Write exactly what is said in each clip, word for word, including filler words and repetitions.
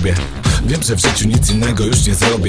sobie. Wiem, że w życiu nic innego już nie zrobię.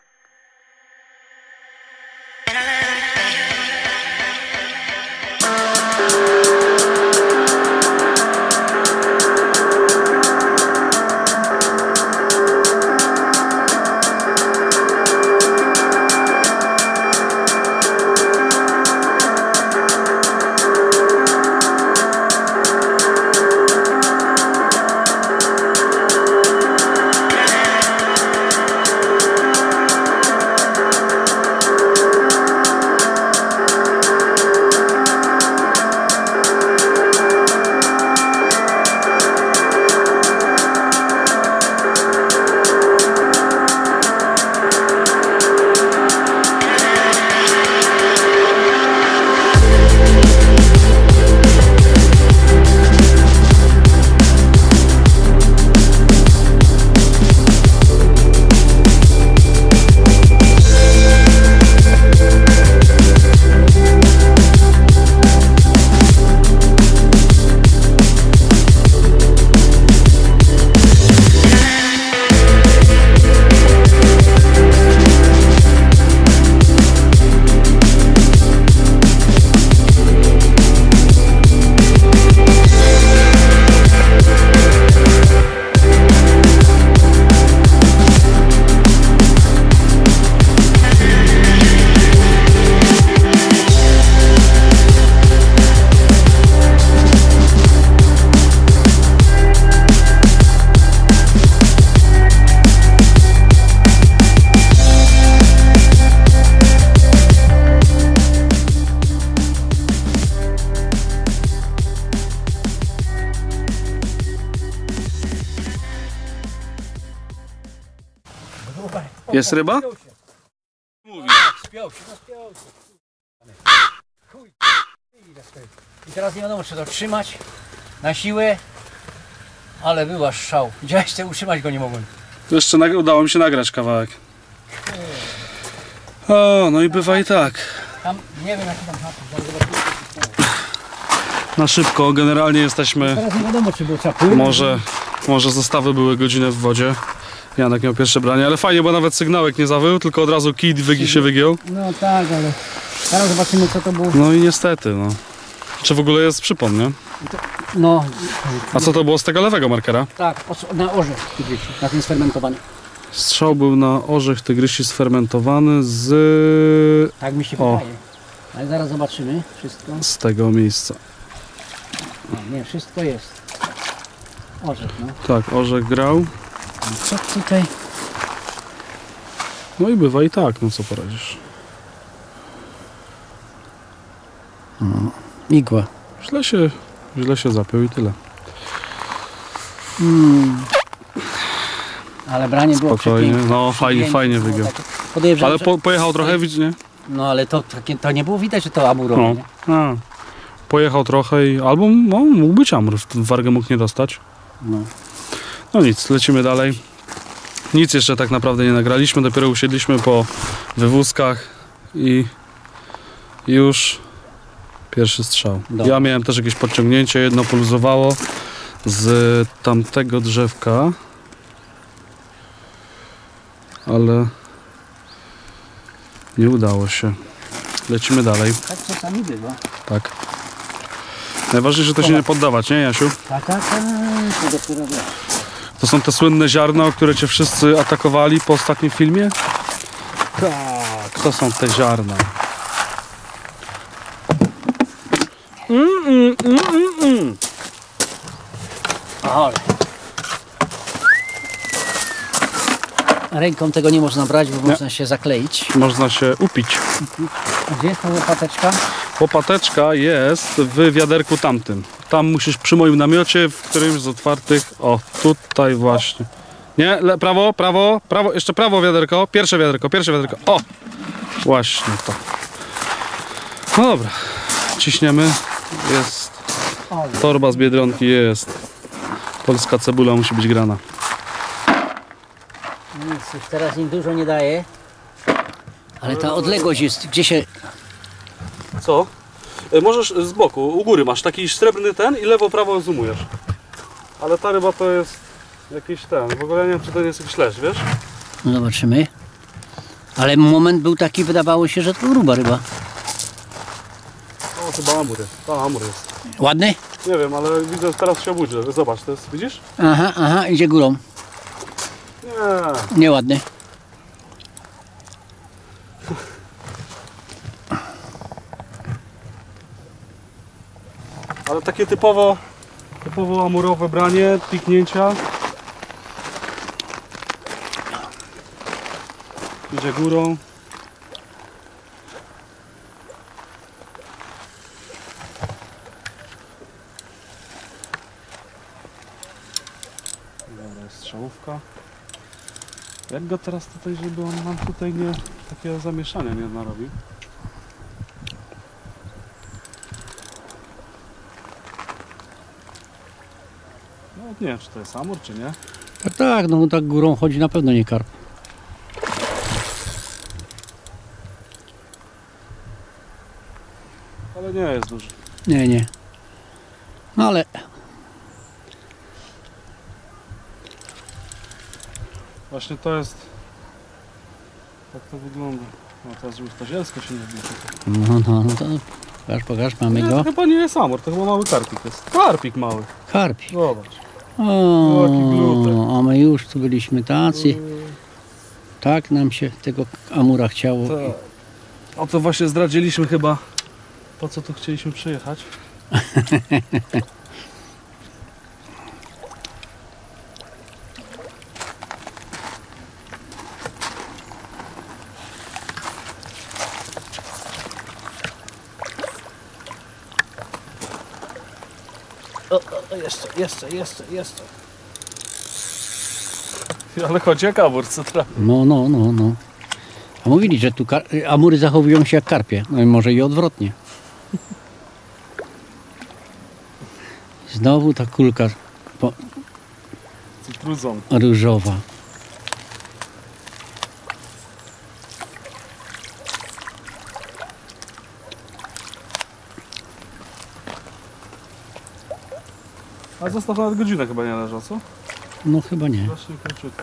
Jest ryba? Mówi. Spiął się, no spiął się. I teraz nie wiadomo, czy to trzymać na siłę, ale była szał. Widziałeś, że utrzymać go nie mogłem. Jeszcze udało mi się nagrać kawałek. O, no i bywa i tak. Tam nie wiem, jaki tam haczyk. Na szybko, generalnie jesteśmy. Teraz nie wiadomo, czy było czapy. Może, może zestawy były godzinę w wodzie. Janek miał pierwsze branie, ale fajnie, bo nawet sygnałek nie zawył, tylko od razu kit wygi się wygiął. No tak, ale teraz zobaczymy, co to było. No i niestety, no. Czy w ogóle jest przypon, nie? No. A co to było z tego lewego markera? Tak, na orzech tygrysi, na tym sfermentowaniu. Strzał był na orzech tygrysi sfermentowany z... Tak mi się o. wydaje. Ale zaraz zobaczymy wszystko. Z tego miejsca. No, nie, wszystko jest. Orzech, no. Tak, orzech grał. Co tutaj? No i bywa i tak, no co poradzisz. No. Igła. Źle się, źle się zapiął i tyle. Hmm. Ale branie było spokojnie, przepiękne. no fajnie, fajnie wygiął. Podejrzewam, ale po, pojechał trochę, widzisz, nie? No ale to, to nie było widać, że to amurowe, no. A, pojechał trochę i albo no, mógł być amur, w wargę mógł nie dostać. No. No nic, lecimy dalej. Nic jeszcze tak naprawdę nie nagraliśmy, dopiero usiedliśmy po wywózkach i już pierwszy strzał. Dobra. Ja miałem też jakieś podciągnięcie, jedno poluzowało z tamtego drzewka, ale nie udało się. Lecimy dalej. Tak czasami bywa. Tak. Najważniejsze to się nie poddawać, nie Jasiu? Tak, tak, tak. To dopiero wiesz. To są te słynne ziarna, o które cię wszyscy atakowali po ostatnim filmie? Tak, to są te ziarna. Mm, mm, mm, mm, mm. Ale. Ręką tego nie można brać, bo nie. Można się zakleić. Można się upić. A gdzie jest ta łopateczka? Łopateczka jest w wiaderku tamtym. Tam musisz przy moim namiocie, w którymś z otwartych... O, tutaj właśnie. Nie, le, prawo, prawo, prawo, jeszcze prawo wiaderko. Pierwsze wiaderko, pierwsze wiaderko. O! Właśnie to. No dobra. Ciśniemy. Jest. Torba z Biedronki jest. Polska cebula musi być grana. Nic, już teraz im dużo nie daje. Ale ta odległość jest, gdzie się... Co? Możesz z boku, u góry masz taki srebrny ten i lewo, prawo zoomujesz. Ale ta ryba to jest Jakiś ten, w ogóle nie wiem, czy to nie jest jakiś lesz, wiesz? No zobaczymy. Ale moment był taki, wydawało się, że to gruba ryba. O, chyba amur jest. To amur jest. Ładny? Nie wiem, ale widzę, teraz się obudzi. Zobacz, to jest, widzisz? Aha, aha, idzie górą. Nie. Nieładny. Ale takie typowo, typowo amurowe branie, piknięcia. Idzie górą. Dobra, jest strzałówka. Jak go teraz tutaj, żeby on nam tutaj nie, takie zamieszania nie narobił. No nie wiem, czy to jest amur, czy nie. Tak, tak, no tak górą chodzi na pewno nie karp. Ale nie jest duży. Nie, nie. No ale Właśnie to jest... Tak to wygląda. No teraz już to zielsko się nie widzi. no, no, no to pokaż, pokaż, mamy Nie, go. to chyba nie jest amur, to chyba mały karpik jest. Karpik mały. Karpik. Zobacz. O, Jaki glutek. a my już tu byliśmy tacy. Tak nam się tego amura chciało. To, o to właśnie zdradziliśmy chyba, po co tu chcieliśmy przyjechać. O, o, jeszcze, jeszcze, jeszcze, jeszcze. Ale chodzi jak amur, co trafi. No, no, no, no. A mówili, że tu kar- amury zachowują się jak karpie. No i może i odwrotnie. Znowu ta kulka po- Cytruzą. różowa. A zostaw nawet godzinę chyba nie leżał, co? No chyba nie. Właśnie króciutko.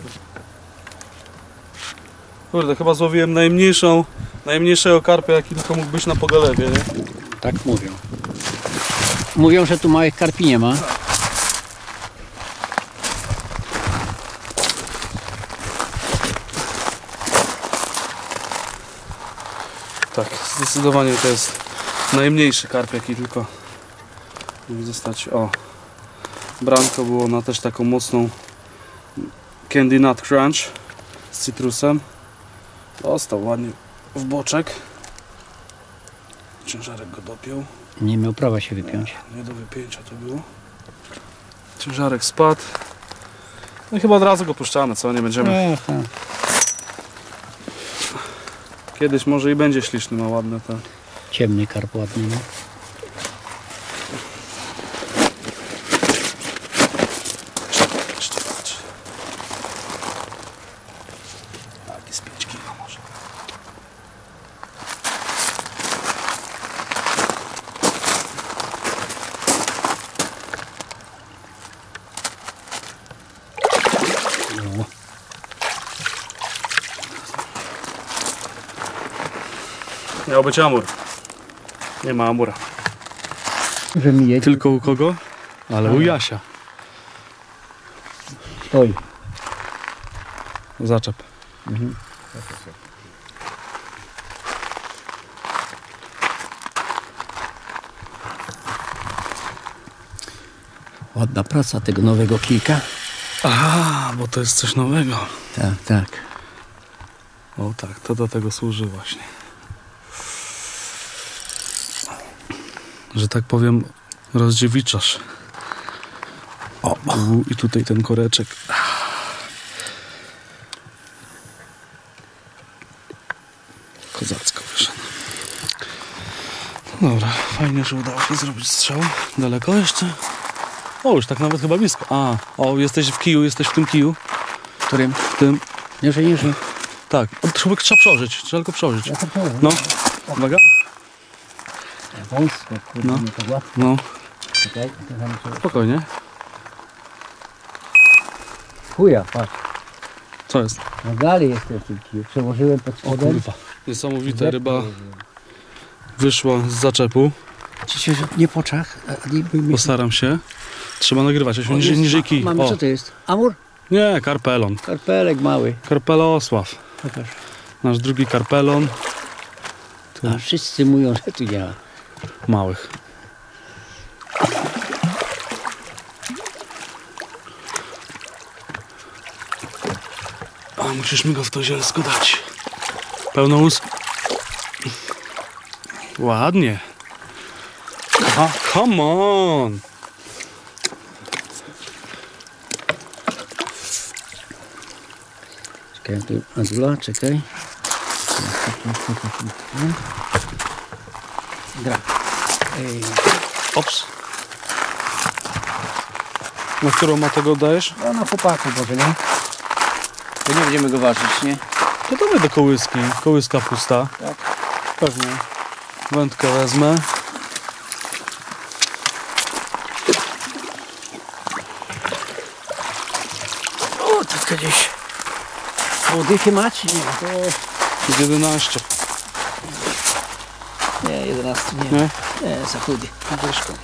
Kurde, chyba złowiłem najmniejszą, najmniejszego karpia, jaki tylko mógł być na Pogalewie, nie? Tak mówią. Mówią, że tu małych karpi nie ma. Tak, zdecydowanie to jest najmniejszy karp, jaki tylko mógł zostać. O, branko było na też taką mocną Candy Nut Crunch z cytrusem. Dostał ładnie w boczek. Ciężarek go dopiął. Nie miał prawa się wypiąć. Nie do wypięcia to było. Ciężarek spadł. No i chyba od razu go puszczamy, co? Nie będziemy. Aha. Kiedyś może i będzie śliczny, ma ładne te. Ciemny karp ładny, no. Jeszcze patrz. Tak, z pięć kilo może. No. Miał być amur. Nie ma amura. Że mi jedzie. Tylko u kogo? Ale u Jasia. Stoi. Zaczep. Mhm. Ładna praca tego nowego kijka. Aha, bo to jest coś nowego. Tak, tak. O tak, to do tego służy właśnie. Że tak powiem, rozdziewiczasz. O, o. I tutaj ten koreczek. Kozacko wyszedł. Dobra, fajnie, że udało się zrobić strzał. Daleko jeszcze? O, już tak nawet chyba blisko. A, o, jesteś w kiju, jesteś w tym kiju. Którym? W tym. Niżej, niżej. Tak, o, trzeba, trzeba przełożyć, trzeba tylko przełożyć. Ja to przełożę. No, uwaga. Wąsko, kurde, No. nie to gładko. No, Czekaj, to tam się- spokojnie. Chuja, patrz. Co jest? No dalej jest ten kij. Przełożyłem pod O spodem. kurwa. Niesamowite, ryba wyszła z zaczepu. Ci się nie poczach. a nie- nie- Postaram się. Trzeba nagrywać, jeśli O, niżej, jest- niżej kij. Mamy, O, co to jest? Amur? nie, karpelon. Karpelek mały. Karpelosław. Pokaż. Nasz drugi karpelon. A wszyscy mówią, że tu nie ma. Małych. A musisz mi go w to zielsko dać. Pełną ust. Ładnie. A, come on. Czekaj, tu Azula, czekaj. Gra. Ej, Ops. Na którą ma tego dajesz? no na chłopaku może, nie? To nie będziemy go ważyć, nie? To dawaj do kołyski. Kołyska pusta. Tak. Pewnie. Wędkę wezmę. O, to gdzieś. Dychy macie? Nie, to... jedenaście. Nie, jedenaście nie. Nie? Nie, za chudy. Dyszką.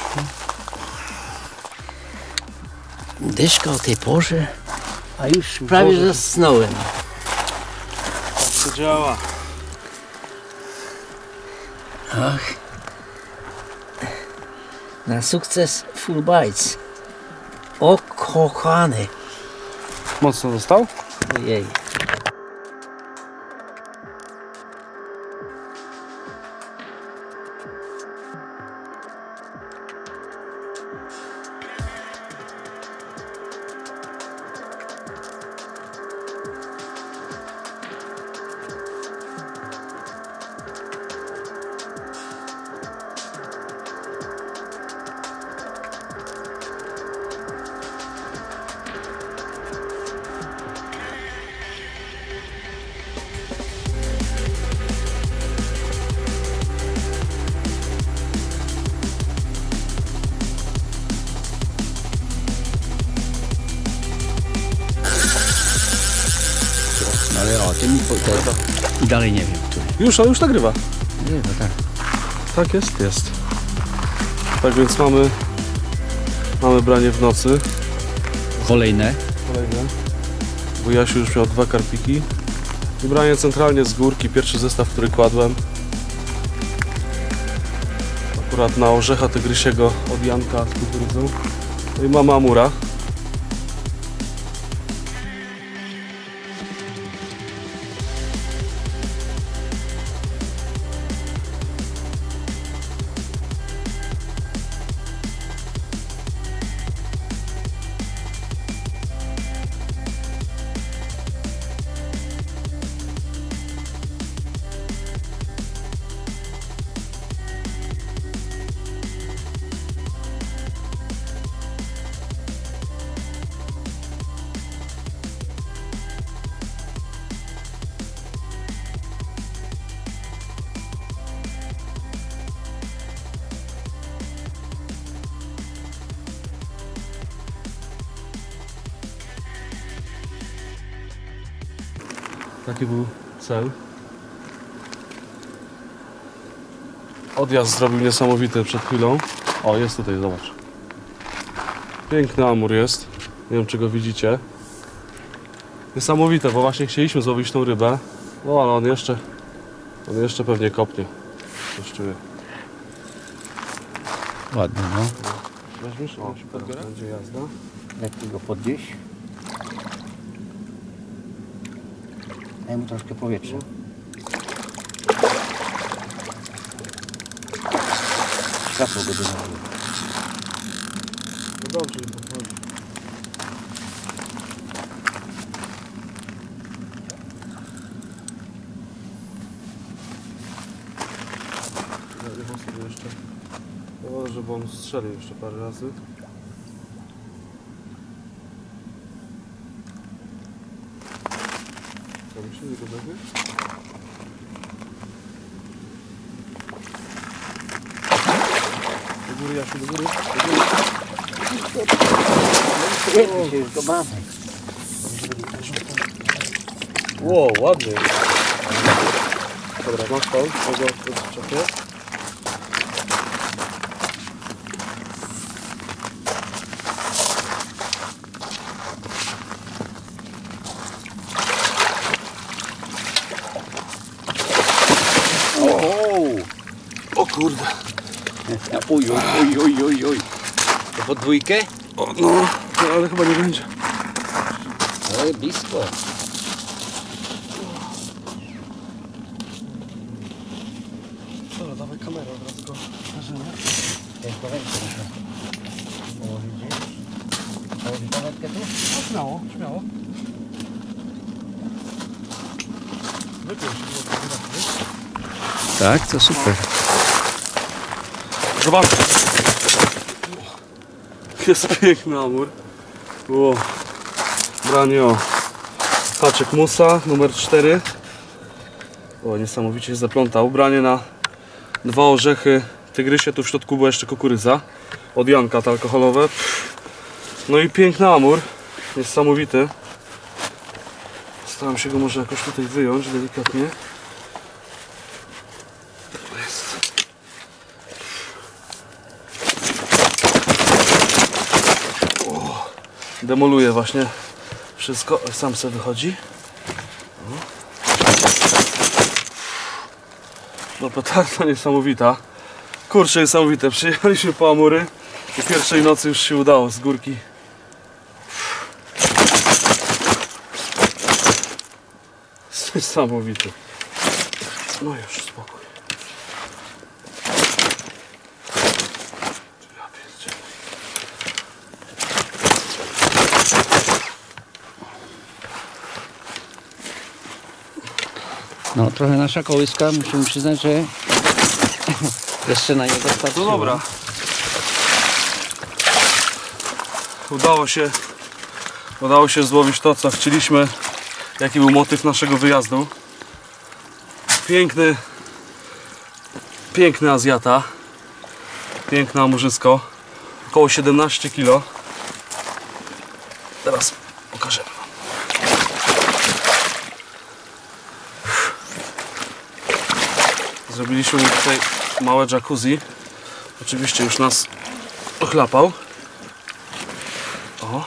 Dyszka o tej porze, a już prawie Boże. zasnąłem. Tak to działa. Ach. Na sukces full bites. O kochany. Mocno dostał? Ojej. Ale o tym mi potem. I dalej nie wiem, który. Już, ale już nagrywa. Nie, no tak. Tak jest, jest. Tak więc mamy mamy branie w nocy. Kolejne. Kolejne. Bo Jasiu już miał dwa karpiki. I branie centralnie z górki. Pierwszy zestaw, który kładłem. Akurat na orzecha tygrysiego od Janka z kukurydzą. No i mama Amura. Taki był cel. Odjazd zrobił niesamowity przed chwilą. O, jest tutaj, zobacz. Piękny amur jest. Nie wiem, czy go widzicie. Niesamowite, bo właśnie chcieliśmy złowić tą rybę. No, ale on jeszcze... On jeszcze pewnie kopnie. Coś czuję. Ładny, no. Weźmiesz? O, teraz będzie jazda. Jak ty go podnieść? Daj mu troszkę powietrza. Światło go denerwuje. No dobrze, nie podchodzi. Niech sobie jeszcze... No, żeby on strzelił jeszcze parę razy. Co myślisz, że go będzie? Do góry, Jasiu, do góry. Do góry. Świetnie się już go mamy. Ło, ładny. Dobra, masz to, tego odczepię. O, o kurde. Oj, oj, oj, oj, oj, oj. To pod dwójkę? O, no, ale chyba nie będzie. Ale blisko. Dobra, dawaj kamerę od razu go pokażemy. Jak to wędkę muszę położyć gdzieś. Położyć tą wędkę tu? No, śmiało, śmiało. Wypiął się. Tak, to super. Zobaczcie. Jest piękny amur. O, branie o. Haczyk Musa numer cztery. O, niesamowicie się zaplątał. Branie na dwa orzechy tygrysie. Tu w środku była jeszcze kukurydza. Od Janka te alkoholowe. No i piękny amur. Niesamowity. Staram się go może jakoś tutaj wyjąć delikatnie. Jest. O, demoluje właśnie wszystko. Sam sobie wychodzi. No petarda niesamowita. Kurczę, niesamowite. Przyjechaliśmy po amury i pierwszej nocy już się udało z górki. Niesamowity. No już, spokój. Ja pierdzielę. No trochę nasza kołyska, musimy przyznać, że jeszcze na niego starczyło. No dobra. Udało się, udało się złowić to, co chcieliśmy. Jaki był motyw naszego wyjazdu. Piękny, piękny Azjata. Piękne amurzysko. Około siedemnaście kilo. Teraz pokażemy wam. Zrobiliśmy mu tutaj małe jacuzzi. Oczywiście już nas ochlapał. O.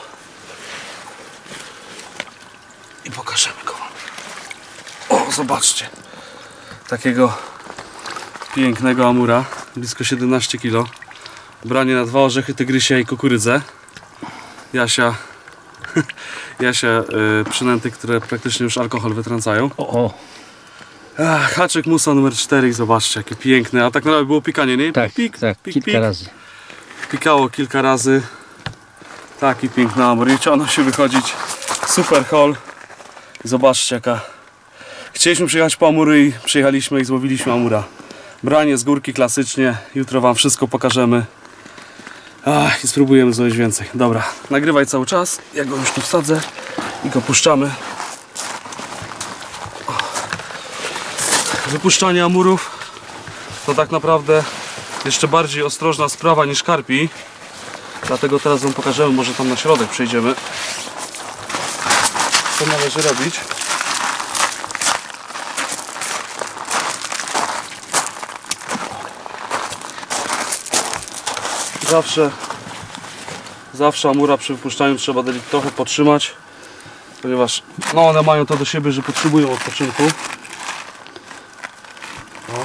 I pokażemy go wam. O, zobaczcie. Takiego pięknego amura. Blisko siedemnaście kilo. Branie na dwa orzechy tygrysia i kukurydzę. Jasia, Jasia y, przynęty, które praktycznie już alkohol wytrącają. O, o. Ach, haczyk Musa numer cztery i zobaczcie, jakie piękne. A tak naprawdę było pikanie, nie? Tak, pik, tak, pik, kilka pik. razy. Pikało kilka razy. Taki piękny amur. I chciano się wychodzić. Super haul. Zobaczcie, jaka. Chcieliśmy przyjechać po amury i przyjechaliśmy i złowiliśmy amura. Branie z górki klasycznie. Jutro wam wszystko pokażemy. Ach, i spróbujemy złowić więcej. Dobra, nagrywaj cały czas. Ja go już tu wsadzę i go puszczamy. Wypuszczanie amurów to tak naprawdę jeszcze bardziej ostrożna sprawa niż karpi. Dlatego teraz wam pokażemy, może tam na środek przejdziemy. Co należy robić? Zawsze, zawsze amura przy wypuszczaniu trzeba trochę podtrzymać, ponieważ no one mają to do siebie, że potrzebują odpoczynku. O.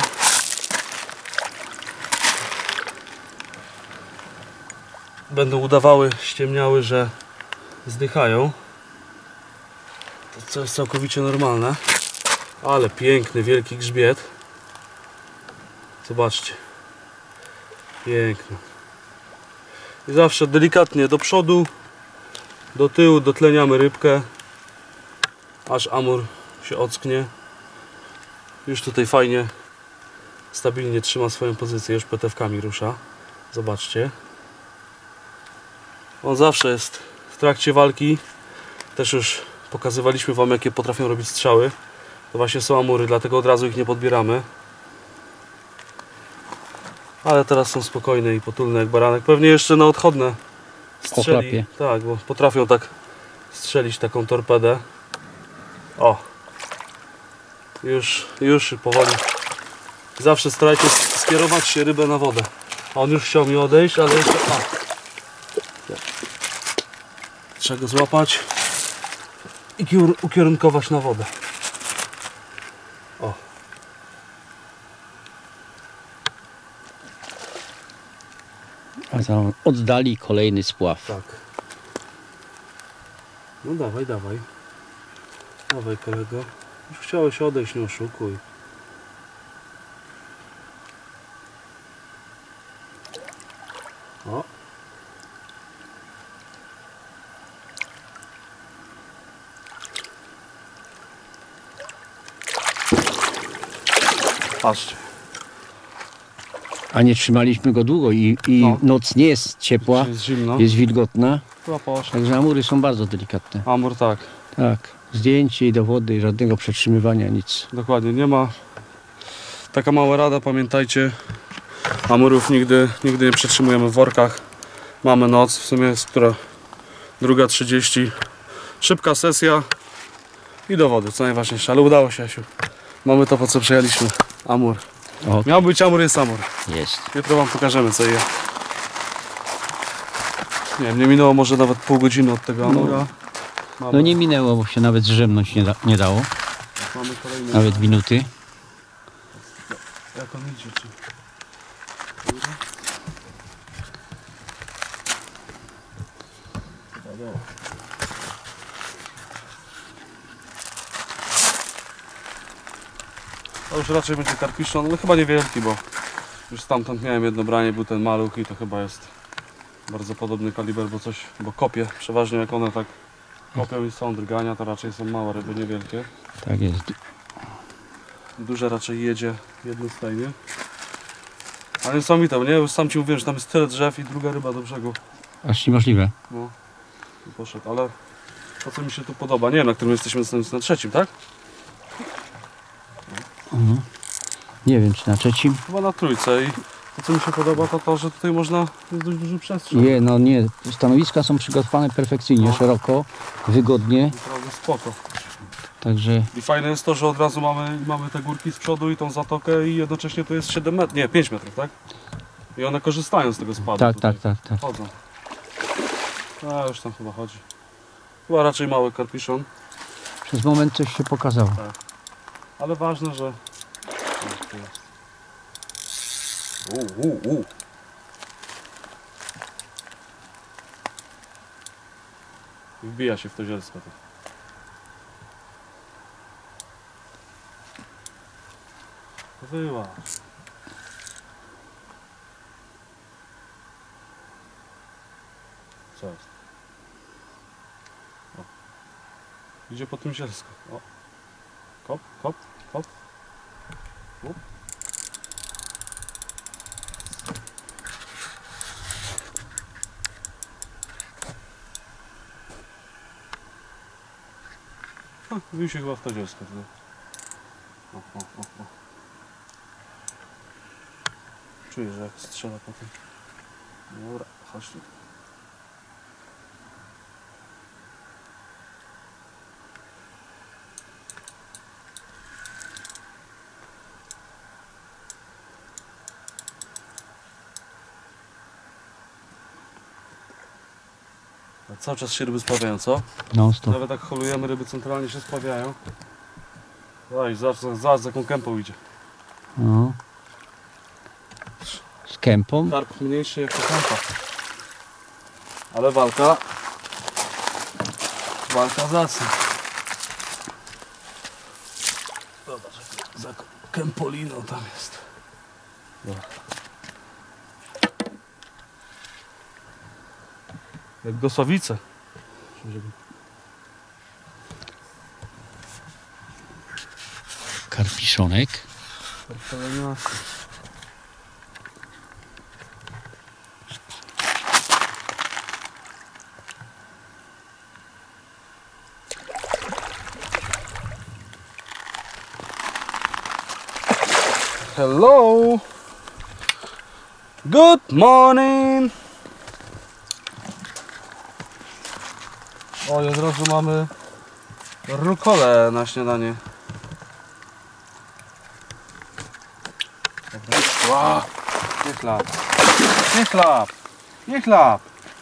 Będą udawały, ściemniały, że zdychają. To co jest całkowicie normalne. Ale piękny, wielki grzbiet. Zobaczcie. Piękny. I zawsze delikatnie do przodu, do tyłu dotleniamy rybkę, aż amur się ocknie. Już tutaj fajnie, stabilnie trzyma swoją pozycję, już petewkami rusza. Zobaczcie. On zawsze jest w trakcie walki. Też już pokazywaliśmy wam, jakie potrafią robić strzały. To właśnie są amury, dlatego od razu ich nie podbieramy. Ale teraz są spokojne i potulne jak baranek. Pewnie jeszcze na odchodne strzeli. Ochlapie. Tak, bo potrafią tak strzelić taką torpedę. O! Już, już powoli. Zawsze starajcie skierować się rybę na wodę. On już chciał mi odejść, ale jeszcze... A. Trzeba go złapać i ukierunkować na wodę. O. A za oddali kolejny spław. Tak. No dawaj, dawaj. Dawaj kolego. Już chciałeś odejść, nie oszukuj. O. Patrzcie. A nie trzymaliśmy go długo i, i No. noc nie jest ciepła, Jest zimno. jest wilgotna, Chyba poszedł. także amury są bardzo delikatne. Amur tak. Tak, zdjęcie i do wody, żadnego przetrzymywania, nic. Dokładnie, nie ma. Taka mała rada, pamiętajcie. Amurów nigdy, nigdy nie przetrzymujemy w workach. Mamy noc, w sumie jest która? Druga trzydzieści. Szybka sesja i do wody, co najważniejsze, ale udało się, Asiu. Mamy to, po co przyjechaliśmy. Amur. O, Miał być amur, jest amur. jest. Jutro wam pokażemy, co je. Nie wiem, nie minęło może nawet pół godziny od tego amura. Mamy, No nie minęło, bo się nawet zrzemnąć nie, da, nie dało. mamy kolejny. Nawet minuty. Jak on idzie, czy... To już raczej będzie karpiszon, ale chyba niewielki, bo już stamtąd miałem jedno branie, był ten maluch i to chyba jest bardzo podobny kaliber, bo coś, bo kopie, przeważnie jak one tak kopią i są drgania, to raczej są małe ryby, niewielkie. Tak jest. Duże raczej jedzie jednostajnie. Ale niesamowite, nie? Już sam ci mówiłem, że tam jest tyle drzew i druga ryba do brzegu. Aż niemożliwe. No, i poszedł, ale to co mi się tu podoba, nie wiem na którym jesteśmy, na trzecim, tak? Mhm. Nie wiem, czy na trzecim. Chyba na trójce i to co mi się podoba to to, że tutaj można, jest dość duży przestrzeń. Nie, no nie. Stanowiska są przygotowane perfekcyjnie, No. szeroko, wygodnie. Naprawdę spoko. Także I fajne jest to, że od razu mamy, mamy te górki z przodu i tą zatokę i jednocześnie to jest siedem metrów, nie, pięć metrów, tak? I one korzystają z tego spadu. tak, tutaj. tak, tak, tak. Chodzą. A już tam chyba chodzi. Chyba raczej mały karpiszon, Przez moment coś się pokazało. ale ważne, że... U, u, u. Wbija się w to zielsko. To. Wyła. Co jest? O. Idzie po tym zielsko. O. Kop, kop, kop. U. Ha, wbił się chyba w to dziecko. O, o, o, o. Czuję, że jak strzela po tym. Dobra, chodź tu. A cały czas się ryby spławiają, co? No, stop. Nawet jak holujemy, ryby centralnie się spławiają. Daj, zobacz, zobacz, z jaką kępą idzie. No. Z kępą. Karp mniejszy jak ta kępa. Ale walka... Walka zacna. Zobacz, za kępoliną tam jest. Dobra. Jak gosowice. Karpiszonek. Hello. Good morning. O, i od razu mamy rukolę na śniadanie. Ła, nie chlap. Nie chlap. Nie chlap.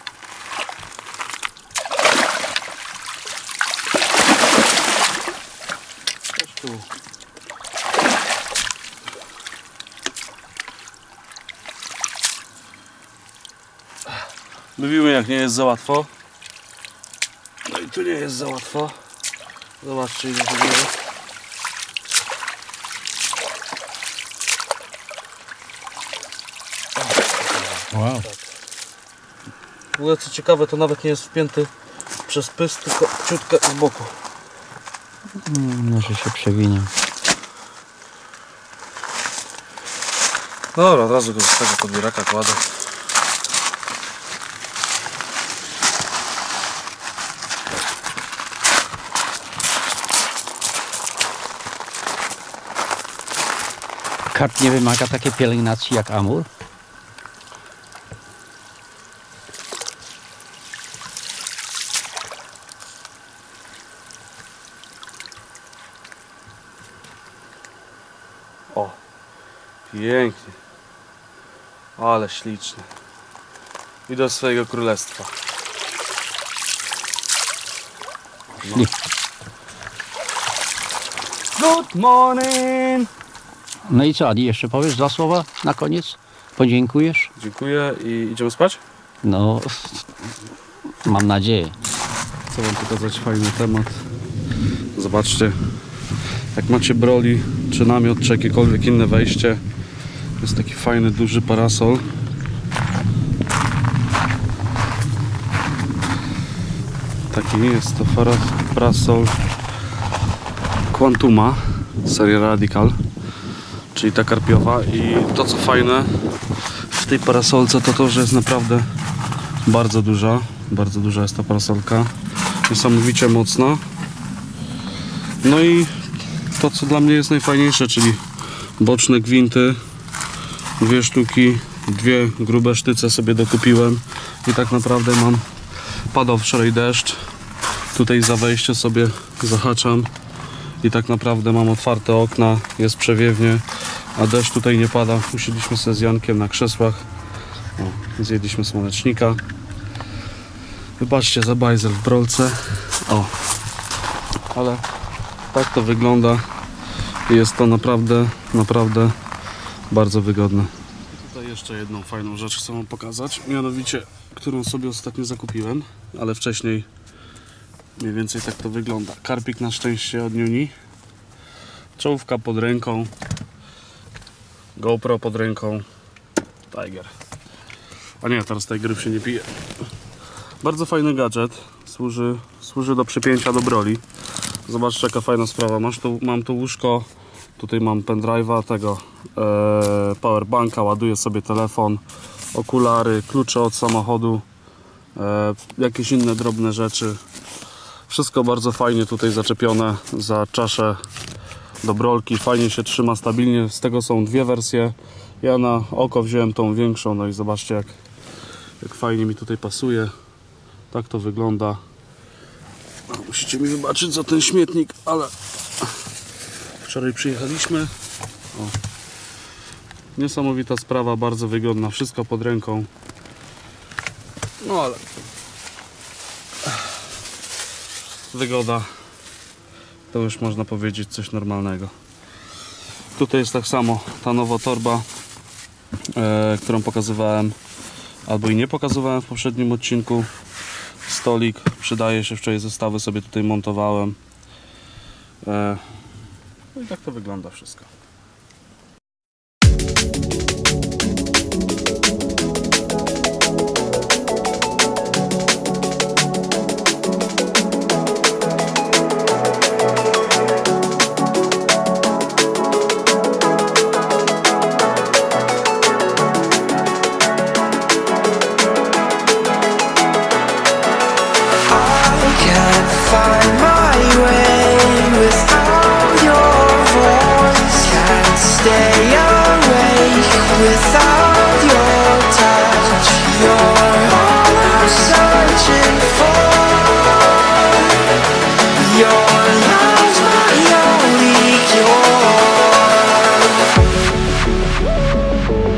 Chodź tu. Mówimy, jak nie jest za łatwo. No i tu nie jest za łatwo. Zobaczcie, ile to bierze. Wow. W ogóle co ciekawe, to nawet nie jest wpięty przez pysk, tylko ciutkę z boku. Hmm, może się przewinie. Dobra, od razu go z tego podbieraka kładę. Karp nie wymaga takiej pielęgnacji jak amur? O, pięknie. Ale śliczny. I do swojego królestwa. No. Good morning! No i co, Adi, jeszcze powiesz dwa słowa na koniec? Podziękujesz? Dziękuję i idziemy spać? No, mam nadzieję. Chcę wam pokazać fajny temat. Zobaczcie, jak macie broli, czy namiot, czy jakiekolwiek inne wejście, jest taki fajny, duży parasol. Taki jest to parasol Quantuma, serii Radical, czyli ta karpiowa. I to, co fajne w tej parasolce, to to, że jest naprawdę bardzo duża. Bardzo duża jest ta parasolka. Niesamowicie mocna. No i to, co dla mnie jest najfajniejsze, czyli boczne gwinty. Dwie sztuki, dwie grube sztyce sobie dokupiłem. I tak naprawdę mam... Padał wczoraj deszcz. Tutaj za wejście sobie zahaczam. I tak naprawdę mam otwarte okna. Jest przewiewnie. A deszcz tutaj nie pada. Usiedliśmy sobie z Jankiem na krzesłach. O, zjedliśmy słonecznika. Wybaczcie za bajzel w brolce. O. Ale tak to wygląda. Jest to naprawdę, naprawdę bardzo wygodne. Tutaj jeszcze jedną fajną rzecz chcę wam pokazać. Mianowicie, którą sobie ostatnio zakupiłem. Ale wcześniej mniej więcej tak to wygląda. Karpik na szczęście od Nuni. Czołówka pod ręką. GoPro pod ręką. Tiger. A nie, teraz Tigerów się nie pije. Bardzo fajny gadżet. Służy, służy do przypięcia do broli. Zobaczcie, jaka fajna sprawa. Masz tu, mam tu łóżko. Tutaj mam pendrive'a, tego e, powerbanka. Ładuję sobie telefon, okulary, klucze od samochodu, e, jakieś inne drobne rzeczy. Wszystko bardzo fajnie tutaj zaczepione za czaszę do brolki. Fajnie się trzyma stabilnie. Z tego są dwie wersje. Ja na oko wziąłem tą większą. No i zobaczcie, jak, jak fajnie mi tutaj pasuje. Tak to wygląda. Musicie mi wybaczyć za ten śmietnik, ale wczoraj przyjechaliśmy. O. Niesamowita sprawa, bardzo wygodna. Wszystko pod ręką. No ale wygoda to już można powiedzieć coś normalnego. Tutaj jest tak samo ta nowa torba, e, którą pokazywałem albo i nie pokazywałem w poprzednim odcinku. Stolik przydaje się, wczoraj zestawy sobie tutaj montowałem. E, no i tak to wygląda wszystko. Find my way without your voice. Can't stay awake without your touch. You're all I'm searching for. Your love's my only cure.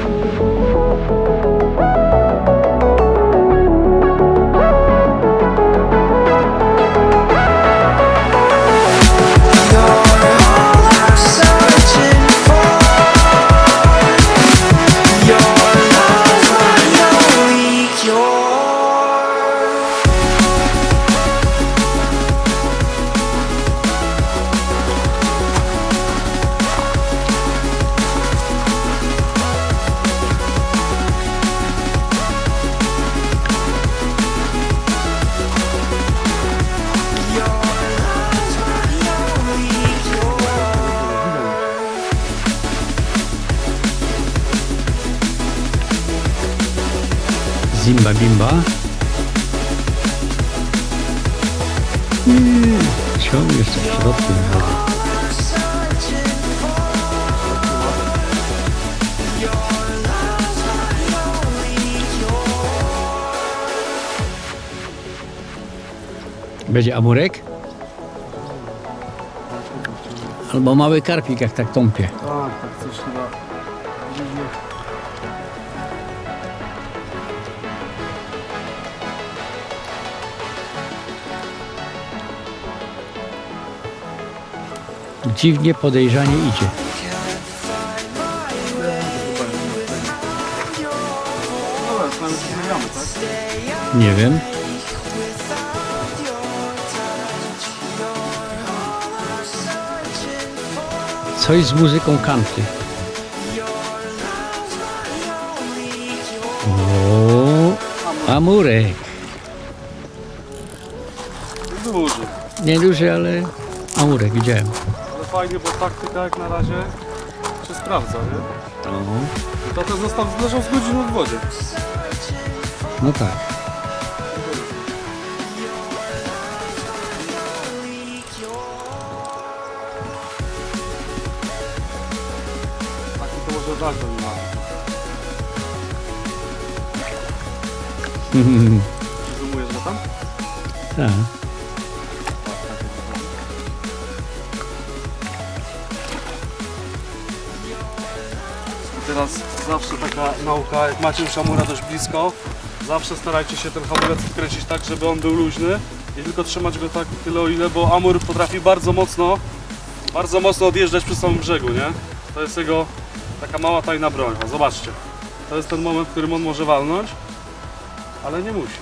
Zimba bimba. Mm, ciągle jeszcze w środku wody. Będzie amurek? Albo mały karpik, jak tak tąpie. Tak, tak coś chyba dziwnie. Dziwnie podejrzanie idzie. Dobra, z nami się nagramy, tak? Nie wiem. Coś z muzyką country. O, amurek. Duży. Nie duży, ale amurek widziałem. Ale fajnie, bo taktyka jak na razie się sprawdza, nie? O, I to ten został leżał z godziną w wodzie. no tak. Taki to może dać do mnie. Zoomujesz go tam? Tak. Teraz zawsze taka nauka, jak macie już amura dość blisko, zawsze starajcie się ten hamulec wkręcić tak, żeby on był luźny i tylko trzymać go tak tyle o ile, bo amur potrafi bardzo mocno, bardzo mocno odjeżdżać przy samym brzegu, nie? To jest jego taka mała tajna broń. O, zobaczcie, to jest ten moment, w którym on może walnąć, ale nie musi.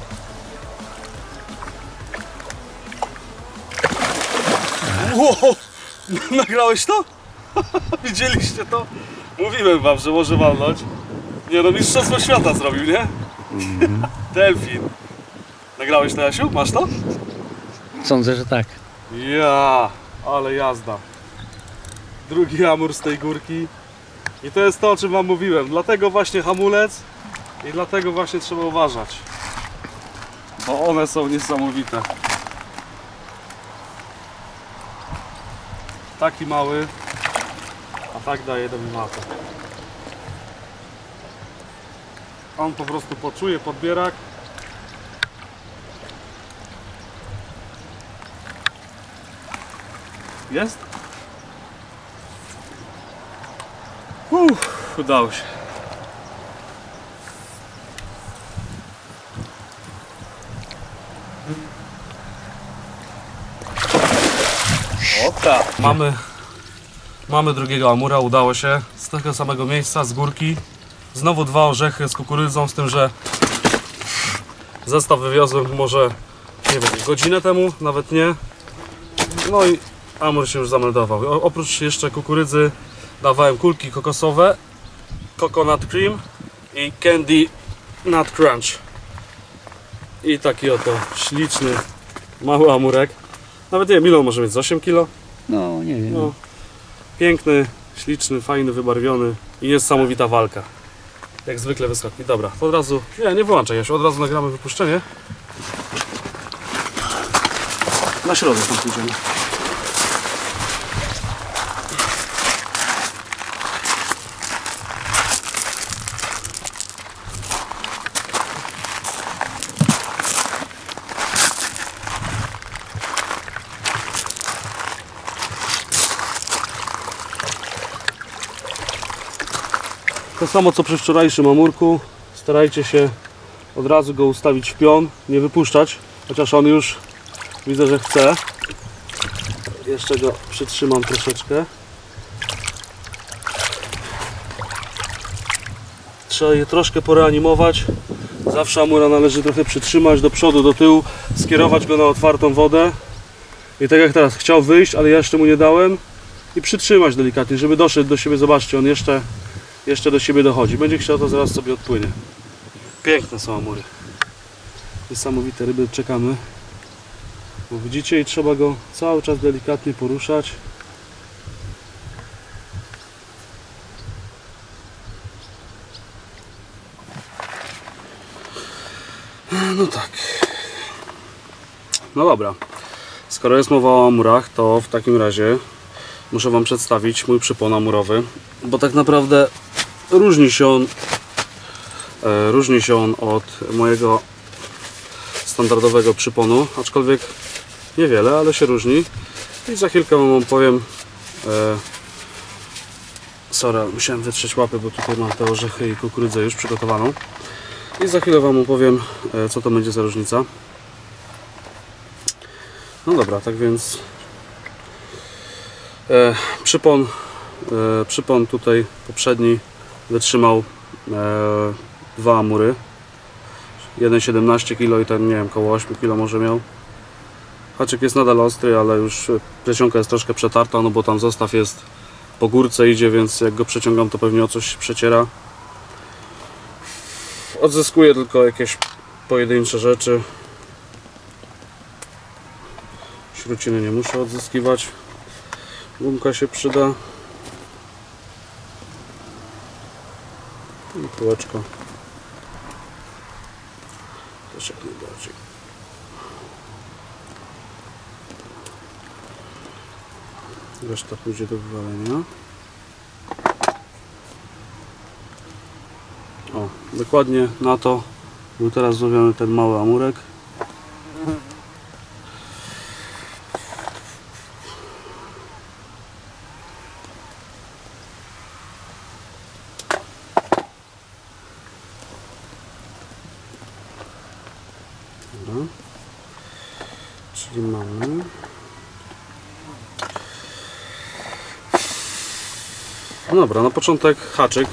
Wow! Nagrałeś to? Widzieliście to? Mówiłem wam, że może walnąć. Nie no, mistrzostwo świata zrobił, nie? Mm. Delfin. Nagrałeś to, Jasiu? Masz to? Sądzę, że tak. Ja, ale jazda. Drugi amur z tej górki. I to jest to, o czym wam mówiłem. Dlatego właśnie hamulec i dlatego właśnie trzeba uważać. Bo one są niesamowite. Taki mały, a tak daje do mimatu. On po prostu poczuje podbierak. Jest? Uff, udało się. O tak. Mamy, mamy drugiego amura, udało się. Z tego samego miejsca, z górki. Znowu dwa orzechy z kukurydzą, z tym, że zestaw wywiozłem może, nie wiem, godzinę temu, nawet nie. No i amur się już zameldował. O, oprócz jeszcze kukurydzy dawałem kulki kokosowe, coconut cream i candy nut crunch. I taki oto śliczny, mały amurek. Nawet nie wiem, ile on może mieć, z osiem kilo? No, nie wiem. No, piękny, śliczny, fajny, wybarwiony i niesamowita walka. Jak zwykle wyskok. I dobra, to od razu, nie, nie wyłączaj Jasiu, od razu nagramy wypuszczenie. Na środek tam pójdziemy. To samo co przy wczorajszym amurku, starajcie się od razu go ustawić w pion, nie wypuszczać, chociaż on już widzę, że chce. Jeszcze go przytrzymam troszeczkę. Trzeba je troszkę poreanimować. Zawsze amura należy trochę przytrzymać do przodu, do tyłu, skierować go na otwartą wodę. I tak jak teraz, chciał wyjść, ale ja jeszcze mu nie dałem. I przytrzymać delikatnie, żeby doszedł do siebie. Zobaczcie, on jeszcze Jeszcze do siebie dochodzi. Będzie chciał, to zaraz sobie odpłynie. Piękne są amury. Niesamowite ryby, czekamy. Bo widzicie, i trzeba go cały czas delikatnie poruszać. No tak. No dobra. Skoro jest mowa o amurach, to w takim razie muszę Wam przedstawić mój przypon amurowy, bo tak naprawdę różni się on e, różni się on od mojego standardowego przyponu, aczkolwiek niewiele, ale się różni i za chwilkę Wam powiem. e, sorry, musiałem wytrzeć łapy, bo tutaj mam te orzechy i kukurydzę już przygotowaną i za chwilę Wam opowiem, e, co to będzie za różnica. No dobra, tak więc e, przypon, e, przypon tutaj poprzedni wytrzymał e, dwa amury, jeden siedemnaście kilo i ten, nie wiem, koło osiem kilo może miał. Haczyk jest nadal ostry, ale już plecionka jest troszkę przetarta, no bo tam zestaw jest po górce idzie, więc jak go przeciągam, to pewnie o coś przeciera. Odzyskuję tylko jakieś pojedyncze rzeczy. Śruciny nie muszę odzyskiwać. Gumka się przyda. I kółeczko. Też jak najbardziej. Reszta pójdzie do wywalenia. O, dokładnie na to był teraz zrobiony ten mały amurek. Dobra. Czyli mamy no dobra, na początek haczyk.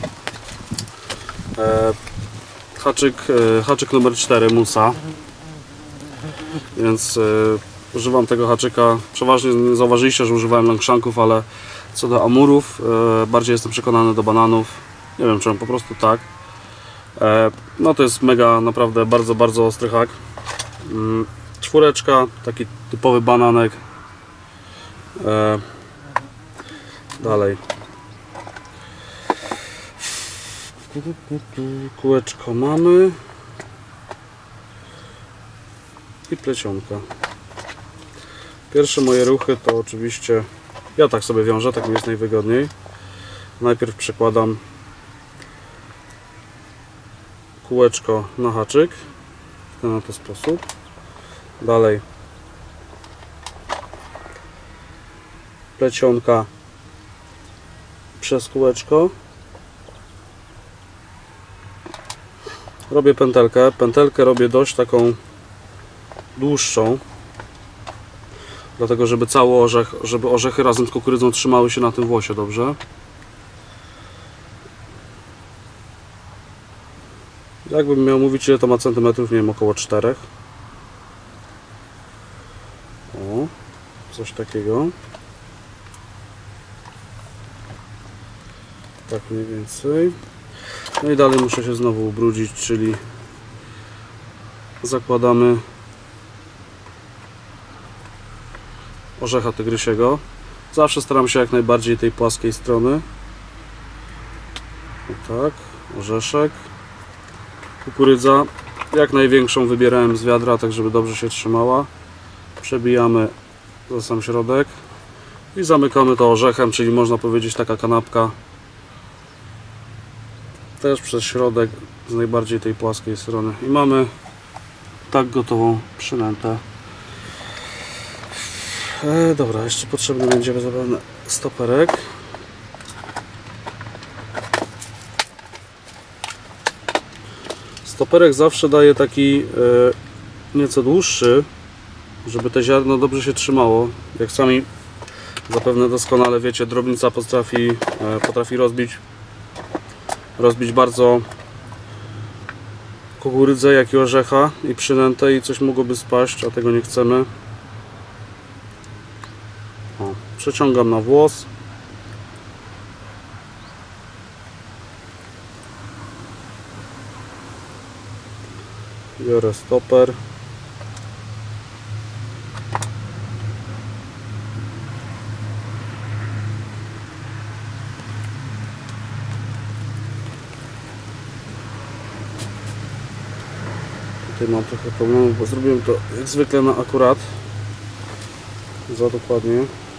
E, haczyk, e, haczyk numer cztery Musa. Więc e, używam tego haczyka. Przeważnie zauważyliście, że używałem longshanków, ale co do amurów, e, bardziej jestem przekonany do bananów. Nie wiem czemu, po prostu tak. E, no to jest mega, naprawdę bardzo, bardzo ostry hak. Mm, czwóreczka, taki typowy bananek. E, dalej. Kółeczko mamy i plecionka. Pierwsze moje ruchy to oczywiście, ja tak sobie wiążę, tak mi jest najwygodniej. Najpierw przekładam kółeczko na haczyk w ten oto sposób. Dalej plecionka przez kółeczko. Robię pętelkę. Pętelkę robię dość taką dłuższą, dlatego żeby cały orzech, żeby orzechy razem z kukurydzą trzymały się na tym włosie dobrze. Jakbym miał mówić, ile to ma centymetrów, nie wiem, około czterech. O, coś takiego. Tak mniej więcej. No i dalej muszę się znowu ubrudzić, czyli zakładamy orzecha tygrysiego. Zawsze staram się jak najbardziej tej płaskiej strony. O tak, orzeszek. Kukurydza jak największą wybierałem z wiadra, tak żeby dobrze się trzymała. Przebijamy za sam środek i zamykamy to orzechem, czyli można powiedzieć taka kanapka. Też przez środek z najbardziej tej płaskiej strony i mamy tak gotową przynętę. E, dobra, jeszcze potrzebny będzie zapewne stoperek. Stoperek zawsze daje taki e, nieco dłuższy, żeby te ziarno dobrze się trzymało. Jak sami zapewne doskonale wiecie, drobnica potrafi, e, potrafi rozbić rozbić bardzo kukurydzę, jak i orzecha i przynętę i coś mogłoby spaść, a tego nie chcemy. O, przeciągam na włos. Biorę stoper. tutaj mam trochę problemów, bo zrobiłem to jak zwykle na akurat. Za dokładnie.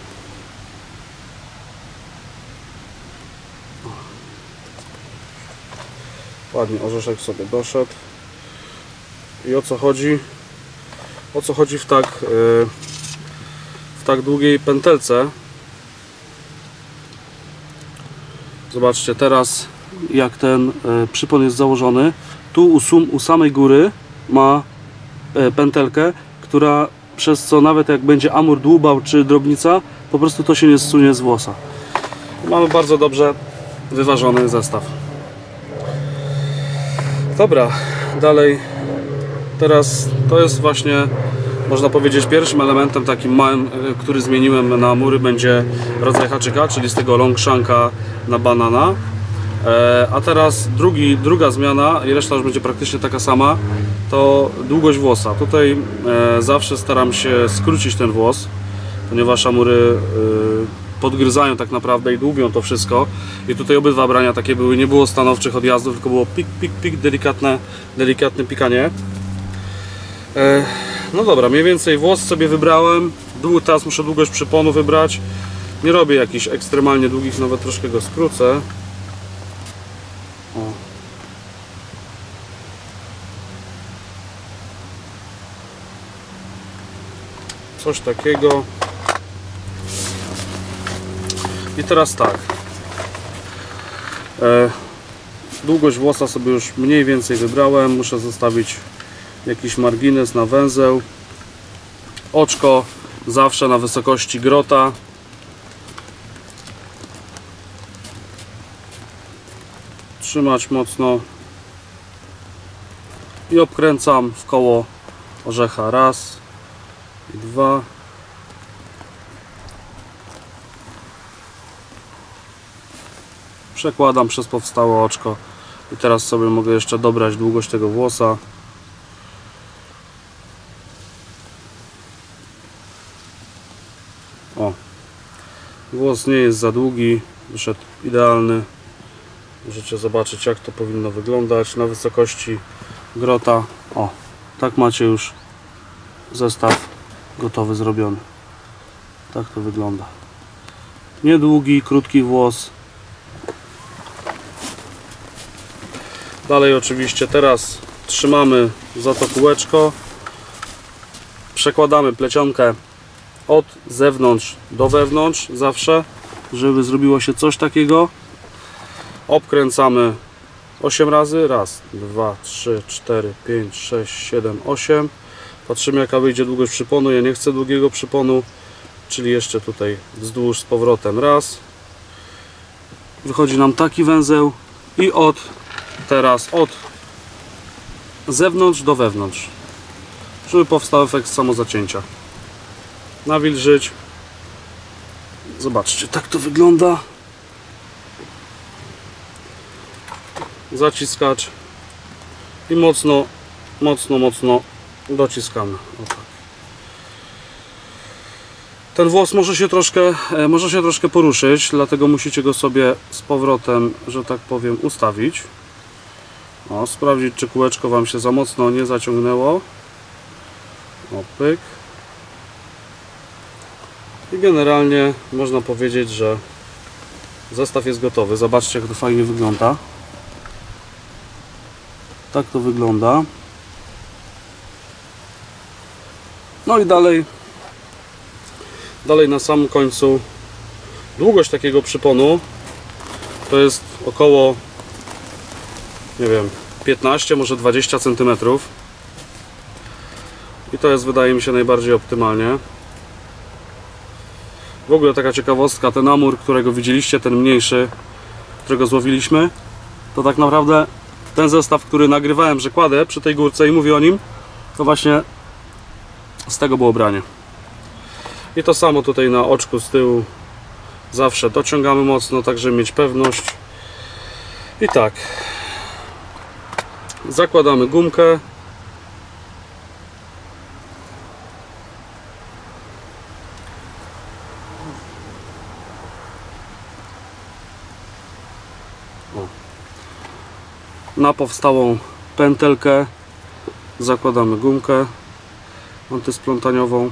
Ładnie orzeszek sobie doszedł. I o co chodzi? O co chodzi w tak, yy, w tak długiej pętelce? Zobaczcie teraz, jak ten yy, przypon jest założony. Tu u, sum, u samej góry ma yy, pętelkę, która przez co nawet jak będzie amur dłubał czy drobnica, po prostu to się nie zsunie z włosa. Mamy bardzo dobrze wyważony zestaw. Dobra, dalej. Teraz to jest właśnie, można powiedzieć, pierwszym elementem takim małym, który zmieniłem na mury, będzie rodzaj haczyka, czyli z tego longshanka na banana. E, a teraz drugi, druga zmiana, i reszta już będzie praktycznie taka sama, to długość włosa. Tutaj e, zawsze staram się skrócić ten włos, ponieważ amury e, podgryzają tak naprawdę i dłubią to wszystko. I tutaj obydwa brania takie były, nie było stanowczych odjazdów, tylko było pik, pik, pik, delikatne, delikatne pikanie. E, no dobra, mniej więcej włos sobie wybrałem. Dłu, teraz muszę długość przyponu wybrać. Nie robię jakichś ekstremalnie długich, nawet troszkę go skrócę. O. Coś takiego. I teraz tak. E, długość włosa sobie już mniej więcej wybrałem. Muszę zostawić jakiś margines na węzeł. Oczko zawsze na wysokości grota. Trzymać mocno i obkręcam w koło orzecha. Raz i dwa. Przekładam przez powstałe oczko i teraz sobie mogę jeszcze dobrać długość tego włosa. O, włos nie jest za długi, wyszedł idealny. Możecie zobaczyć, jak to powinno wyglądać na wysokości grota. O, tak macie już zestaw gotowy, zrobiony. Tak to wygląda. Niedługi, krótki włos. Dalej oczywiście teraz trzymamy za to kółeczko. Przekładamy plecionkę od zewnątrz do wewnątrz zawsze, żeby zrobiło się coś takiego. Obkręcamy osiem razy. Raz, dwa, trzy, cztery, pięć, sześć, siedem, osiem. Patrzymy, jaka wyjdzie długość przyponu. Ja nie chcę długiego przyponu, czyli jeszcze tutaj wzdłuż z powrotem. Raz. Wychodzi nam taki węzeł i od teraz od zewnątrz do wewnątrz, żeby powstał efekt samozacięcia. Nawilżyć. Zobaczcie, tak to wygląda. Zaciskacz i mocno, mocno, mocno dociskamy. O tak. Ten włos może się troszkę, może się troszkę poruszyć, dlatego musicie go sobie z powrotem, że tak powiem, ustawić. O, sprawdzić, czy kółeczko Wam się za mocno nie zaciągnęło. O, pyk. I generalnie można powiedzieć, że zestaw jest gotowy. Zobaczcie, jak to fajnie wygląda. Tak to wygląda. No i dalej dalej na samym końcu długość takiego przyponu to jest około, nie wiem, piętnaście, może dwadzieścia centymetrów. I to jest, wydaje mi się, najbardziej optymalnie. W ogóle taka ciekawostka, ten amur, którego widzieliście, ten mniejszy, którego złowiliśmy, to tak naprawdę ten zestaw, który nagrywałem, że kładę przy tej górce i mówię o nim, to właśnie z tego było branie. I to samo tutaj na oczku z tyłu. Zawsze dociągamy mocno, tak żeby mieć pewność. I tak. Zakładamy gumkę. O. Na powstałą pętelkę zakładamy gumkę antysplątaniową.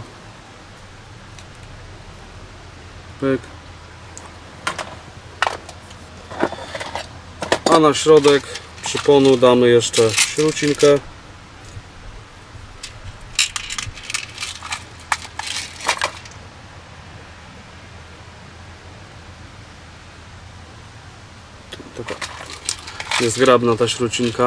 Pyk. A na środek przyponu damy jeszcze śrucinkę. Taka niezgrabna ta śrucinka.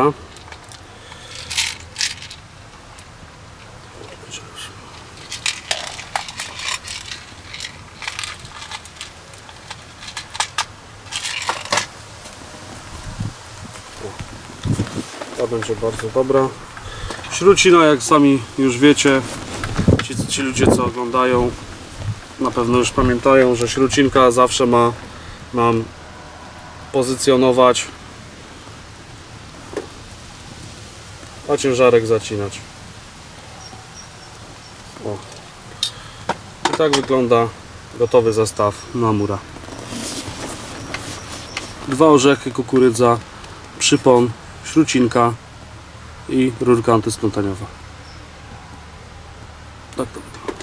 Ta będzie bardzo dobra. Śrucina, jak sami już wiecie, ci, ci ludzie co oglądają na pewno już pamiętają, że śrucinka zawsze ma nam pozycjonować, a ciężarek zacinać. O. I tak wygląda gotowy zestaw na mura. Dwa orzechy, kukurydza, przypon, śrucinka i rurka antysplątaniowa. Tak to wygląda.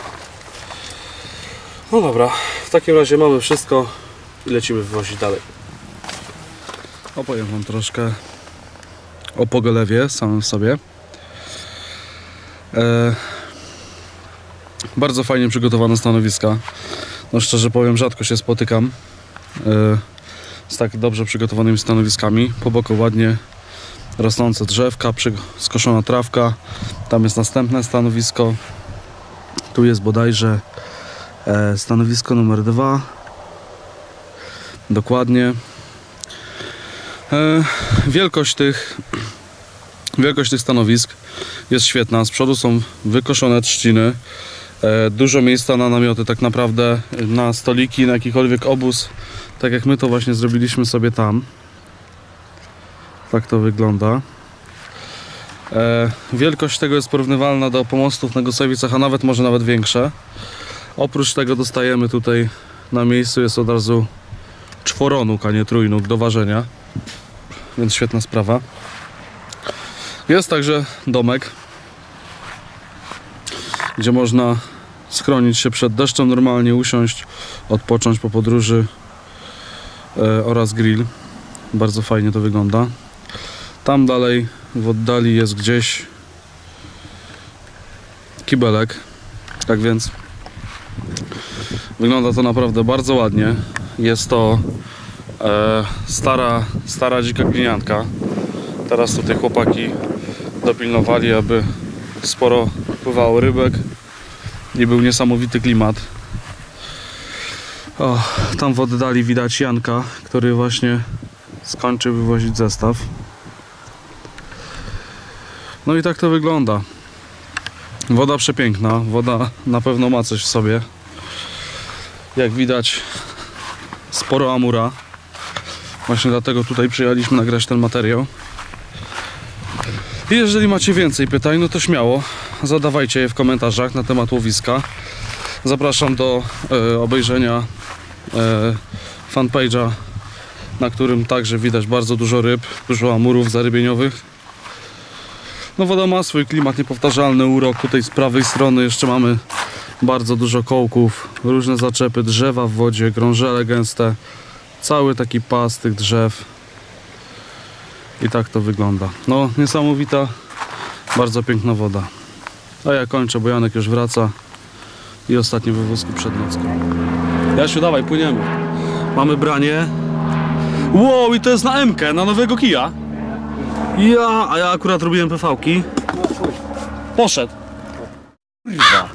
No dobra, w takim razie mamy wszystko i lecimy wywozić dalej. Opowiem wam troszkę o Pogolewie samym w sobie. E, bardzo fajnie przygotowane stanowiska. No szczerze powiem, rzadko się spotykam e, z tak dobrze przygotowanymi stanowiskami. Po boku ładnie rosnące drzewka, skoszona trawka. Tam jest następne stanowisko. Tu jest bodajże e, stanowisko numer dwa. Dokładnie. E, wielkość tych wielkość tych stanowisk jest świetna. Z przodu są wykoszone trzciny. E, dużo miejsca na namioty, tak naprawdę na stoliki, na jakikolwiek obóz. Tak jak my to właśnie zrobiliśmy sobie tam. Tak to wygląda. E, wielkość tego jest porównywalna do pomostów na Gusowicach, a nawet może nawet większe. Oprócz tego dostajemy tutaj na miejscu jest od razu czworonóg, a nie trójnóg do ważenia. Więc świetna sprawa. Jest także domek, gdzie można schronić się przed deszczem, normalnie usiąść, odpocząć po podróży e, oraz grill. Bardzo fajnie to wygląda. Tam dalej w oddali jest gdzieś kibelek. Tak więc wygląda to naprawdę bardzo ładnie. Jest to e, stara, stara dzika glinianka. Teraz tutaj chłopaki dopilnowali, aby sporo pływało rybek i był niesamowity klimat. O, tam w oddali widać Janka, który właśnie skończył wywozić zestaw. No i tak to wygląda. Woda przepiękna, woda na pewno ma coś w sobie. Jak widać, sporo amura. Właśnie dlatego tutaj przyjechaliśmy nagrać ten materiał. I jeżeli macie więcej pytań, no to śmiało zadawajcie je w komentarzach na temat łowiska. Zapraszam do e, obejrzenia e, fanpage'a, na którym także widać bardzo dużo ryb, dużo amurów zarybieniowych. No woda ma swój klimat niepowtarzalny, urok. Tutaj z prawej strony jeszcze mamy bardzo dużo kołków, różne zaczepy, drzewa w wodzie, grążele gęste, cały taki pas tych drzew. I tak to wygląda. No niesamowita, bardzo piękna woda. A ja kończę, bo Janek już wraca i ostatnie wywózki przed nocką. Jasiu, dawaj, płyniemy. Mamy branie. Wow, i to jest na M-kę, na nowego kija. Ja, a ja akurat robiłem P V-ki. Poszedł. Kurwa.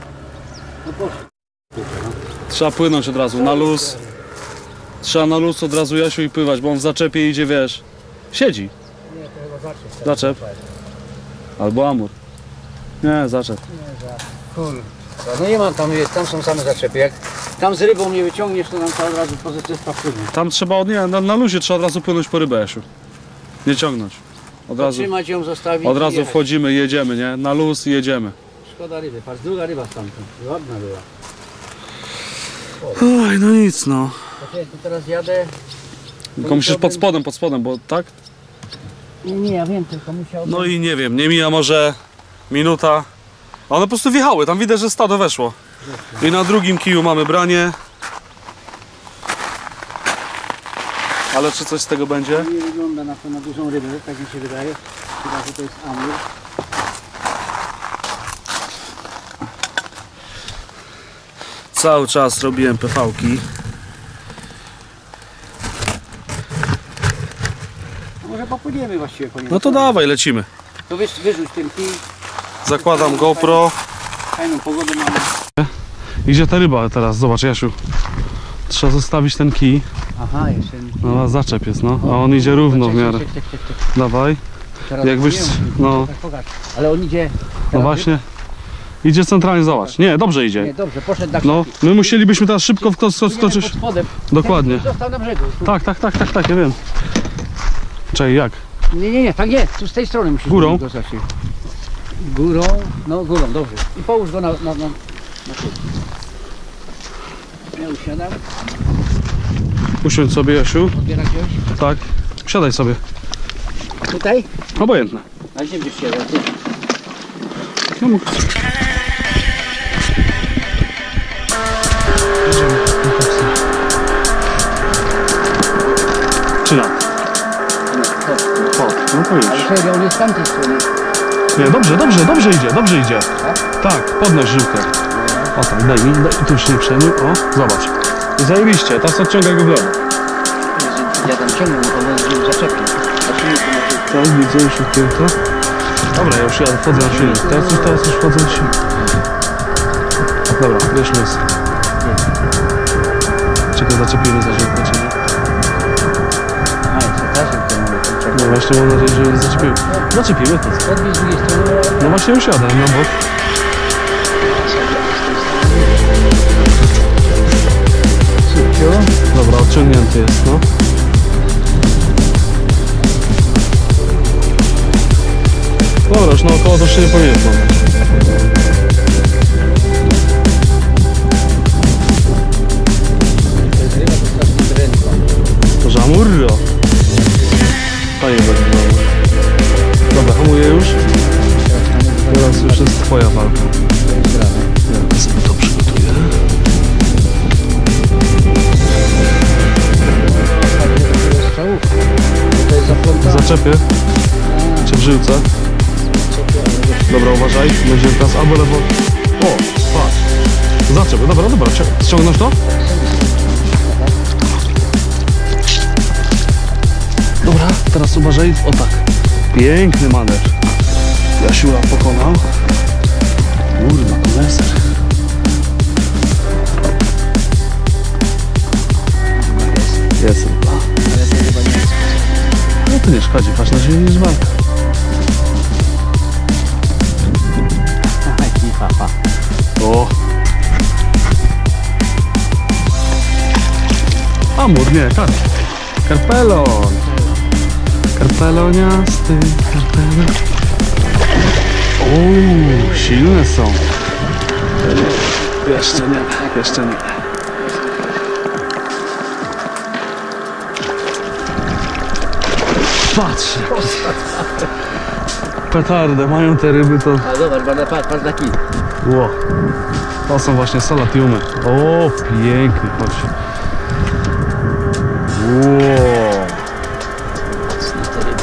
Trzeba płynąć od razu, na luz. Trzeba na luz od razu, Jasiu, i pływać, bo on w zaczepie idzie, wiesz. Siedzi. Nie, to chyba zaczep. Zaczep. Albo amur. Nie, zaczep. Kurde. No nie mam tam, jest, tam są same zaczepy. Jak tam z rybą nie wyciągniesz, to nam to od razu pozytywka wpłynie. Tam trzeba, od, nie, na, na luzie trzeba od razu płynąć po rybę, Jasiu. Nie ciągnąć. Od razu, Trzymać ją, zostawić od i razu jechać. wchodzimy, jedziemy, nie? Na luz i jedziemy. Szkoda ryby, patrz, druga ryba stamtąd. Ładna była. Oj, no nic, no. Okej, tu teraz jadę. Tylko musisz pod spodem, pod spodem, bo tak? Nie, nie, ja wiem, tylko musiałbym... No i nie wiem, nie mija może minuta. A one po prostu wjechały, tam widać, że stado weszło. I na drugim kiju mamy branie. Ale czy coś z tego będzie? Nie wygląda na to na dużą rybę, tak mi się wydaje. Chyba, że to jest amur. Cały czas robiłem P V-ki. Może popłyniemy właściwie po nim. No to dawaj, lecimy. To wiesz, wyrzuć ten kij. Zakładam GoPro. Fajną pogodę mamy. Idzie ta ryba teraz, zobacz Jasiu. Trzeba zostawić ten kij. Aha, jeszcze. No, zaczep jest, no. A on idzie równo w miarę. Czek, czek, czek, czek. Dawaj. Teraz Jakbyś, nie wiem, no. tak pokaż. Ale on idzie. No teraz właśnie. Idzie centralnie, zobacz. Nie, dobrze Nie, idzie. dobrze, poszedł na No, krzaki. my musielibyśmy teraz szybko wko- wsko- Płyniemy skoczyć. pod spodem. Dokładnie. Ten został na brzegu. Tu. Tak, tak, tak, tak, tak, ja wiem. Czekaj, jak? Nie, nie, nie, tak nie. Tu z tej strony musisz Górą? go zacząć. Górą, no górą, dobrze. I połóż go na, na, na, na tył. Ja usiadam. Usiądź sobie, Jasiu. Odbiera gdzieś. Tak. Siadaj sobie. Tutaj? Obojętnie. A gdzie byś siadał? Tu. No mógł. Czy na? O, no to już. Ale serio, on jest z tamtej strony. Nie, dobrze, dobrze, dobrze idzie, dobrze idzie. Tak, podnoś żyłkę. O tak, daj mi, daj, tu już nie przejmuj. O, zobacz. I zajebiście, teraz odciągaj go w lewo. Ja tam ciągnę, to on już zaczepił. A silnik to ma tu. Teraz widzę już odpięte. Dobra, ja już jadę, wchodzę na silnik. Teraz już, teraz już wchodzę na silnik. Dobra, bierz mys. Czekaj, zaczepimy za żyłkę, czy nie? A, jest etażem, to mamy ten No właśnie, mam nadzieję, że nie zaczepiły. Zaczepimy to. Odbij z drugiej strony. No właśnie już jadę, na bok. Szybciu. Dobra, odciągnięty jest, no. Dobra, już naokoło to jeszcze nie powinien pomóc. To jest ryba, to strasznie drętwa. To żamurro. Fajnie będzie żamur. Dobra, hamuję już. Teraz już jest twoja walka. To jest rana. Ja sobie to przygotuję. To jest strzałówka. To jest zaplątane. Zaczepię. Czy w żyłce? Dobra, uważaj. Będziemy teraz albo lewo. O, patrz. Zaczep. Dobra, dobra. Czekaj. Ściągnąć to? Dobra, teraz uważaj. O tak. Piękny manewr. Jasiula pokonał. Kurwa, koneser. Jest ryba. Ale to chyba nie jest. No to nie szkodzi, patrz na ziemię niż walka. Haha. O! Amur, nie, karp. Karpelon. Karpeloniasty, karpelon. Uuu, silne są. Jeszcze nie, jeszcze nie. Patrz! Petardę, mają te ryby to... A zobacz, patrz, patrz, patrz na kij. Ło, to są właśnie salatiumy. O, piękny, chodź. Ło, Mocne te ryby.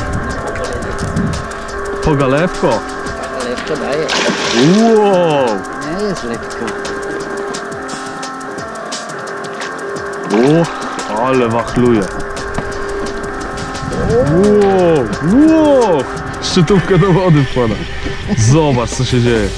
pogalewko. Ale jeszcze daje. Ło, Nie jest lekko. o, ale wachluje. Ło, ło, szczytówkę do wody wkłada. Zobacz, co się dzieje.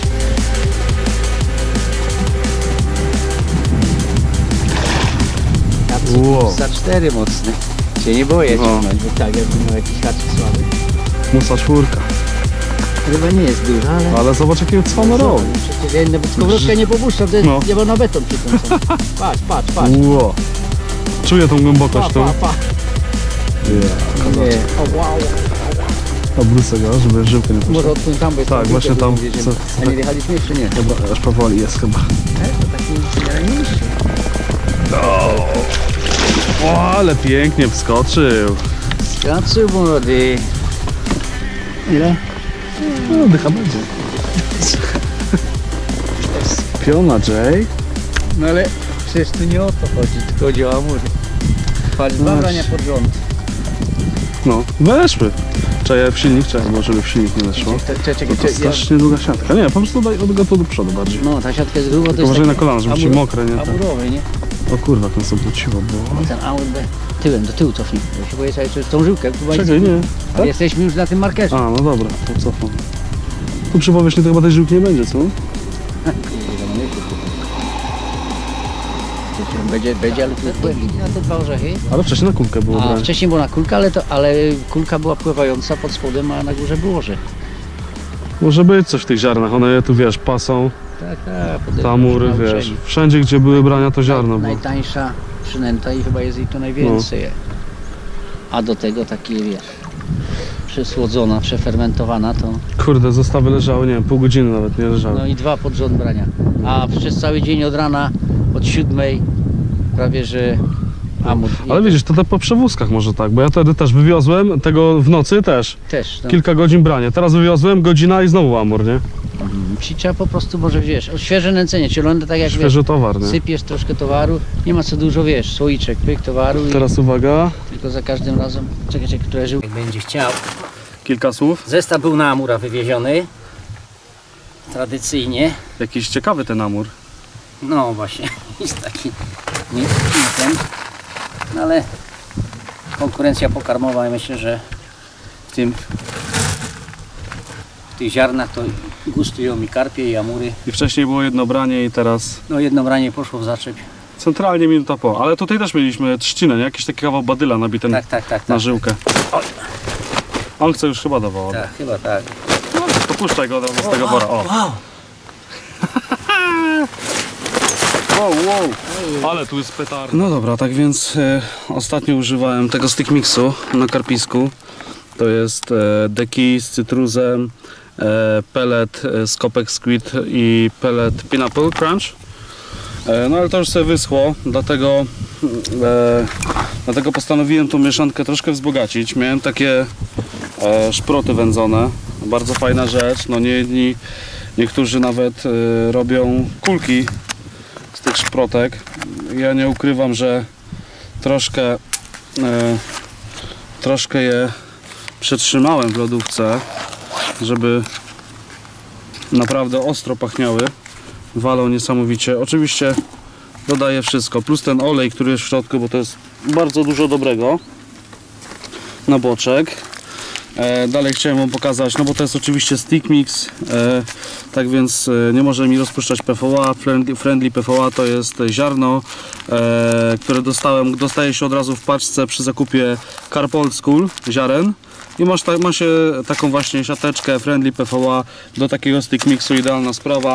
Wow. Za cztery mocny. Się nie boję No. ciągnąć, bo tak jakby miał jakiś haczyk słaby. Musa czwórka. Chyba nie jest duża, ale... Ale zobacz, jakie cwana robi. Przecież ja nawet skowronkę nie popuszczam, to jest No. niebo na beton przykręcony. Patrz, patrz, patrz. Ło. Czuję tą Pa, głębokość tu. pa, pa. Yeah. Nie, o wow. Obrócę go, żeby żyłkę nie Może poszła. odpłynę tam, bo jest Tak, tam właśnie widzę, tam. że wjedziemy. Co- co A nie tak? wjechaliśmy jeszcze nie? Dobra, aż powoli jest chyba. E, to taki najmniejszy. O, ale pięknie wskoczył. Skaczył młody. Ile? No, dycha będzie. Piona J. No ale przecież tu nie o to chodzi, tylko chodzi o amury. Patrz, dwa No brania pod rząd. No, weszły. Czekaj, w silnik, czekaj, bo żeby w silnik nie weszło. Czekaj, czekaj, Bo to czekaj. strasznie długa siatka. Nie, po prostu daj od do przodu bardziej. No, ta siatka jest gruba, to Tylko jest uważaj na taki kolana, żeby ci amur- mokre, nie? Tak. amurowy, nie? O kurwa, ten sobie cicho było. Ten amur B. Tyłem, do tyłu cofnij. Bo się boję sobie, czy tą żyłkę. Tu Czekaj, nie. tak? Jesteśmy już na tym markerze. A, no dobra, to cofam. Tu przy powierzchni to chyba tej żyłki nie będzie, co? Będzie, będzie, ale tu na te dwa orzechy. Ale wcześniej na kulkę było A brać. wcześniej była na kulkę, ale, to, ale kulka była pływająca pod spodem, a na górze było orzech. Może być coś w tych ziarnach, one je tu wiesz, pasą, Tak, tak. potem tamury, już wiesz. nauczeni. Wszędzie gdzie były brania to ziarno było. Najtańsza przynęta i chyba jest jej to najwięcej. No. A do tego takie, wiesz, przesłodzona, przefermentowana to... Kurde, zestawy leżały, nie wiem, pół godziny nawet nie leżały. No i dwa pod rząd brania. A przez cały dzień od rana, od siódmej, prawie że amur. Ale widzisz, to te po przewózkach może tak, bo ja wtedy też wywiozłem, tego w nocy też, Też, no. kilka godzin branie. Teraz wywiozłem, godzina i znowu amur, nie? Ci trzeba po prostu, może wiesz, o świeże nęcenie, czyli one tak jak Świeży towar, wiesz, nie? sypiesz troszkę towaru, nie ma co dużo, wiesz, słoiczek, pyk towaru i Teraz uwaga, tylko za każdym razem, czekaj, czekaj, które żył. Jak będzie chciał. kilka słów. Zestaw był na amura wywieziony, tradycyjnie. Jakiś ciekawy ten amur. No właśnie, jest taki nie, nie ten, no ale konkurencja pokarmowa, ja myślę, że w tym w tych ziarnach to gustują mi karpie i amury. I wcześniej było jedno branie i teraz No jedno branie poszło w zaczep. centralnie minuta po. Ale tutaj też mieliśmy trzcinę, nie? Jakiś taki kawał badyla nabity Tak, tak, tak, na tak. żyłkę. Oj. On chce już chyba dawał. Tak, chyba tak. No, to puszczaj go od razu z tego wora. O. Wow. Wow, wow. Ale tu jest petarda. No dobra, tak więc e, ostatnio używałem tego stick mixu na karpisku. To jest e, deki z cytruzem, e, pellet e, z Kopek Squid i pellet Pineapple Crunch. E, no ale to już sobie wyschło, dlatego, e, dlatego postanowiłem tą mieszankę troszkę wzbogacić. Miałem takie e, szproty wędzone, bardzo fajna rzecz. No nie, nie, niektórzy nawet e, robią kulki z tych szprotek. Ja nie ukrywam, że troszkę e, troszkę je przetrzymałem w lodówce, żeby naprawdę ostro pachniały. Walą niesamowicie. Oczywiście dodaję wszystko, plus ten olej, który jest w środku, bo to jest bardzo dużo dobrego na boczek. E, dalej chciałem wam pokazać, no bo to jest oczywiście stick mix, e, tak więc e, nie może mi rozpuszczać P V A. Friendly, friendly P V A to jest ziarno, e, które dostałem, dostaje się od razu w paczce przy zakupie Carp Old School ziaren. I masz ta, ma się taką właśnie siateczkę Friendly P V A do takiego stick mixu, idealna sprawa.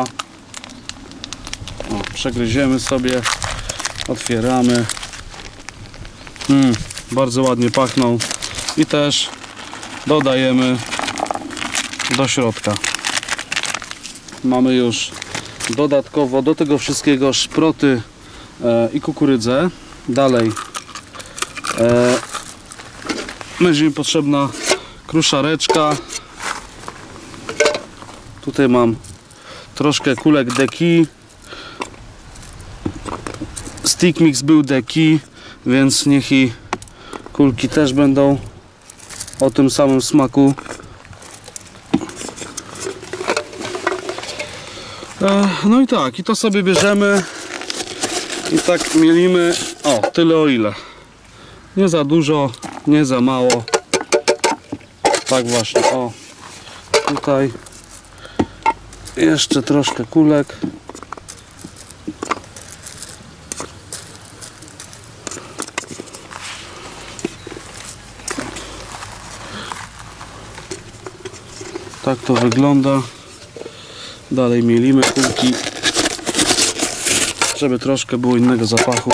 O, przegryziemy sobie, otwieramy. Mm, bardzo ładnie pachną i też dodajemy do środka. Mamy już dodatkowo do tego wszystkiego szproty e, i kukurydzę. Dalej e, będzie mi potrzebna kruszareczka. Tutaj mam troszkę kulek deki. Stick mix był deki, więc niech i kulki też będą o tym samym smaku. E, no i tak, i to sobie bierzemy i tak mielimy, o, tyle o ile. Nie za dużo, nie za mało. Tak właśnie, o. Tutaj jeszcze troszkę kulek. Tak to wygląda. Dalej mielimy kulki, żeby troszkę było innego zapachu.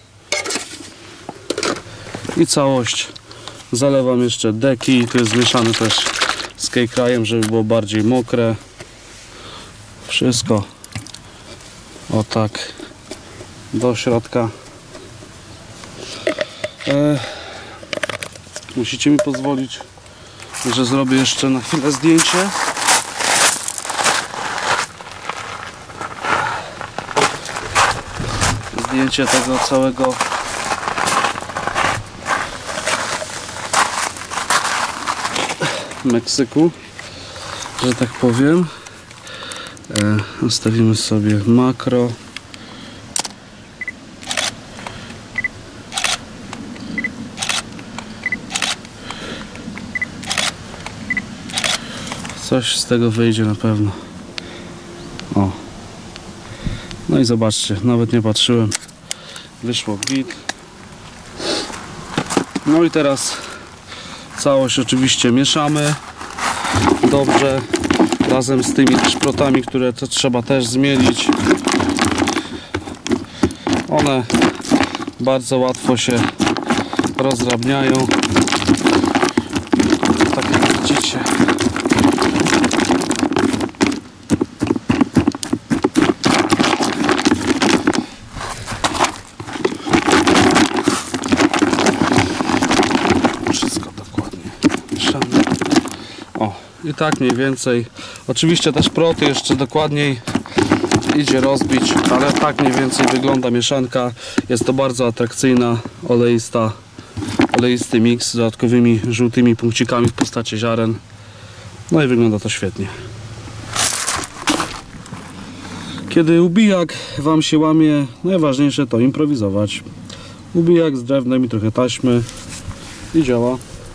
I całość zalewam jeszcze deki. Tu jest zmieszany też z cake rye'em, żeby było bardziej mokre. Wszystko o tak do środka. E, musicie mi pozwolić, że zrobię jeszcze na chwilę zdjęcie. zdjęcie tego całego Meksyku, że tak powiem. E, ustawimy sobie makro. Coś z tego wyjdzie na pewno. O. No i zobaczcie, nawet nie patrzyłem. Wyszło git. No i teraz całość oczywiście mieszamy dobrze razem z tymi szprotami, które to trzeba też zmielić. One bardzo łatwo się rozdrabniają. Tak jak widzicie. I tak mniej więcej. Oczywiście te szproty jeszcze dokładniej idzie rozbić, ale tak mniej więcej wygląda mieszanka. Jest to bardzo atrakcyjna, oleista, oleisty miks z dodatkowymi żółtymi punkcikami w postaci ziaren. No i wygląda to świetnie. Kiedy ubijak Wam się łamie, najważniejsze to improwizować. Ubijak z drewnem i trochę taśmy i działa.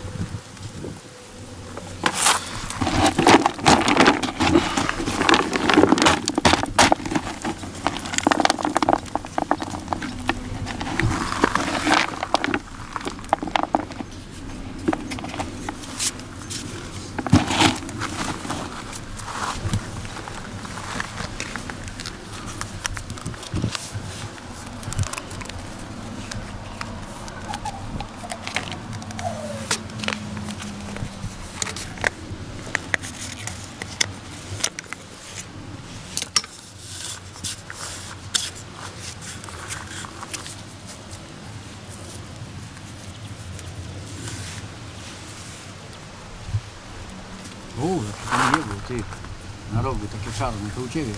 Uuu, to nie było, ty. Na rogu, takie czarne, to u Ciebie.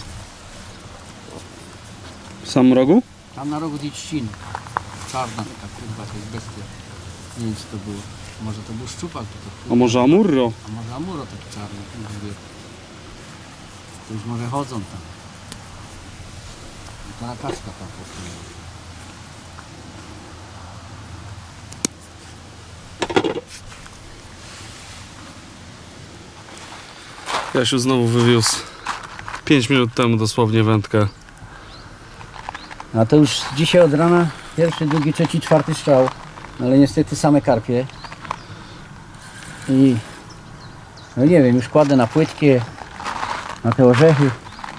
W samym rogu? Tam na rogu tej trzciny. Czarna taka kurwa, to jest bestia. Nie wiem, co to było. Może to był szczupak, to to A może amurro? A może amuro taki czarny, nie wiem. To już może chodzą tam. I ta kaczka tam powstała. Jasiu znowu wywiózł pięć minut temu dosłownie wędkę. A to już dzisiaj od rana pierwszy, drugi, trzeci, czwarty strzał. Ale niestety same karpie. I no nie wiem, już kładę na płytkie, na te orzechy.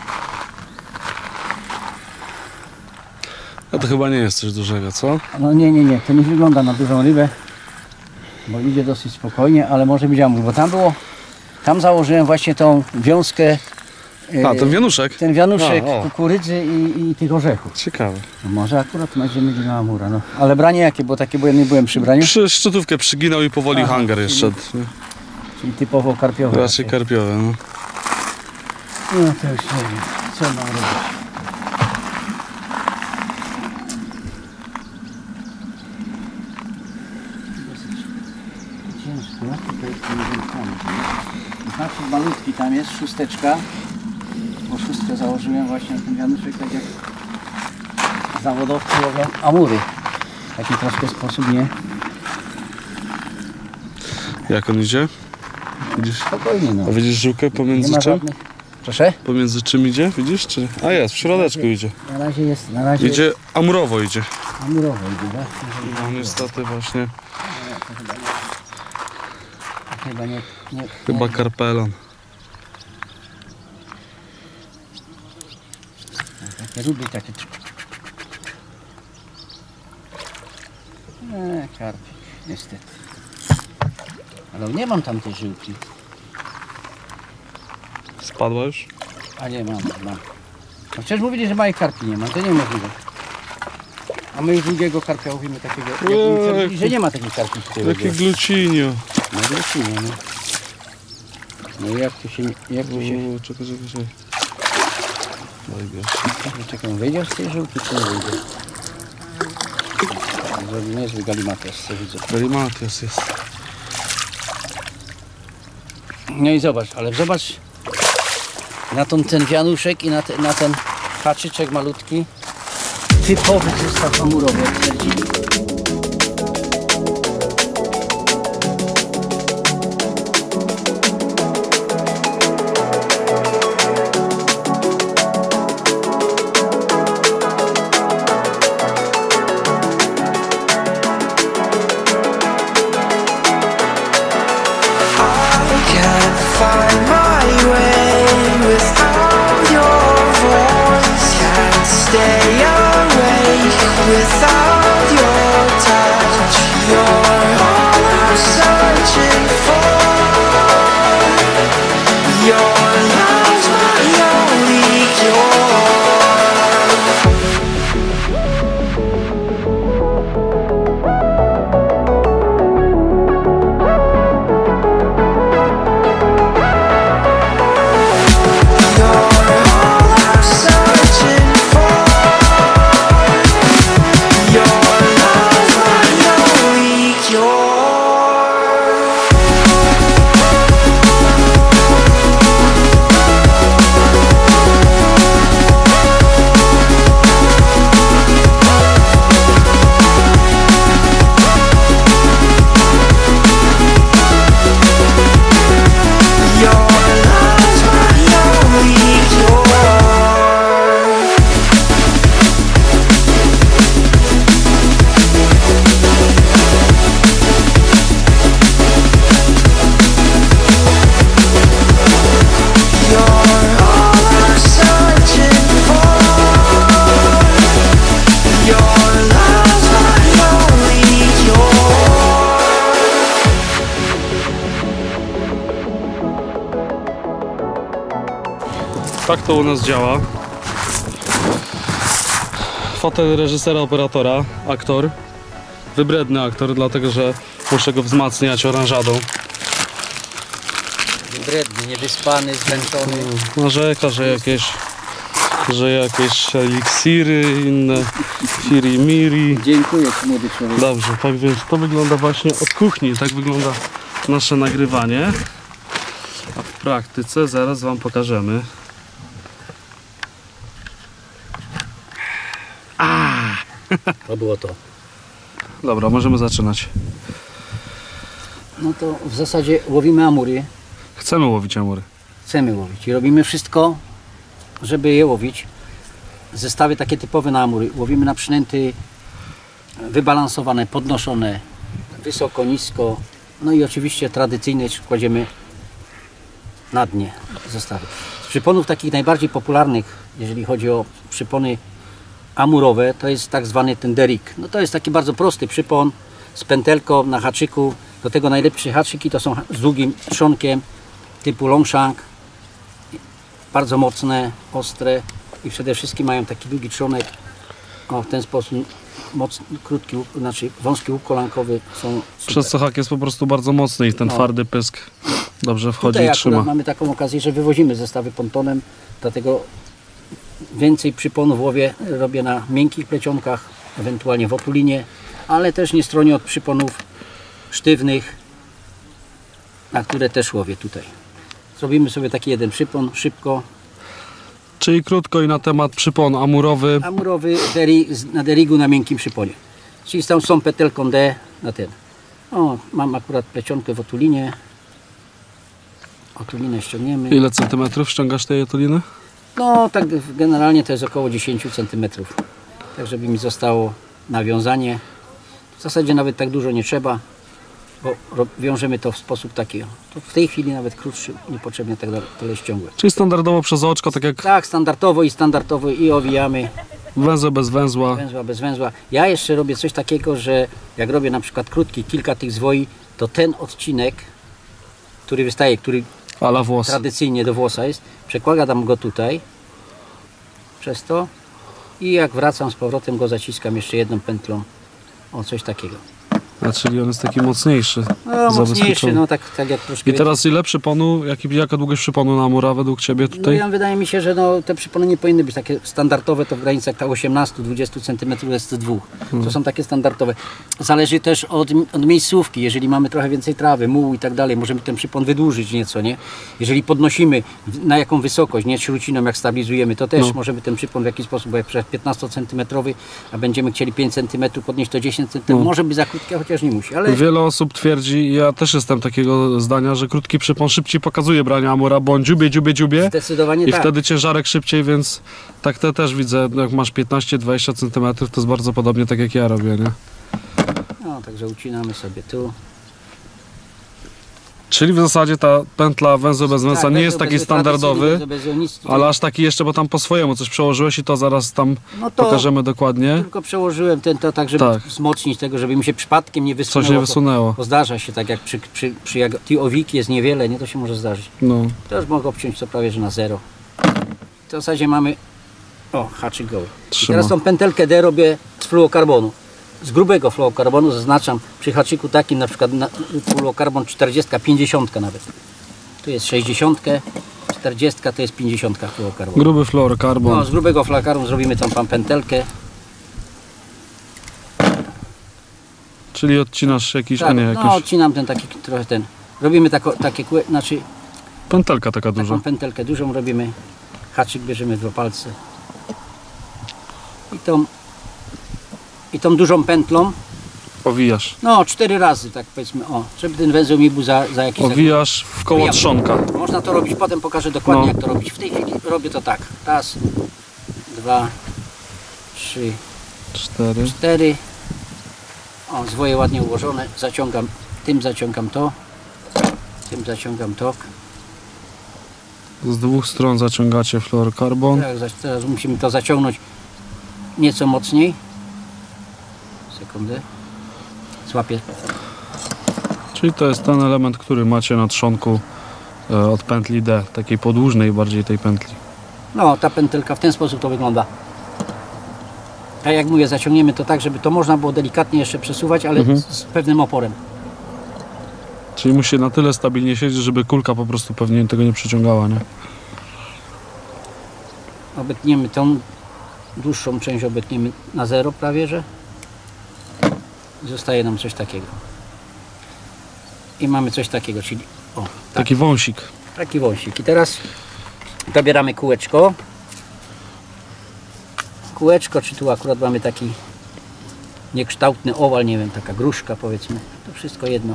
A to chyba nie jest coś dużego, co? No nie, nie, nie, to nie wygląda na dużą rybę. Bo idzie dosyć spokojnie, ale może być amur, bo tam było, tam założyłem właśnie tą wiązkę. A, ten wianuszek? Ten wianuszek A, o. kukurydzy i, i tych orzechów. Ciekawe. No może akurat będziemy mieć na amura, no. Ale branie jakie, bo takie, bo ja nie byłem przy braniu. Przy szczytówkę przyginał i powoli Aha, hangar czyli- jeszcze. Czyli typowo karpiowe. Raczej karpiowe, no. No to już nie wiem, co mam robić. Dosyć ciężko, tutaj jest ten wędkami. Znaczy malutki tam jest, szósteczka. Bo szóstkę założyłem właśnie na ten wianuszek, tak jak zawodowcy łowią amury. W taki troszkę sposób, nie? Jak on idzie? Widzisz? Spokojnie, no. A widzisz żyłkę Nie pomiędzy ma czym? żadnych... Proszę? Pomiędzy czym idzie? Widzisz? Czy... A jest, w środeczku idzie. Na razie jest, na razie Idzie amurowo idzie. amurowo idzie, tak? No niestety właśnie. Chyba nie, nie, Chyba nie. karpelan. Takie rudy takie. Eee, karpik, niestety. Ale nie mam tam tej żyłki. Spadła już? A nie, mam, mam. No przecież mówili, że małej karpi nie ma, to niemożliwe. A my już drugiego karpia łowimy takiego, jak mi twierdzili, że nie ma takich karpi w tyle. Jakie glucinio. No wrócimy, no. No i jak tu się, jak tu się... O, czekaj, czekaj, czekaj. Daj, wiesz. Czekaj, wyjdziesz z tej żyłki, czy nie wyjdziesz? zrobimy, jest galimatias, co widzę. Galimatias jest. No i zobacz, ale zobacz na ten, ten wianuszek i na, te, na ten haczyczek malutki. Typowy zestaw amurowy, jak twierdzili. Find my way without your voice. Can't stay awake without your touch. You're all I'm searching for. Your love's my only cure. Tak to u nas działa. Fotel reżysera, operatora, aktor. Wybredny aktor, dlatego że muszę go wzmacniać oranżadą. Wybredny, niewyspany, zmęczony. Narzeka, że jakieś, że jakieś eliksiry, inne firi miri. Dziękuję Ci, młody człowiek. Dobrze, tak więc to wygląda właśnie od kuchni. Tak wygląda nasze nagrywanie. A w praktyce zaraz Wam pokażemy. To było to. Dobra, możemy zaczynać. No to w zasadzie łowimy amury. Chcemy łowić amury. Chcemy łowić i robimy wszystko, żeby je łowić. Zestawy takie typowe na amury. Łowimy na przynęty wybalansowane, podnoszone, wysoko, nisko. No i oczywiście tradycyjne kładziemy na dnie zestawy. Z przyponów takich najbardziej popularnych, jeżeli chodzi o przypony amurowe, to jest tak zwany ten derik. No to jest taki bardzo prosty przypon z pętelką na haczyku. Do tego najlepsze haczyki to są z długim trzonkiem typu Longshank. Bardzo mocne, ostre i przede wszystkim mają taki długi trzonek. O, w ten sposób mocny, krótki, znaczy wąski łuk kolankowy są super. Przez co hak jest po prostu bardzo mocny i ten No. twardy pysk dobrze wchodzi Tutaj i akurat trzyma. mamy taką okazję, że wywozimy zestawy pontonem, dlatego więcej przyponów łowię, robię na miękkich plecionkach, ewentualnie w otulinie, ale też nie stronię od przyponów sztywnych, na które też łowię tutaj. Zrobimy sobie taki jeden przypon, szybko. Czyli krótko i na temat przypon amurowy. Amurowy deri, na derigu na miękkim przyponie. Czyli z tą są petelką D na ten. O, mam akurat plecionkę w otulinie. Otulinę ściągniemy. Ile centymetrów ściągasz tej otuliny? No tak generalnie to jest około dziesięć centymetrów. Tak żeby mi zostało nawiązanie. W zasadzie nawet tak dużo nie trzeba, bo wiążemy to w sposób taki. To w tej chwili nawet krótszy, niepotrzebnie tak tyle ściągłe. Czyli standardowo przez oczko, tak jak Tak, standardowo i standardowo i owijamy. węzeł bez węzła. Węzła bez węzła. Ja jeszcze robię coś takiego, że jak robię na przykład krótki, kilka tych zwoi, to ten odcinek, który wystaje, który A la włos. tradycyjnie do włosa jest, przekładam go tutaj przez to i jak wracam z powrotem go zaciskam jeszcze jedną pętlą. O, coś takiego. A czyli on jest taki mocniejszy. No mocniejszy, zabezpieczony. no tak, tak jak troszkę... I teraz ile przyponu, jaki, jaka długość przyponu na mura według Ciebie No tutaj? ja wydaje mi się, że no, te przypony nie powinny być takie standardowe, to w granicach ta osiemnaście do dwudziestu centymetrów jest dwóch. Hmm. To są takie standardowe. Zależy też od, od miejscówki, jeżeli mamy trochę więcej trawy, mułu i tak dalej, możemy ten przypon wydłużyć nieco, nie? Jeżeli podnosimy na jaką wysokość, nie śruciną jak stabilizujemy, to też No. możemy ten przypon w jakiś sposób, bo jak przykład piętnastocentymetrowy, a będziemy chcieli pięć centymetrów podnieść, to dziesięć centymetrów, No. może być za krótkie, chociaż nie musi, ale... Wiele osób twierdzi, ja też jestem takiego zdania, że krótki przypon szybciej pokazuje branie amura, bo on dziubie, dziubie, dziubie Zdecydowanie i tak. wtedy ciężarek szybciej, więc tak te też widzę, jak masz piętnaście dwadzieścia centymetrów, to jest bardzo podobnie tak jak ja robię, nie? No, także ucinamy sobie tu. Czyli w zasadzie ta pętla węzeł bez węzła Tak, nie węzeł jest taki bez standardowy, tradycyjny, węzeł bez nic tutaj- ale aż taki jeszcze, bo tam po swojemu coś przełożyłeś i to zaraz tam No to- pokażemy dokładnie. Tylko przełożyłem ten to tak, żeby Tak. wzmocnić tego, żeby mi się przypadkiem nie wysunęło. Coś nie bo- wysunęło. Bo zdarza się tak jak przy, przy, przy jak ty owiki jest niewiele, nie, to się może zdarzyć. No. To już mogę obciąć to prawie że na zero. W zasadzie mamy, o, haczyk goły. I Trzyma. teraz tą pętelkę D robię z fluokarbonu. Z grubego fluokarbonu zaznaczam przy haczyku takim, na przykład na fluokarbon czterdzieści, pięćdziesiąt nawet. Tu jest sześćdziesiąt, czterdzieści to jest pięćdziesiąt fluokarbonu. Gruby fluorokarbon. No, z grubego fluokarbonu zrobimy tą pan pętelkę. Czyli odcinasz jakiś, a Tak, nie no jakiś. odcinam ten taki trochę ten. Robimy tako, takie kół, znaczy Pętelka taka taką duża. pętelkę dużą robimy. Haczyk bierzemy w dwa palce. I tą, I tą dużą pętlą, Owijasz. no cztery razy tak powiedzmy, o, żeby ten węzeł mi był za, za jakiś... Owijasz w koło Owijam. trzonka. Można to robić, potem pokażę dokładnie No. jak to robić. W tej chwili robię to tak. Raz, dwa, trzy, Cztery. cztery. O, zwoje ładnie ułożone. Zaciągam, tym zaciągam to. Tym zaciągam to. Z dwóch stron zaciągacie fluorokarbon. Teraz, zaś- teraz musimy to zaciągnąć nieco mocniej. Sekundę. Złapię. Czyli to jest ten element, który macie na trzonku e, od pętli D. Takiej podłużnej bardziej tej pętli. No, ta pętelka w ten sposób to wygląda. A jak mówię, zaciągniemy to tak, żeby to można było delikatnie jeszcze przesuwać, ale Mhm. z, z pewnym oporem. Czyli musi na tyle stabilnie siedzieć, żeby kulka po prostu pewnie tego nie przyciągała, nie? Obetniemy tą dłuższą część, obetniemy na zero prawie, że zostaje nam coś takiego. I mamy coś takiego, czyli o, tak, Taki wąsik. taki wąsik. I teraz dobieramy kółeczko. Kółeczko, czy tu akurat mamy taki niekształtny owal, nie wiem, taka gruszka powiedzmy. To wszystko jedno.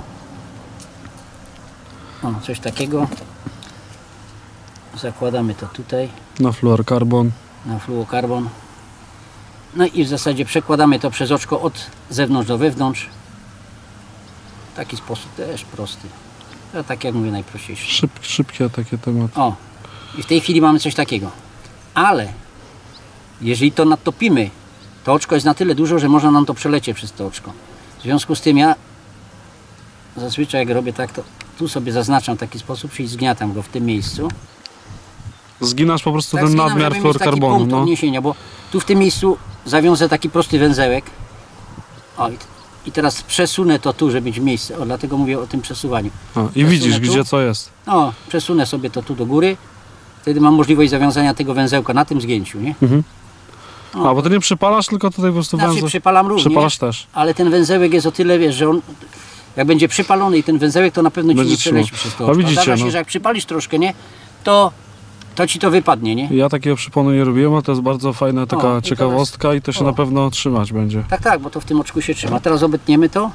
O, coś takiego. Zakładamy to tutaj Na fluorokarbon. na fluokarbon. No i w zasadzie przekładamy to przez oczko od zewnątrz do wewnątrz. W taki sposób też prosty. A tak jak mówię, najprościejszy. Szyb, szybkie takie tematy. O, i w tej chwili mamy coś takiego. Ale jeżeli to nadtopimy, to oczko jest na tyle dużo, że można nam to przelecieć przez to oczko. W związku z tym ja zazwyczaj jak robię tak, to tu sobie zaznaczam w taki sposób, czyli zgniatam go w tym miejscu. Zginasz po prostu Tak, ten zginam, nadmiar żeby mieć taki fluorokarbonu. punkt No. odniesienia, bo tu w tym miejscu zawiązę taki prosty węzełek. O, i, i teraz przesunę to tu, żeby mieć miejsce. O, dlatego mówię o tym przesuwaniu. A, I Przesunę widzisz, tu. gdzie co jest. O, przesunę sobie to tu do góry. Wtedy mam możliwość zawiązania tego węzełka na tym zgięciu, nie? O. A, bo ty nie przypalasz, tylko tutaj po prostu Znaczy węzeł. przypalam również, Przypalasz też. ale ten węzełek jest o tyle, wiesz, że on jak będzie przypalony i ten węzełek, to na pewno ci Będzie nie przeleci trzymał. przez to A oczko. widzicie, Zdarza się, no. że jak przypalisz troszkę, nie? To, to ci to wypadnie, nie? Ja takiego przyponu nie robiłem, ale to jest bardzo fajna taka O, i ciekawostka i to się o. na pewno trzymać będzie. Tak, tak, bo to w tym oczku się trzyma. Teraz obetniemy to.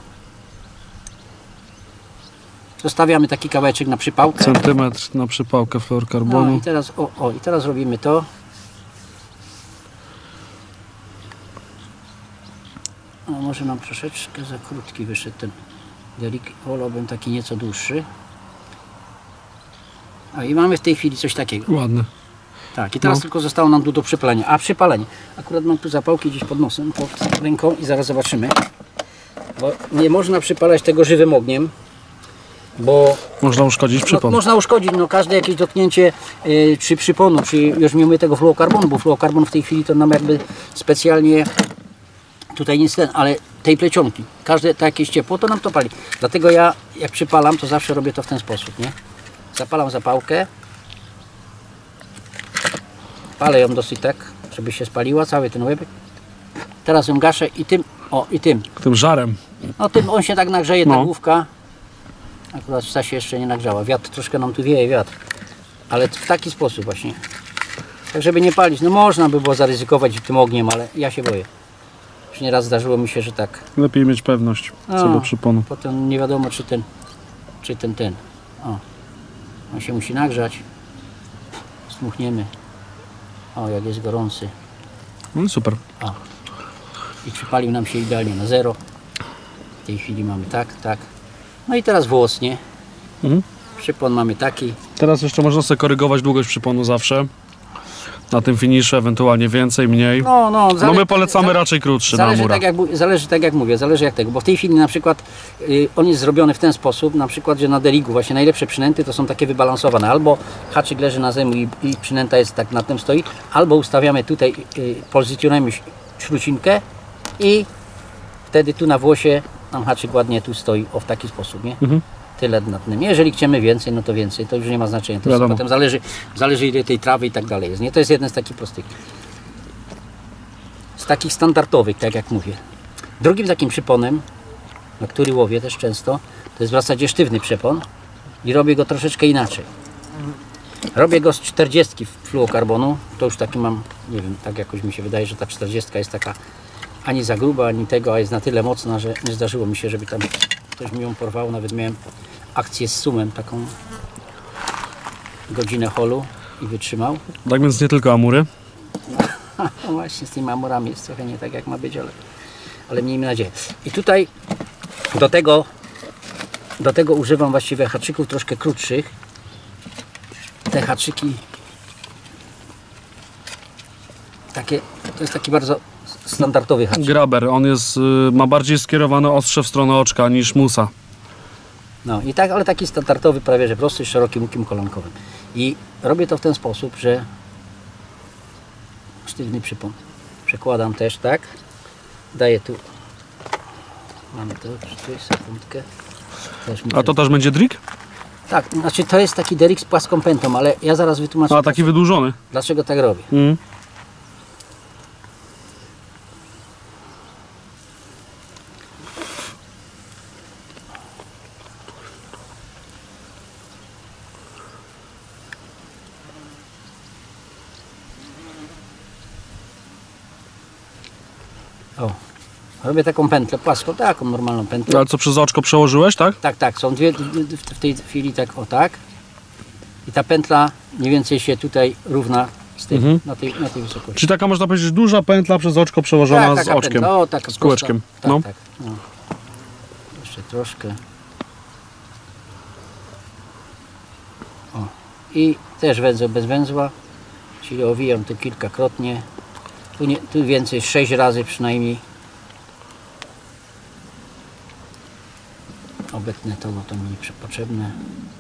Zostawiamy taki kawałeczek na przypałkę. Centymetr na przypałkę No fluorokarbonu. i teraz, o, o, i teraz robimy to. No, może nam troszeczkę za krótki wyszedł ten delik. Wolałbym taki nieco dłuższy. A i mamy w tej chwili coś takiego. Ładny. Tak, i teraz No. tylko zostało nam tu do przypalenia. A przypalenie. Akurat mam tu zapałki gdzieś pod nosem, pod ręką i zaraz zobaczymy. Bo nie można przypalać tego żywym ogniem, bo Można uszkodzić no, przypon. można uszkodzić no, każde jakieś dotknięcie y, czy przyponu, czy już nie mówię tego fluokarbonu, bo fluokarbon w tej chwili to nam jakby specjalnie tutaj nic ten, ale tej plecionki. Każde to jakieś ciepło, to nam to pali. Dlatego ja jak przypalam, to zawsze robię to w ten sposób, nie? Zapalam zapałkę. Palę ją dosyć tak, żeby się spaliła, cały ten łebek. Teraz ją gaszę i tym, o i tym. Tym żarem. No tym on się tak nagrzeje, ta No. główka. Akurat w się jeszcze nie nagrzała. Wiatr, troszkę nam tu wieje wiatr. Ale w taki sposób właśnie. Tak żeby nie palić. No można by było zaryzykować tym ogniem, ale ja się boję. Już nieraz zdarzyło mi się, że tak. Lepiej mieć pewność co No. do przyponu. Potem nie wiadomo czy ten, czy ten, ten. O. On się musi nagrzać. Smuchniemy. O, jak jest gorący. No super. O. I przypalił nam się idealnie na zero. W tej chwili mamy tak, tak. No i teraz włos, nie? Mhm. Przypon mamy taki. Teraz jeszcze można sobie korygować długość przyponu zawsze. Na tym finiszu ewentualnie więcej, mniej. No, no, No my polecamy raczej krótszy na Zależy Amura. tak, jak, bu- zależy tak jak mówię, zależy jak tego, bo w tej chwili na przykład y, on jest zrobiony w ten sposób, na przykład, że na derigu właśnie najlepsze przynęty to są takie wybalansowane, albo haczyk leży na zemu i, i przynęta jest tak na tym stoi, albo ustawiamy tutaj, y, pozycjonujemy ś- śrucinkę i wtedy tu na włosie nam haczyk ładnie tu stoi, o w taki sposób, nie? Mhm. Tyle nad tym. Jeżeli chcemy więcej, no to więcej, to już nie ma znaczenia, to jest, Wiadomo. potem zależy, zależy ile tej trawy i tak dalej jest, nie? To jest jeden z takich prostych. Z takich standardowych, tak jak mówię. Drugim takim przyponem, na który łowię też często, to jest w zasadzie sztywny przepon i robię go troszeczkę inaczej. Robię go z czterdziestki fluokarbonu, to już taki mam, nie wiem, tak jakoś mi się wydaje, że ta czterdziestka jest taka ani za gruba, ani tego, a jest na tyle mocna, że nie zdarzyło mi się, żeby tam ktoś mi ją porwał, nawet miałem akcję z sumem, taką godzinę holu i wytrzymał. Tak więc nie tylko Amury. No właśnie, z tymi amurami jest trochę nie tak jak ma być, ale, ale miejmy nadzieję. I tutaj do tego, do tego używam właściwie haczyków troszkę krótszych. Te haczyki takie, to jest taki bardzo standardowy haczyk. Graber, on jest, y, ma bardziej skierowane ostrze w stronę oczka niż musa. No i tak, ale taki standardowy, prawie że prosty, z szerokim łukiem kolankowym. I robię to w ten sposób, że sztywny przypon. Przekładam też tak. Daję tu. Mamy to, tu sekundkę. Też mi A to też będzie drik? Tak, znaczy to jest taki derik z płaską pętą, ale ja zaraz wytłumaczę, A taki wydłużony. dlaczego tak robię. Mm. O, robię taką pętlę płaską, taką normalną pętlę. Ale co, przez oczko przełożyłeś, tak? Tak, tak, są dwie w tej chwili tak, o tak. I ta pętla mniej więcej się tutaj równa z tym, Mhm. na, tej, na tej wysokości. Czyli taka można powiedzieć duża pętla przez oczko przełożona Tak, z taka oczkiem. pętla, o, taka z kółeczkiem. prosta. Tak, No. tak, no. Jeszcze troszkę. O. I też węzeł bez węzła, czyli owijam tu kilkakrotnie. Tu, nie, tu więcej, sześć razy przynajmniej. Obetnę to, bo to mi niepotrzebne.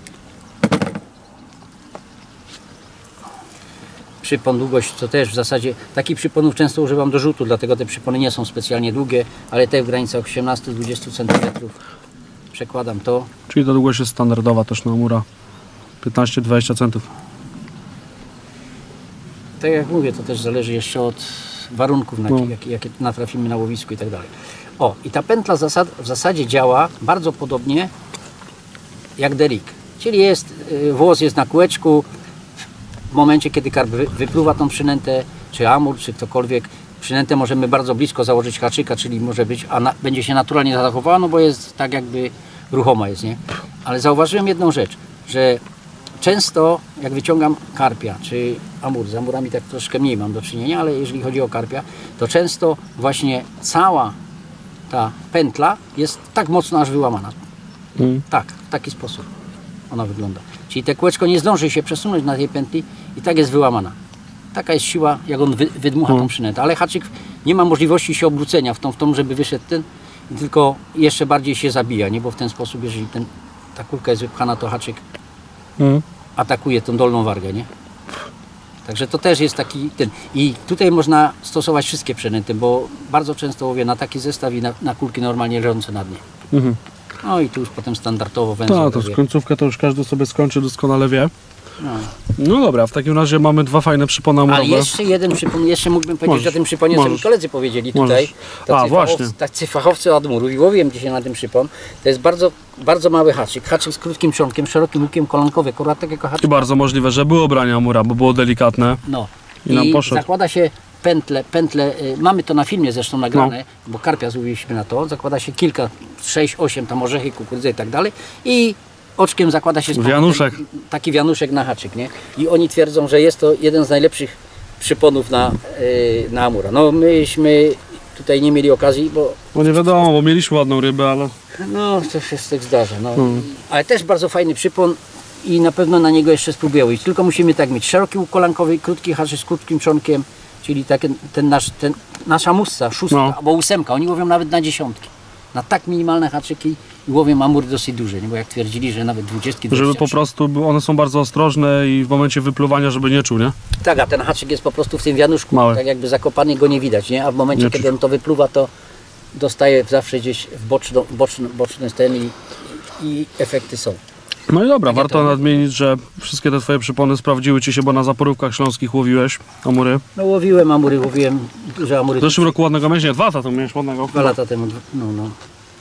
Przypon, długość, to też w zasadzie takich przyponów często używam do rzutu, dlatego te przypony nie są specjalnie długie, ale te w granicach osiemnaście do dwudziestu centymetrów. Przekładam to. Czyli ta długość jest standardowa też na Amura. piętnaście do dwudziestu centów. Tak jak mówię, to też zależy jeszcze od warunków, na No. jakie, jakie, jakie natrafimy na łowisku i tak dalej. O, i ta pętla zasad, w zasadzie działa bardzo podobnie jak derik. Czyli jest, y, włos jest na kółeczku, w momencie kiedy karp wy, wypluwa tą przynętę, czy amur, czy ktokolwiek, przynętę możemy bardzo blisko założyć haczyka, czyli może być, a na, będzie się naturalnie zachowała, no bo jest tak jakby ruchoma jest, nie? Ale zauważyłem jedną rzecz, że często jak wyciągam karpia, czy amur, z amurami tak troszkę mniej mam do czynienia, ale jeżeli chodzi o karpia, to często właśnie cała ta pętla jest tak mocno aż wyłamana. Mm. Tak, w taki sposób ona wygląda. Czyli te kółeczko nie zdąży się przesunąć na tej pętli i tak jest wyłamana. Taka jest siła, jak on wy, wydmucha tą przynętę. Ale haczyk nie ma możliwości się obrócenia w tą, w tą żeby wyszedł ten, tylko jeszcze bardziej się zabija, nie? Bo w ten sposób, jeżeli ten, ta kulka jest wypchana, to haczyk Mm. atakuje tą dolną wargę, nie? Także to też jest taki ten. I tutaj można stosować wszystkie przynęty, bo bardzo często łowię na taki zestaw i na, na kulki normalnie leżące na dnie. Mhm. No i tu już potem standardowo węzeł. No to łowię. końcówkę to już każdy sobie skończy, doskonale wie. No. No dobra, w takim razie mamy dwa fajne przypony amurowe. Ale jeszcze jeden przypon, jeszcze mógłbym powiedzieć Możesz, o tym przyponie, co mi możesz. koledzy powiedzieli Możesz. tutaj. A, Tacy właśnie. Fachowcy, tacy fachowcy od murów i łowiłem dzisiaj na tym przypon. To jest bardzo, bardzo mały haczyk. Haczyk z krótkim trzonkiem, szerokim łukiem kolankowy, akurat tak jako haczyk. I bardzo możliwe, że było branie amura, bo było delikatne. No. I nam poszedł. zakłada się pętle, pętle, y, mamy to na filmie zresztą nagrane, no. bo karpia złowiliśmy na to. Zakłada się kilka, sześć, osiem tam orzechy, kukurydzy i tak dalej. I oczkiem zakłada się Wianuszek. Taki, taki wianuszek na haczyk, nie? I oni twierdzą, że jest to jeden z najlepszych przyponów na, yy, na amura. No myśmy tutaj nie mieli okazji, bo No nie wiadomo, bo mieliśmy ładną rybę, ale... no to się z tych zdarza. No. Hmm. Ale też bardzo fajny przypon i na pewno na niego jeszcze spróbuję łowić. Tylko musimy tak mieć szeroki łuk kolankowy, krótki haczyk z krótkim trzonkiem, czyli taki, ten nasz, ten, nasza mussa, szóstka No. albo ósemka. Oni łowią nawet na dziesiątki. Na tak minimalne haczyki i łowią amury dosyć duże, nie? Bo jak twierdzili, że nawet dwudziestki, Żeby dwadzieścia po trzy. prostu, by- one są bardzo ostrożne i w momencie wypluwania, żeby nie czuł, nie? Tak, a ten haczyk jest po prostu w tym wianuszku, Mały. tak jakby zakopany, go nie widać, nie? A w momencie, Nie kiedy czuć. on to wypluwa, to dostaje zawsze gdzieś w boczno, boczny, boczny ten i, i efekty są. No i dobra, warto to- nadmienić, że wszystkie te twoje przypony sprawdziły ci się, bo na zaporówkach śląskich łowiłeś amury. No łowiłem amury, łowiłem duże amury W zeszłym roku ładnego miałeś, nie, dwa lata to miałeś ładnego. dwa lata temu. No, no.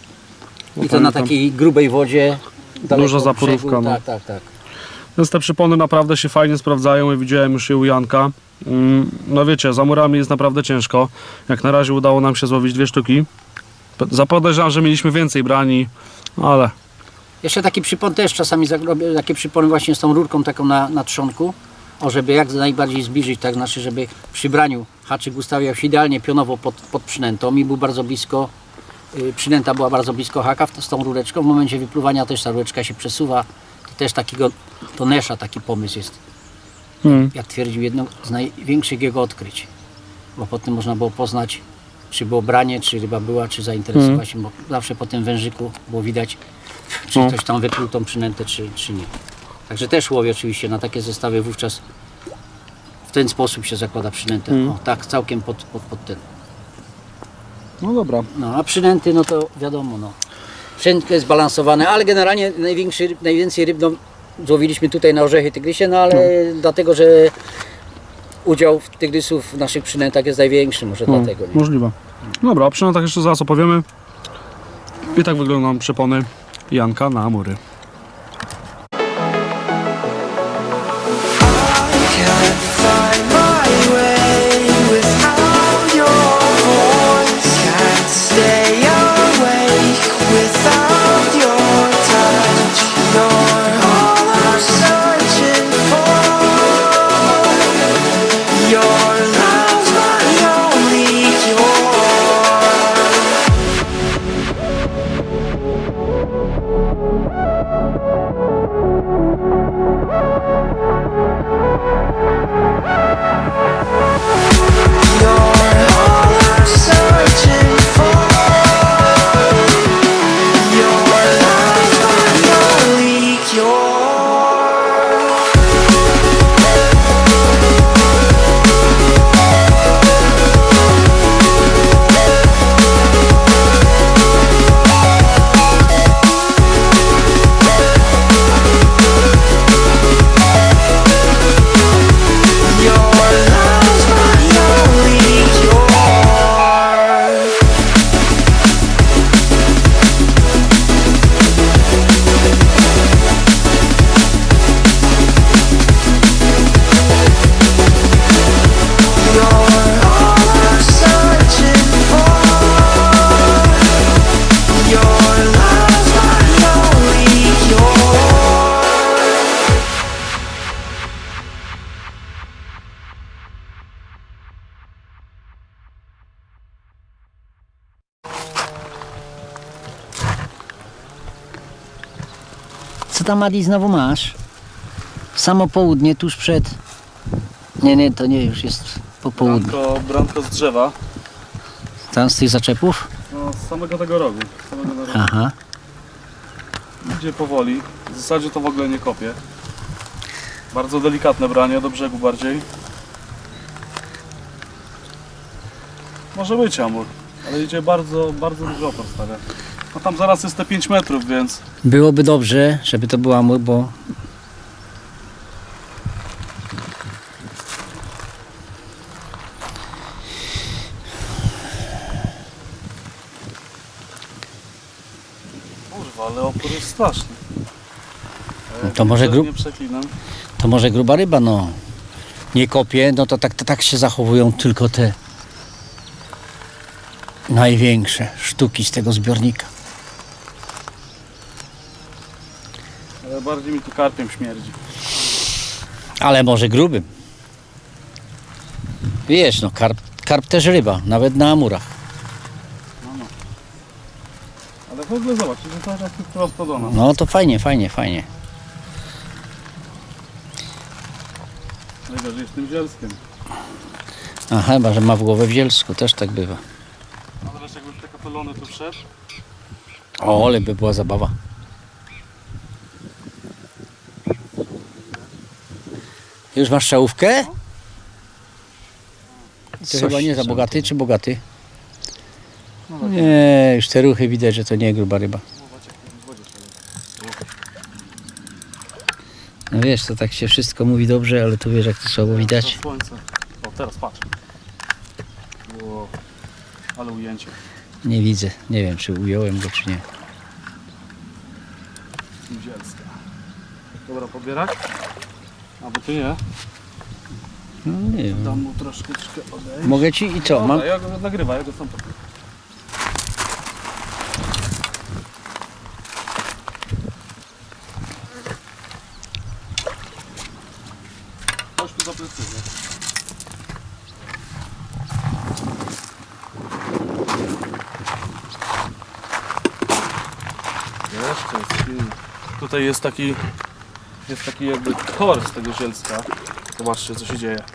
No I to na pamiętam. takiej grubej wodzie. daleko Duża od zaporówka, brzegu, no. Tak, tak, tak. Więc te przypony naprawdę się fajnie sprawdzają i widziałem już je u Janka. Mm, No wiecie, z amurami jest naprawdę ciężko. Jak na razie udało nam się złowić dwie sztuki. Zapodejrzewam, że mieliśmy więcej brani, ale Jeszcze taki przypon też czasami zarobię, takie przypony właśnie z tą rurką taką na, na trzonku. O, żeby jak najbardziej zbliżyć, tak znaczy, żeby przy braniu haczyk ustawiał się idealnie pionowo pod, pod przynętą i był bardzo blisko, y, przynęta była bardzo blisko haka w- z tą rureczką. W momencie wypluwania też ta rureczka się przesuwa. To też takiego, to Nesha taki pomysł jest. mm, Jak twierdził, jedno z największych jego odkryć. Bo potem można było poznać, czy było branie, czy ryba była, czy zainteresować się, bo zawsze po tym wężyku było widać, czy No. ktoś tam wypluł tą przynętę, czy, czy nie. Także też łowię oczywiście na takie zestawy, wówczas w ten sposób się zakłada przynętę. O, tak, całkiem pod, pod, pod ten. no dobra. No, a przynęty, no to wiadomo, no. Wszystko jest balansowane, ale generalnie największy, najwięcej ryb no, złowiliśmy tutaj na orzechy tygrysie, no ale dlatego, że udział w tygrysów w naszych przynętach jest największy, może No, dlatego. Nie? możliwe. Dobra, o przynętach jeszcze zaraz opowiemy. I tak wyglądają przypony Janka na amury. Can't find my way without your voice. Can't stay awake without your touch. You're all I'm searching for. Your love's my only cure. You're all I'm searching for. Your love's my only cure. Your love's my only cure. You're all I'm searching for. Your love's my only cure. Co tam, Adi, znowu masz? Samo południe, tuż przed... Nie, nie, to nie, już jest po południu. Branko, branko z drzewa. Tam z tych zaczepów? No, z samego tego rogu. Z samego tego rogu. Aha. Idzie powoli. W zasadzie to w ogóle nie kopie. Bardzo delikatne branie, do brzegu bardziej. Może być amur, ale idzie bardzo, bardzo duży opór stawia. No tam zaraz jest te pięć metrów, więc... Byłoby dobrze, żeby to był amur, bo... Kurwa, ale opór jest straszny. No to może gru... Nie przeklinam. To może gruba ryba, no. Nie kopie, no to tak, to tak się zachowują tylko te największe sztuki z tego zbiornika. Ale bardziej mi tu karpiem śmierdzi. Ale może grubym. Wiesz, no karp, karp też ryba, nawet na amurach. No, no. Ale w ogóle zobacz, że to jest prosto do nas. No to fajnie, fajnie, fajnie. Najgorzej jest tym zielskiem. A chyba, że ma w głowę w zielsku, też tak bywa. Ale wiesz, jakby te kapelony tu wszedł? O, ale by była zabawa. Już masz szałówkę? To Coś chyba nie za tam bogaty, czy bogaty? No tak. Nie, już te ruchy widać, że to nie gruba ryba. No wiesz, to tak się wszystko mówi dobrze, ale tu wiesz, jak to słabo widać. Na słońce. O, teraz patrz. Wow. Ale ujęcie. Nie widzę, nie wiem, czy ująłem go, czy nie. Zielska. Dobra, pobierak? A bo ty nie. No nie wiem. Dam mu troszkę, troszkę odejść. Mogę ci i co? Dobra, Mam? ja go nagrywam, ja go sam potem. Chodź tu za precyzję. Jeszcze jest silny. Tutaj jest taki, jest taki jakby kor z tego zielska. Zobaczcie, co się dzieje.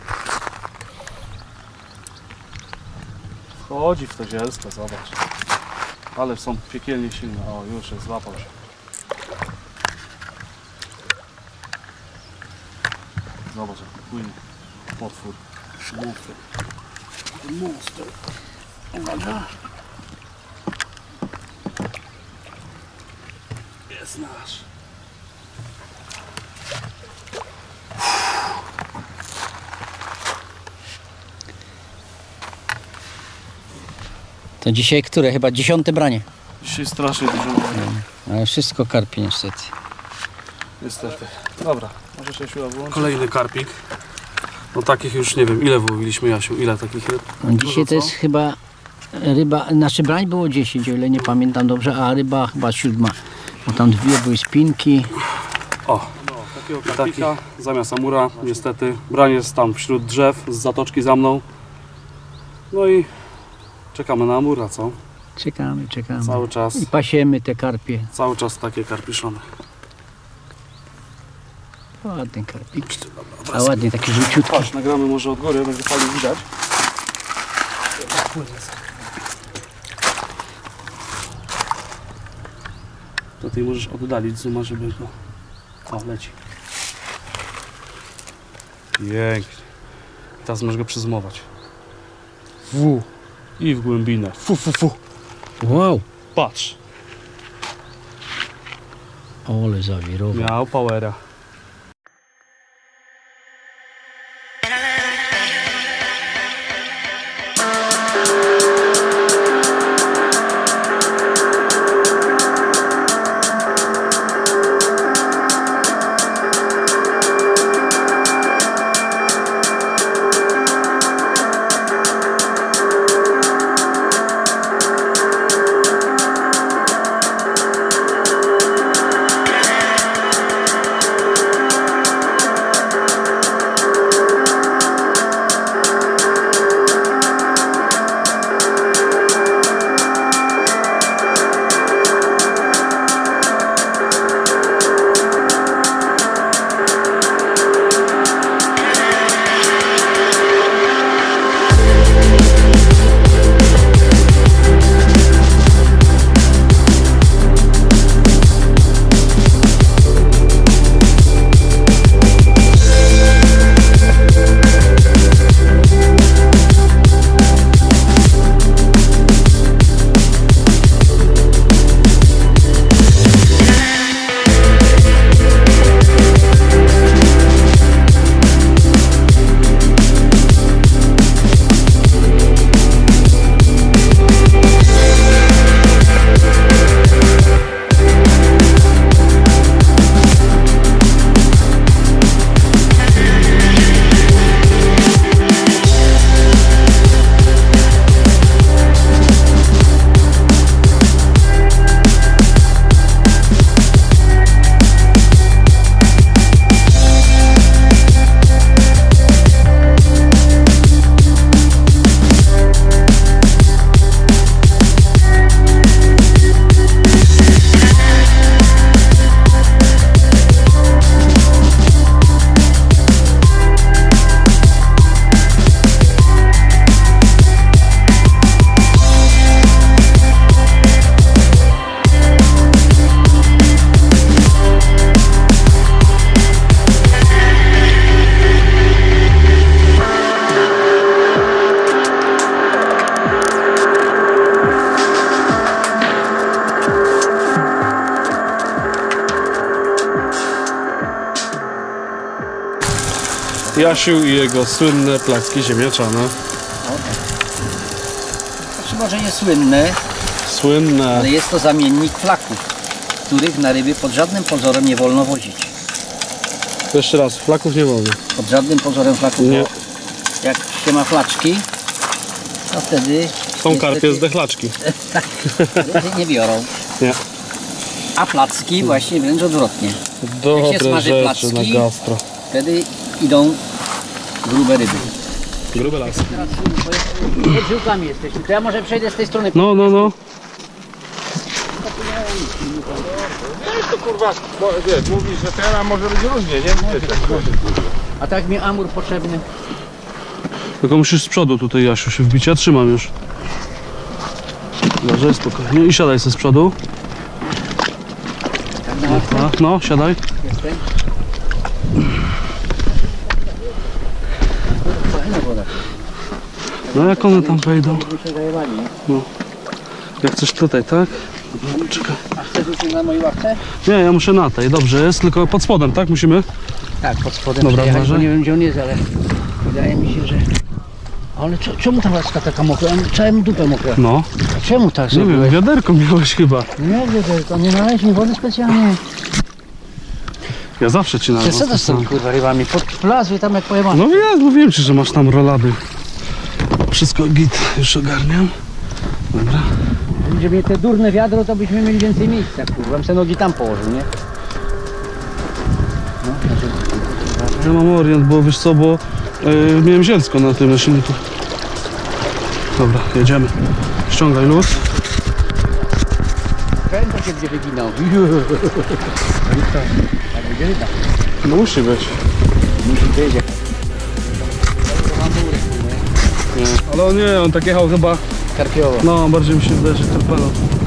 Wchodzi w to zielsko, zobacz. Ale są piekielnie silne. O, już jest, złapał się. Zobacz, jak płynie potwór. Monster. Monster. Uwaga. Jest nasz. To dzisiaj które? Chyba dziesiąte branie. Dzisiaj strasznie dużo brania. Ale wszystko karpie niestety. Niestety. Dobra, może się siła wyłączyć. Kolejny karpik. No takich już nie wiem, ile wyłowiliśmy, Jasiu, ile takich ryb? No dzisiaj to jest chyba ryba, znaczy brań było dziesięć, o ile nie pamiętam dobrze, a ryba chyba siódma. Bo tam dwie były spinki. O, no, takiego karpika zamiast amura, niestety. Brań jest tam wśród drzew, z zatoczki za mną. No i czekamy na amura, co? Czekamy, czekamy. Cały czas, I pasiemy te karpie. cały czas takie karpiszony. Ładny karpik. A ładnie, taki żółciutki. Patrz, nagramy może od góry, będzie fajnie widać. Tutaj możesz oddalić zooma, żeby go... O, leci. Pięknie. Teraz możesz go przyzmować. Fu. I w głębinę. Fu, fu, fu. Wow, Patrz. ole zawirował. Miał powera. Jasiu i jego słynne placki ziemniaczane. Znaczy może nie słynne, Słynne. ale jest to zamiennik flaków, których na ryby pod żadnym pozorem nie wolno wozić. Jeszcze raz, flaków nie wolno. Pod żadnym pozorem flaków, Nie. bo jak się ma flaczki, to wtedy Są niestety karpie z dechlaczki. ryby nie biorą. Nie. A placki właśnie wręcz odwrotnie. Dobre smaży rzeczy placki, na gastro. Wtedy idą grube ryby. Grube laski. Teraz pod żyłkami jesteśmy, to ja może przejdę z tej strony. No, no, no. Wiesz, to kurwa, bo, wiesz, mówisz, że ten, a może być różnie, nie? Wiesz, jak to jest. A tak mi amur potrzebny. Tylko musisz z przodu tutaj, Jasiu, się wbić. Ja trzymam już. Dobrze, spokojnie. I siadaj sobie z przodu. Tak na łatwo A, no, siadaj. jestem. Fajna woda. No, jak one tam wejdą? By się zajebali, nie? Jak chcesz tutaj, tak? No, czekaj. A chcesz usiąść na mojej ławce? Nie, ja muszę na tej. Dobrze jest, tylko pod spodem, tak? Musimy? Tak, pod spodem Dobra, przejechać, bo może? nie wiem gdzie on jest, ale wydaje mi się, że... Ale cze- czemu ta łaska taka mokra? Ja mam całą dupę mokra. No. Czemu tak Nie wiem, zrobiłeś? wiaderko miałeś chyba. Nie wiem, to nie naleźć mi wody specjalnie. Ja zawsze ci Czy nalewam. co to z tymi kurwa rybami? Podplazły tam jak pojebane. No ja mówiłem ci, że masz tam rolady. Wszystko git, już ogarniam. Dobra. Gdyby mnie te durne wiadro, to byśmy mieli więcej miejsca, kurwa. Bym se nogi tam położył, nie? No, znaczy, Ja mam orient, bo wiesz co, bo yy, miałem zielsko na tym silniku. Dobra, jedziemy. Ściągaj luz. ten to się gdzie wyginał. Tak będzie ryba. No musi być. Musi być. Nie. Ale on nie, on tak jechał chyba, Karpiowo. no bardziej mi się wydaje, że torpedo.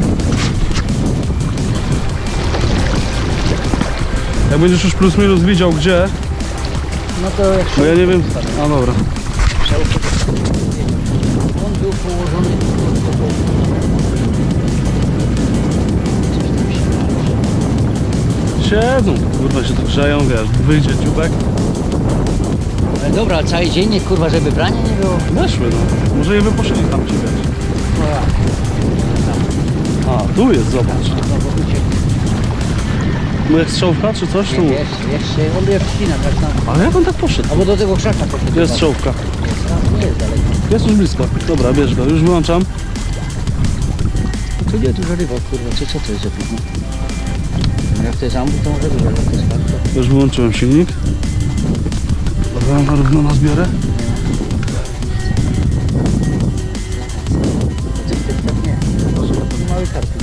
Jak będziesz już plus minus widział gdzie, No to jak bo ja nie wiem. A dobra. on był położony. Siedzą, kurwa się tu grzeją, wiesz, wyjdzie dziubek. Ale dobra, ale cały dzień nie kurwa, żeby brania nie było. Weszły no, może je wyposzli tam ci wiesz. No ja. A, tu jest, zobacz. No jak strzałka czy coś? Tu. Jest, jest, jest, on je wcina tak tam. Ale jak on tak poszedł? Albo do tego krzaka poszedł. Jest strzałka. Nie jest daleko. Jest już blisko. Dobra, bierz go, już wyłączam. To nie dużo ryba, kurwa, co, co to jest za piwo? Jak to jest ambur, to może dużo, jak to jest warto. Już wyłączyłem silnik. Dobra, na równo nas biorę. Tych, tych, tak nie. To są to małe karpy.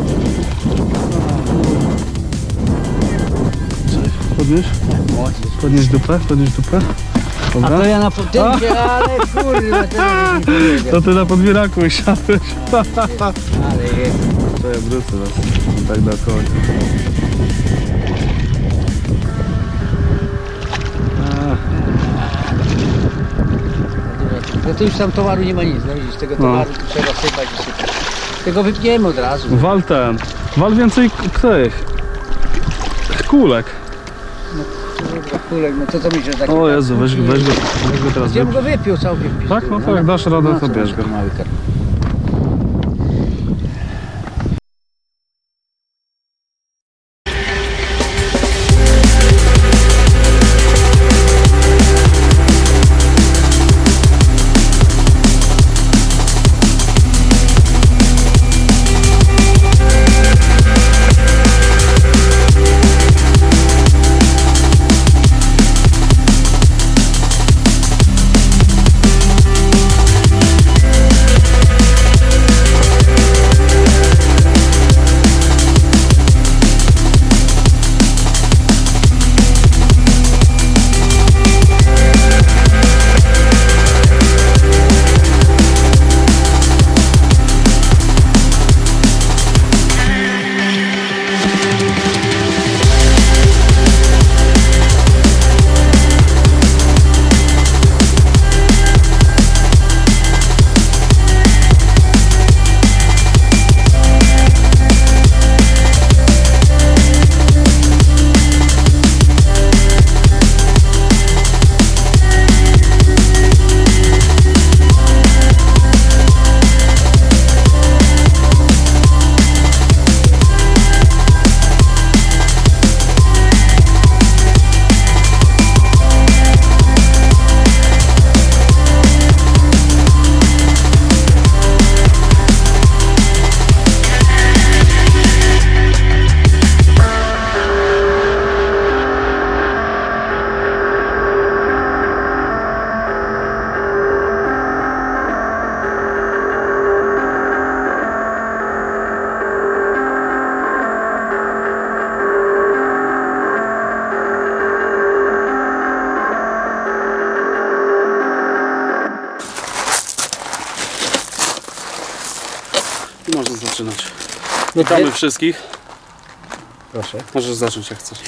Podnieś, O, podnieś dupę, podnieś dupę. a Dobra. to ja na potędzie, ale kurwa, teraz mi powiedział. To ty na podbieraku siadłeś. Ale jest. To ja wrócę raz, tak do końca. No to już tam towaru nie ma nic, no widzisz, tego towaru tu trzeba sypać i sypać. Tego wypniemy od razu. Wal ten, wal więcej k- tych kulek. Kurwa, kulek, no to co myślisz, że taki... O Jezu, weź, go- weź, go, weź go teraz Gdzie wyp... go wypił całkiem? Tak, no to jak dasz radę, to bierz go. Mały karp. Witamy wszystkich. Proszę. Możesz zacząć jak chcesz.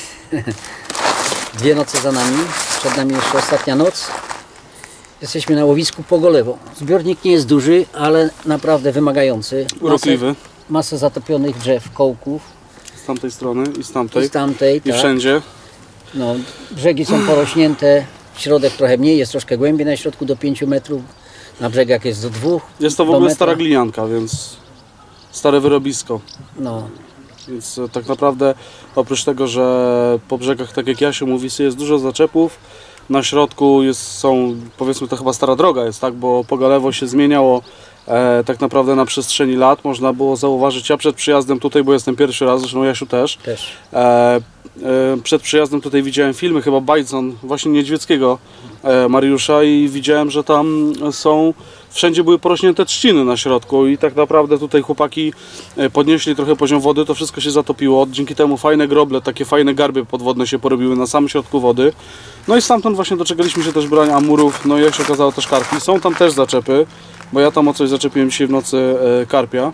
Dwie noce za nami, przed nami jeszcze ostatnia noc. Jesteśmy na łowisku Pogolewo. Zbiornik nie jest duży, ale naprawdę wymagający. Urokliwy. Masę, masę zatopionych drzew, kołków. Z tamtej strony i z tamtej. I z tamtej, I tak. wszędzie. No, brzegi są porośnięte, środek trochę mniej, jest troszkę głębiej na środku do pięciu metrów. Na brzegach jest do dwóch. Jest to w do ogóle metra. stara glinianka, więc stare wyrobisko. No, Więc e, tak naprawdę oprócz tego, że po brzegach, tak jak Jasiu mówi, jest dużo zaczepów, na środku jest, są, powiedzmy, to chyba stara droga jest, tak, bo Pogalewo się zmieniało e, tak naprawdę na przestrzeni lat. Można było zauważyć, ja przed przyjazdem tutaj, bo jestem pierwszy raz, zresztą Jasiu też, też. e, e, przed przyjazdem tutaj widziałem filmy, chyba Bajdzon, właśnie niedźwieckiego e, Mariusza, i widziałem, że tam są, wszędzie były porośnięte trzciny na środku i tak naprawdę tutaj chłopaki e, podnieśli trochę poziom wody, to wszystko się zatopiło, dzięki temu fajne groble, takie fajne garby podwodne się porobiły na samym środku wody. No i stamtąd właśnie doczekaliśmy się też brania amurów, no i jak się okazało też karpi. Są tam też zaczepy, bo ja tam o coś zaczepiłem dzisiaj w nocy e, karpia.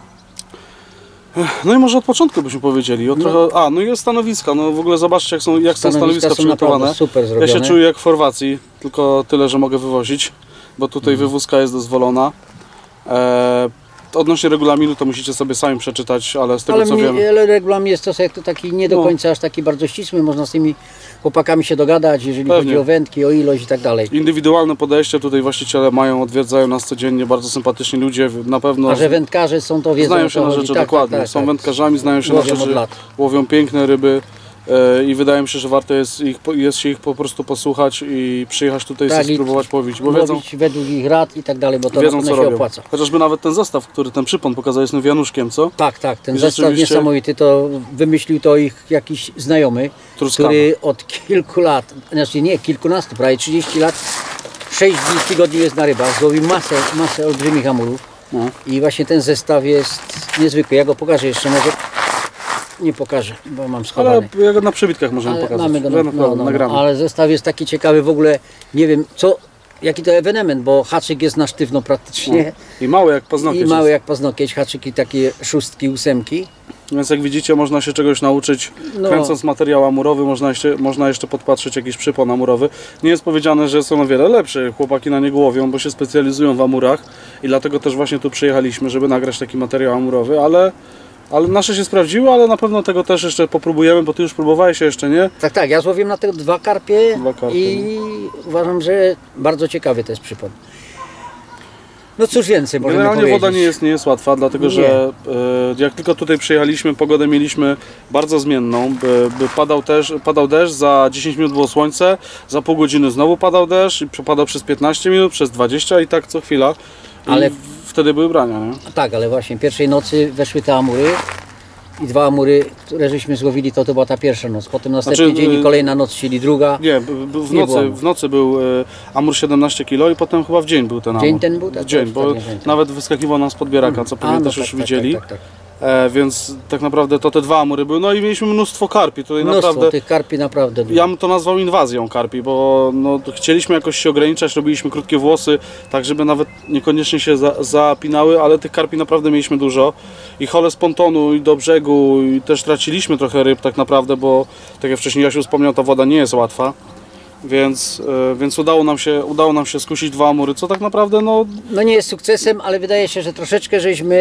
No i może od początku byśmy powiedzieli. O No. trochę, a, no i jest stanowiska. No w ogóle zobaczcie, jak są, jak są Stanowiska stanowiska są przygotowane. naprawdę super Ja zrobione. się czuję jak w Chorwacji, tylko tyle, że mogę wywozić, bo tutaj Mhm. wywózka jest dozwolona. E, odnośnie regulaminu to musicie sobie sami przeczytać, ale z tego Ale, co mnie, wiem... ale regulamin jest to to taki nie do No. końca aż taki bardzo ścisły, można z tymi chłopakami się dogadać, jeżeli Pewnie. chodzi o wędki, o ilość i tak dalej. Indywidualne podejście, tutaj właściciele mają, odwiedzają nas codziennie, bardzo sympatyczni ludzie, na pewno A że wędkarze są, to wiedzą, znają o się co na chodzi. rzeczy Tak, dokładnie, tak, tak, są tak. wędkarzami, znają się Łowią na od rzeczy, lat. łowią piękne ryby e, i wydaje mi się, że warto jest, ich, jest się ich po prostu posłuchać i przyjechać tutaj Tak, sobie i spróbować połowić, bo wiedzą, Łowić według ich rad i tak dalej, bo to wiedzą na co pewno się robią. opłaca. Chociażby nawet ten zestaw, który ten przypon pokazał, jest Wianuszkiem, co? Tak, tak, ten I zestaw rzeczywiście- niesamowity, to wymyślił to ich jakiś znajomy, Truskawa. który od kilku lat, znaczy nie, kilkunastu, prawie trzydziestu lat, sześć dni w tygodniu jest na rybach, złowił masę, masę olbrzymich amurów No. i właśnie ten zestaw jest niezwykły. Ja go pokażę jeszcze, może nie pokażę, bo mam schowany. Ale ja go na przybitkach możemy Ale pokazać. mamy go Ja na, naprawdę no, no, nagramy. no, ale zestaw jest taki ciekawy w ogóle, nie wiem co, jaki to ewenement, bo haczyk jest na sztywno praktycznie I mały jak paznokieć i mały jest. jak paznokieć, haczyki takie szóstki, ósemki. Więc jak widzicie, można się czegoś nauczyć, No. kręcąc materiał amurowy, można jeszcze, można jeszcze podpatrzeć jakiś przypon amurowy. Nie jest powiedziane, że są o wiele lepsze, chłopaki na niego łowią, bo się specjalizują w amurach i dlatego też właśnie tu przyjechaliśmy, żeby nagrać taki materiał amurowy, ale, ale nasze się sprawdziły, ale na pewno tego też jeszcze popróbujemy, bo ty już próbowałeś się jeszcze, nie? Tak, tak, ja złowiłem na te dwa karpie, Dwa karpie, i uważam, że bardzo ciekawy to jest przypon. No cóż więcej możemy Generalnie powiedzieć. woda nie jest, nie jest łatwa, dlatego Nie. że e, jak tylko tutaj przyjechaliśmy, pogodę mieliśmy bardzo zmienną. By, by padał, też, padał deszcz, za dziesięć minut było słońce, za pół godziny znowu padał deszcz i przepadał przez piętnaście minut, przez dwadzieścia i tak co chwila. I Ale- w- wtedy były brania, nie? Tak, ale właśnie pierwszej nocy weszły te amury i dwa amury, które żeśmy złowili, to to była ta pierwsza noc. Potem następny Znaczy, dzień y- i kolejna noc, czyli druga. Nie, b- b- w, Nie nocy, było. w nocy był e, amur siedemnaście kilo i potem chyba w dzień był ten amur. Dzień ten był? Tak, W dzień, tak, bo tak, nie pamiętam. nawet wyskakiwał nam z podbieraka, co pewnie A, no też tak, już tak, widzieli. Tak, tak, tak. E, więc tak naprawdę to te dwa amury były. No i mieliśmy mnóstwo karpi. Tutaj Mnóstwo naprawdę tych karpi naprawdę dużo. ja bym to nazwał inwazją karpi, bo no, chcieliśmy jakoś się ograniczać, robiliśmy krótkie włosy, tak żeby nawet niekoniecznie się za, zapinały, ale tych karpi naprawdę mieliśmy dużo. I hole z pontonu i do brzegu i też traciliśmy trochę ryb tak naprawdę, bo tak jak wcześniej Jasiu wspomniał, ta woda nie jest łatwa. Więc, e, więc udało, nam się, udało nam się skusić dwa amury, co tak naprawdę no, No nie jest sukcesem, ale wydaje się, że troszeczkę żeśmy,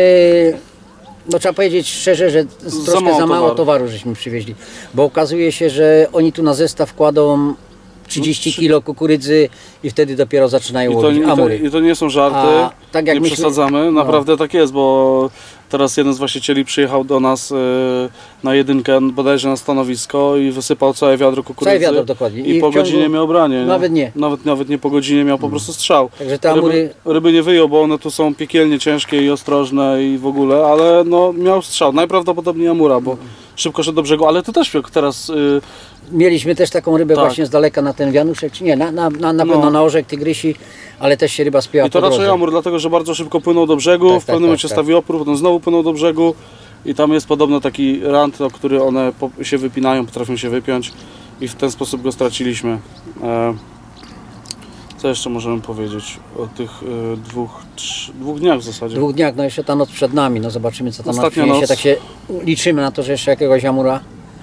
no trzeba powiedzieć szczerze, że z- troszkę mało za mało towaru. towaru żeśmy przywieźli. Bo okazuje się, że oni tu na zestaw kładą trzydzieści kilo kukurydzy i wtedy dopiero zaczynają i to, łowić i, to, amury. i to nie są żarty, A tak jak nie myśmy- przesadzamy, naprawdę tak jest, bo teraz jeden z właścicieli przyjechał do nas e, na jedynkę, bodajże na stanowisko i wysypał całe wiadro kukurydzy. Całe wiadro, dokładnie. I, I po w ciągu- godzinie miał branie. Nawet nie. Nawet, nawet nie po godzinie miał po prostu strzał. Także te amury, Ryby, ryby nie wyjął, bo one tu są piekielnie ciężkie i ostrożne i w ogóle, ale no miał strzał. Najprawdopodobniej amura, bo szybko szedł do brzegu, ale ty też teraz... Y, mieliśmy też taką rybę Tak. właśnie z daleka na ten wianuszek, czy nie, na, na, na, na No. pewno na orzech tygrysi, ale też się ryba spięła I to po raczej drodze. amur, dlatego że bardzo szybko płynął do brzegu, Tak, w tak, pewnym tak, momencie tak. stawił opór, potem znowu płynął do brzegu i tam jest podobno taki rant, o który one po, się wypinają, potrafią się wypiąć i w ten sposób go straciliśmy. E, Co jeszcze możemy powiedzieć o tych y, dwóch, trz, dwóch dniach w zasadzie? W dwóch dniach, no jeszcze ta noc przed nami, no zobaczymy co tam nas Ostatnia przyniesie. noc. Tak się liczymy na to, że jeszcze jakiegoś amura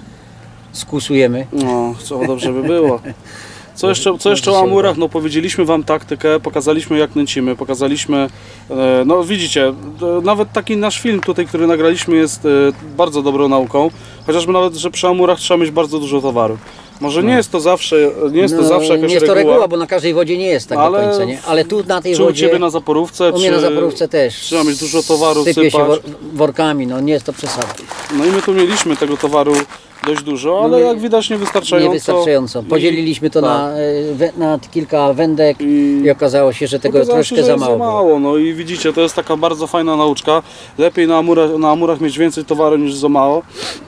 skusujemy. No, co dobrze by było. Co jeszcze, co jeszcze o amurach? No powiedzieliśmy wam taktykę, pokazaliśmy jak nęcimy, pokazaliśmy, e, no widzicie, e, nawet taki nasz film tutaj, który nagraliśmy jest e, bardzo dobrą nauką, chociażby nawet, że przy amurach trzeba mieć bardzo dużo towaru. Może nie jest to zawsze, nie jest to No, zawsze jakaś nie jest to reguła, reguła, bo na każdej wodzie nie jest tak ale do końca, nie? Ale tu na tej czy u wodzie, Ciebie na Zaporówce, u mnie czy na Zaporówce też. trzeba mieć dużo towaru, sypie się sypać. wor workami, no nie jest to przesada. No i my tu mieliśmy tego towaru dość dużo, ale jak widać niewystarczająco. Niewystarczająco. Podzieliliśmy to tak. na, e, we- na kilka wędek I- i okazało się, że tego Okazało troszkę się, że za jest mało było. mało. No i widzicie, to jest taka bardzo fajna nauczka. Lepiej na amurach, na amurach mieć więcej towaru niż za mało.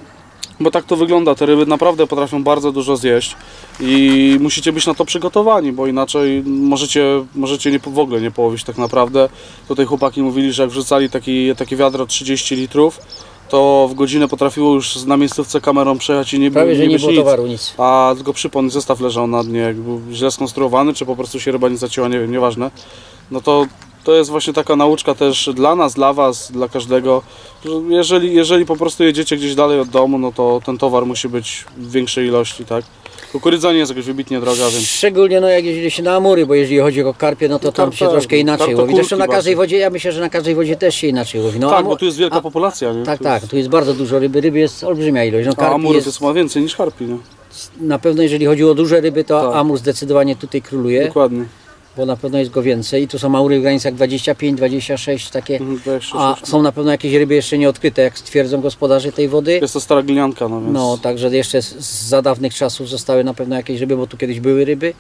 Bo tak to wygląda, te ryby naprawdę potrafią bardzo dużo zjeść i musicie być na to przygotowani, bo inaczej możecie, możecie nie, w ogóle nie połowić tak naprawdę. Tutaj chłopaki mówili, że jak wrzucali taki, takie wiadro trzydzieści litrów, to w godzinę potrafiło już na miejscówce kamerą przejechać i nie, Prawie, że nie nie być było nic. towaru, nic. A tylko przypon i zestaw leżał na dnie, jak był źle skonstruowany, czy po prostu się ryba nie zacięła, nie wiem, nieważne. No to to jest właśnie taka nauczka też dla nas, dla was, dla każdego, że jeżeli, jeżeli po prostu jedziecie gdzieś dalej od domu, no to ten towar musi być w większej ilości, tak? Kukurydza nie jest jakaś wybitnie droga, więc... Szczególnie no, jak jeździ się na amury, bo jeżeli chodzi o karpie, no to tam się Karpe- troszkę inaczej łowi. Zresztą na kartokulki każdej bardziej. wodzie, ja myślę, że na każdej wodzie też się inaczej łowi. No, Tak, amu- bo tu jest wielka a- populacja, nie? Tak, Tu tak, jest... tu jest bardzo dużo ryby, ryby jest olbrzymia ilość. No, A karpi amurów jest, jest ma więcej niż harpi, nie? na pewno jeżeli chodzi o duże ryby, to Tak. amur zdecydowanie tutaj króluje, Dokładnie. bo na pewno jest go więcej. I tu są amury w granicach dwadzieścia pięć dwadzieścia sześć takie, Mhm, dwadzieścia a sześć. są na pewno jakieś ryby jeszcze nieodkryte, jak stwierdzą gospodarze tej wody. Jest to stara glinianka, no więc... No, także jeszcze z, z za dawnych czasów zostały na pewno jakieś ryby, bo tu kiedyś były ryby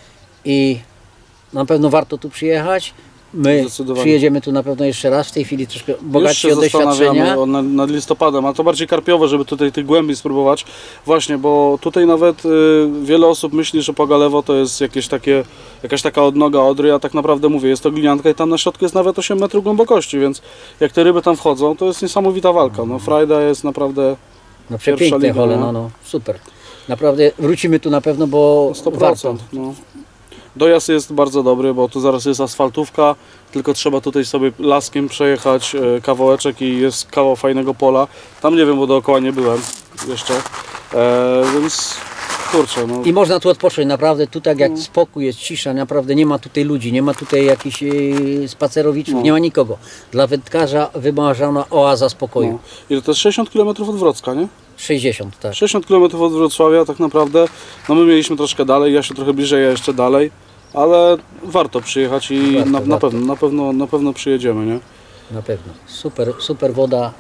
i na pewno warto tu przyjechać. My Zdecydowanie. przyjedziemy tu na pewno jeszcze raz, w tej chwili troszkę Już bogatsi się o doświadczenia. zastanawiamy o- nad, nad listopadem, a to bardziej karpiowe, żeby tutaj tych głębiej spróbować. Właśnie, bo tutaj nawet y, wiele osób myśli, że Pogalewo to jest jakieś takie, jakaś taka odnoga Odry, a tak naprawdę mówię, jest to glinianka i tam na środku jest nawet osiem metrów głębokości, więc jak te ryby tam wchodzą, to jest niesamowita walka. No frajda jest naprawdę No Pierwsza przepiękne liga, hole, no. no, no super. Naprawdę wrócimy tu na pewno, bo sto warto. procent. No. Dojazd jest bardzo dobry, bo tu zaraz jest asfaltówka, tylko trzeba tutaj sobie laskiem przejechać e, kawałeczek i jest kawał fajnego pola. Tam nie wiem, bo dookoła nie byłem jeszcze, e, więc kurczę, no. I można tu odpocząć, naprawdę tu tak jak spokój jest, cisza, naprawdę nie ma tutaj ludzi, nie ma tutaj jakichś yy, spacerowiczów, No. nie ma nikogo. Dla wędkarza wymarzona oaza spokoju. No. Ile to jest sześćdziesiąt kilometrów od Wrocka, nie? sześćdziesiąt, tak. sześćdziesiąt kilometrów od Wrocławia tak naprawdę. No my mieliśmy troszkę dalej, ja się trochę bliżej, ja jeszcze dalej, ale warto przyjechać i Warto, na, na warto. pewno, na pewno, na pewno przyjedziemy, nie? Na pewno. Super, super woda.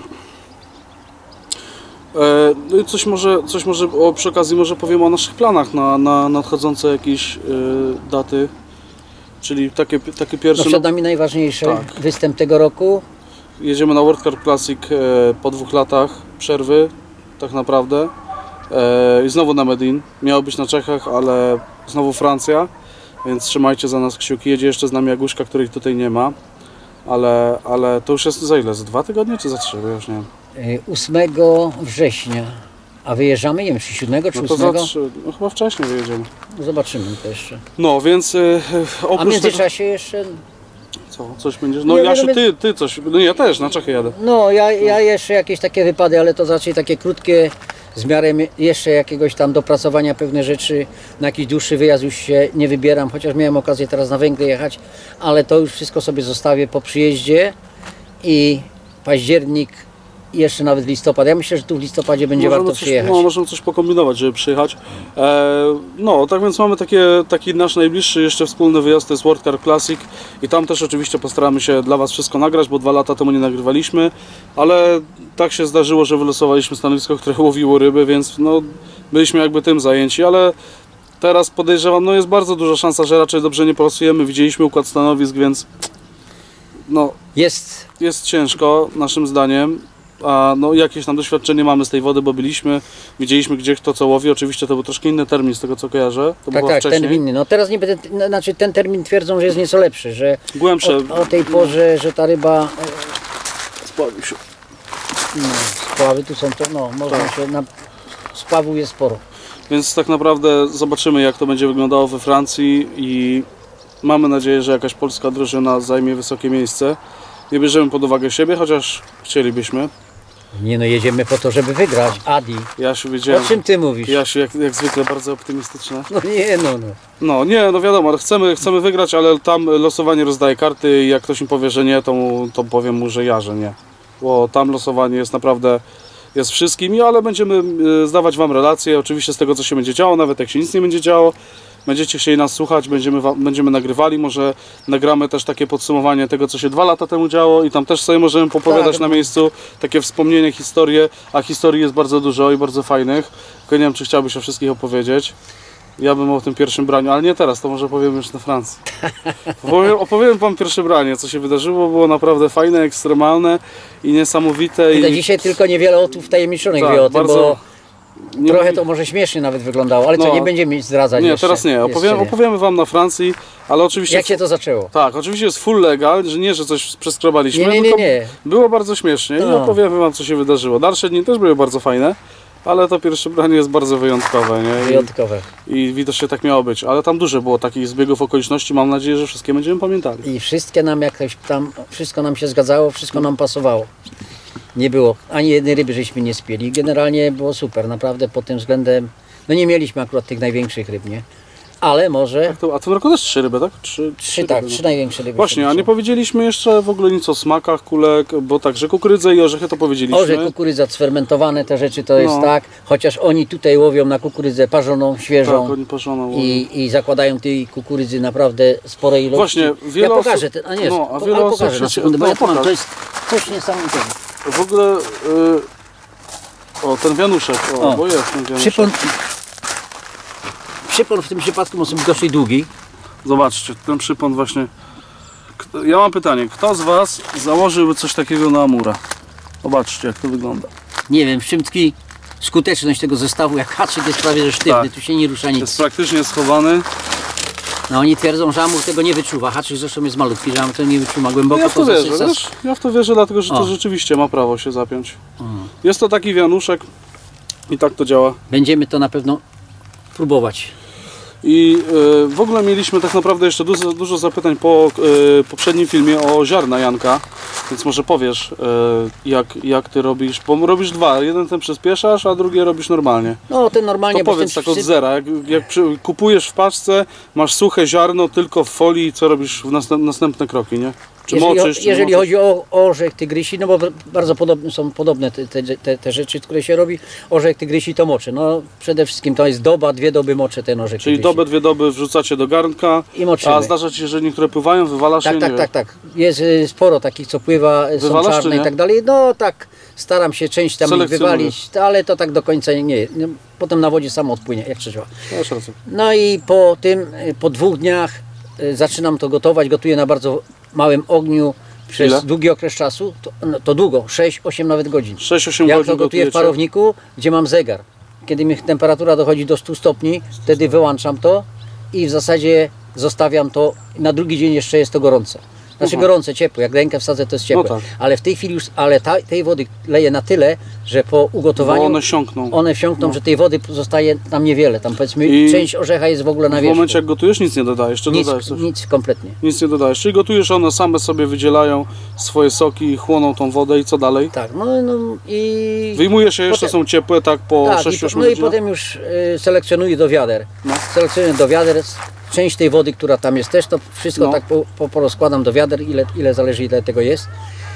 E, No i coś może, coś może o, przy okazji może powiem o naszych planach na, na nadchodzące jakieś e, daty, czyli takie, takie No pierwsze, przed no, nami najważniejszy tak. występ tego roku. jedziemy na World Carp Classic e, po dwóch latach przerwy tak naprawdę e, i znowu na Medin, miało być na Czechach, ale znowu Francja, więc trzymajcie za nas kciuki, jedzie jeszcze z nami Aguszka, której tutaj nie ma, ale, ale to już jest za ile, za dwa tygodnie czy za trzy, bo ja już nie wiem. y, ósmego września. A wyjeżdżamy, nie wiem, czy siódmego, czy No to za ósmego? trzy, no chyba wcześniej wyjedziemy. Zobaczymy to jeszcze. No więc e, A w oprócz tego... międzyczasie jeszcze... Co, coś będziesz? No Nie, Jasiu, będę- ty, ty coś, no ja też na Czechy jadę. No, ja, ja jeszcze jakieś takie wypady, ale to raczej takie krótkie, z miarą jeszcze jakiegoś tam dopracowania pewne rzeczy. Na jakiś dłuższy wyjazd już się nie wybieram, chociaż miałem okazję teraz na Węgry jechać, ale to już wszystko sobie zostawię po przyjeździe i październik i jeszcze nawet listopad. Ja myślę, że tu w listopadzie będzie Możemy warto coś, przyjechać. no, możemy coś pokombinować, żeby przyjechać. E, no, tak więc mamy takie, taki nasz najbliższy jeszcze wspólny wyjazd, to jest World Carp Classic i tam też oczywiście postaramy się dla Was wszystko nagrać, bo dwa lata temu nie nagrywaliśmy, ale tak się zdarzyło, że wylosowaliśmy stanowisko, które łowiło ryby, więc no, byliśmy jakby tym zajęci, ale teraz podejrzewam, no jest bardzo duża szansa, że raczej dobrze nie polosujemy. Widzieliśmy układ stanowisk, więc no, Jest, jest ciężko naszym zdaniem. A no, jakieś tam doświadczenie mamy z tej wody, bo byliśmy, widzieliśmy gdzie kto co łowi. Oczywiście to był troszkę inny termin z tego co kojarzę. To tak, było tak, wcześniej. ten inny. No teraz niby, ten, no, znaczy ten termin twierdzą, że jest nieco lepszy, że Głębsze. o, o tej porze, że ta ryba Spławił się. no, spławy tu są, to no, można Tak. się, na, spławów jest sporo. Więc tak naprawdę zobaczymy jak to będzie wyglądało we Francji i mamy nadzieję, że jakaś polska drużyna zajmie wysokie miejsce. Nie bierzemy pod uwagę siebie, chociaż chcielibyśmy. Nie no, jedziemy po to, żeby wygrać. Adi, Jasiu, wiedziałem. o czym ty mówisz? Jasiu, jak, jak zwykle bardzo optymistyczne. No nie no, no. No nie, no wiadomo, chcemy, chcemy wygrać, ale tam losowanie rozdaje karty i jak ktoś mi powie, że nie, to, mu, to powiem mu, że ja, że nie. Bo tam losowanie jest naprawdę, jest wszystkim, ale będziemy e, zdawać Wam relacje, oczywiście z tego, co się będzie działo, nawet jak się nic nie będzie działo. Będziecie chcieli nas słuchać, będziemy, będziemy nagrywali, może nagramy też takie podsumowanie tego, co się dwa lata temu działo i tam też sobie możemy popowiadać Tak, na no. miejscu, takie wspomnienie, historie, a historii jest bardzo dużo i bardzo fajnych, tylko nie wiem, czy chciałbyś o wszystkich opowiedzieć. Ja bym o tym pierwszym braniu, ale nie teraz, to może powiem już na Francji. Opowiem, opowiem Wam pierwsze branie, co się wydarzyło, było naprawdę fajne, ekstremalne i niesamowite. I do I dzisiaj tylko niewiele osób wtajemniczonych Tak, wie o tym, bardzo- bo nie trochę mówi- to może śmiesznie nawet wyglądało, ale No. co, nie będziemy zdradzać Nie, jeszcze. teraz nie, opowiem, Jeszcze nie. opowiemy Wam na Francji, ale oczywiście... Jak się to zaczęło? Tak, oczywiście jest full legal, że nie, że coś przeskrobaliśmy, Nie, nie, nie, tylko nie. było bardzo śmiesznie i No. opowiemy Wam, co się wydarzyło. Dalsze dni też były bardzo fajne, ale to pierwsze branie jest bardzo wyjątkowe, nie? Wyjątkowe. I, I widocznie tak miało być, ale tam dużo było takich zbiegów okoliczności, mam nadzieję, że wszystkie będziemy pamiętali. I wszystkie nam jakoś tam, wszystko nam się zgadzało, wszystko nam pasowało. Nie było, ani jednej ryby żeśmy nie spieli. Generalnie było super, naprawdę pod tym względem, no nie mieliśmy akurat tych największych ryb, nie? Ale może Tak to, a w tym roku też trzy ryby, tak? Trzy, trzy, tak, ryby. trzy największe ryby. Właśnie, a są. nie powiedzieliśmy jeszcze w ogóle nic o smakach kulek, bo także kukurydzę i orzechy to powiedzieliśmy. Orze, kukurydza, sfermentowane te rzeczy to jest No. tak, chociaż oni tutaj łowią na kukurydzę parzoną, świeżą. Tak, oni parzoną. I, I zakładają tej kukurydzy naprawdę spore ilości. Właśnie, wiele ja osób- pokażę, ten, a nie, no, a po, wiele ale osób pokażę na się- sekundę, bo no, ja to mam, pokaż. to jest coś niesamowitego. W ogóle... Y, o, ten wianuszek, o, O, bo jest ten wianuszek. Przypon, przypon w tym przypadku może być dosyć długi. Zobaczcie, ten przypon właśnie... Kto- Ja mam pytanie, kto z Was założyłby coś takiego na Amura? Zobaczcie, jak to wygląda. Nie wiem, w czym tkwi skuteczność tego zestawu, jak haczyk jest prawie że sztywny, Tak. tu się nie rusza nic. Jest praktycznie schowany. No oni twierdzą, że Amur tego nie wyczuwa. Haczyk zresztą jest malutki, że Amur tego nie wyczuwa głęboko. Ja w to poza wierzę, sensas- wiesz? Ja w to wierzę, dlatego że to O. rzeczywiście ma prawo się zapiąć. O. Jest to taki wianuszek i tak to działa. Będziemy to na pewno próbować. I y, w ogóle mieliśmy tak naprawdę jeszcze dużo, dużo zapytań po y, poprzednim filmie o ziarna Janka, więc może powiesz y, jak, jak Ty robisz, bo robisz dwa, jeden ten przyspieszasz, a drugie robisz normalnie. No ten normalnie, To bo powiedz ten tak od przy- zera, jak, jak przy, kupujesz w paczce, masz suche ziarno tylko w folii, co robisz w następ, następne kroki, nie? Czy Jeżeli, moczysz, czy jeżeli moczysz? chodzi o orzech tygrysi, no bo bardzo podobne są podobne te, te, te, te rzeczy, które się robi. Orzech tygrysi to moczy. No przede wszystkim to jest doba, dwie doby moczy ten orzech Czyli tygrysi. dobę, dwie doby wrzucacie do garnka, I moczymy. a zdarza Ci się, że niektóre pływają, wywalasz Tak, je, tak, nie tak, tak. Jest y, sporo takich, co pływa, y, są Wywalasz, czy czarne i nie? tak dalej. No tak, staram się część tam ich Selekcjonujesz. wywalić, ale to tak do końca nie. No, potem na wodzie samo odpłynie, jak trzeba. Masz rację. No i po tym, y, po dwóch dniach y, zaczynam to gotować. Gotuję na bardzo małym ogniu przez Ile? długi okres czasu. To, no, to długo, sześć osiem nawet godzin. sześć osiem Ja godzin to gotuję w gotujecie. parowniku, gdzie mam zegar. Kiedy mi temperatura dochodzi do stu stopni, wtedy wyłączam to i w zasadzie zostawiam to. Na drugi dzień jeszcze jest to gorące. Znaczy Aha. gorące, ciepłe. Jak rękę wsadzę, to jest ciepłe. No tak. Ale w tej chwili już, ale ta, tej wody leję na tyle, że po ugotowaniu Bo one siąkną. one wsiąkną, No. że tej wody zostaje tam niewiele. Tam powiedzmy I część orzecha jest w ogóle na W wierzchu. momencie jak gotujesz, nic nie dodajesz, czy nic, dodajesz coś? nic kompletnie. Nic nie dodajesz, czyli gotujesz, one same sobie wydzielają swoje soki, chłoną tą wodę i co dalej? Tak, no, no i... Wyjmujesz je, jeszcze Potem- są ciepłe, tak po Tak, i, sześć po- osiem no i godzinach? potem już y, selekcjonuję do wiader. No. Selekcjonuję do wiader, s- część tej wody, która tam jest też, to wszystko No. tak po, po, porozkładam do wiader, ile, ile zależy ile tego jest.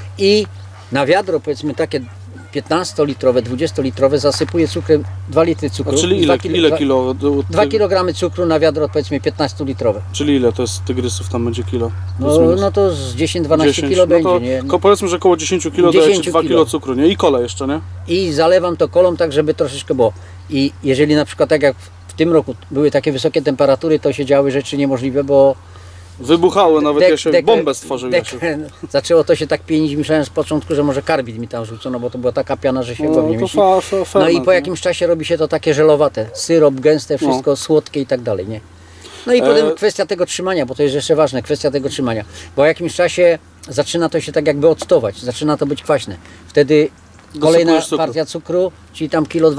I na wiadro powiedzmy takie piętnastolitrowe, dwudziestolitrowe zasypuję cukrem dwa litry A cukru. czyli dwa ile, kilo- ile dwa- kilo? do- dwa ty- kilogramy cukru na wiadro powiedzmy piętnastolitrowe. Czyli ile to jest tygrysów, tam będzie kilo? Plus No, minus. no to z dziesięć dwanaście dziesięć. kilo No będzie, to nie? ko- powiedzmy, że około dziesięć kilo daje ci dziesięć dwa kilo. kilo cukru, nie? I kole jeszcze, nie? I zalewam to kolą tak, żeby troszeczkę było. I jeżeli na przykład tak jak w tym roku były takie wysokie temperatury, to się działy rzeczy niemożliwe, bo Wybuchały, nawet dek- ja się dek- bombę stworzył. dek- Jasiu. Zaczęło to się tak pienić, myślałem z początku, że może karbid mi tam rzucono, bo to była taka piana, że się No, go nie to mieści. fa, fa, No ferment, i po nie? jakimś czasie robi się to takie żelowate, syrop gęste, wszystko słodkie i tak dalej, nie? No i potem E- kwestia tego trzymania, bo to jest jeszcze ważne, kwestia tego trzymania. Po jakimś czasie zaczyna to się tak jakby octować, zaczyna to być kwaśne. Wtedy kolejna Dosypujesz cukru. partia cukru, czyli tam kilo dwa,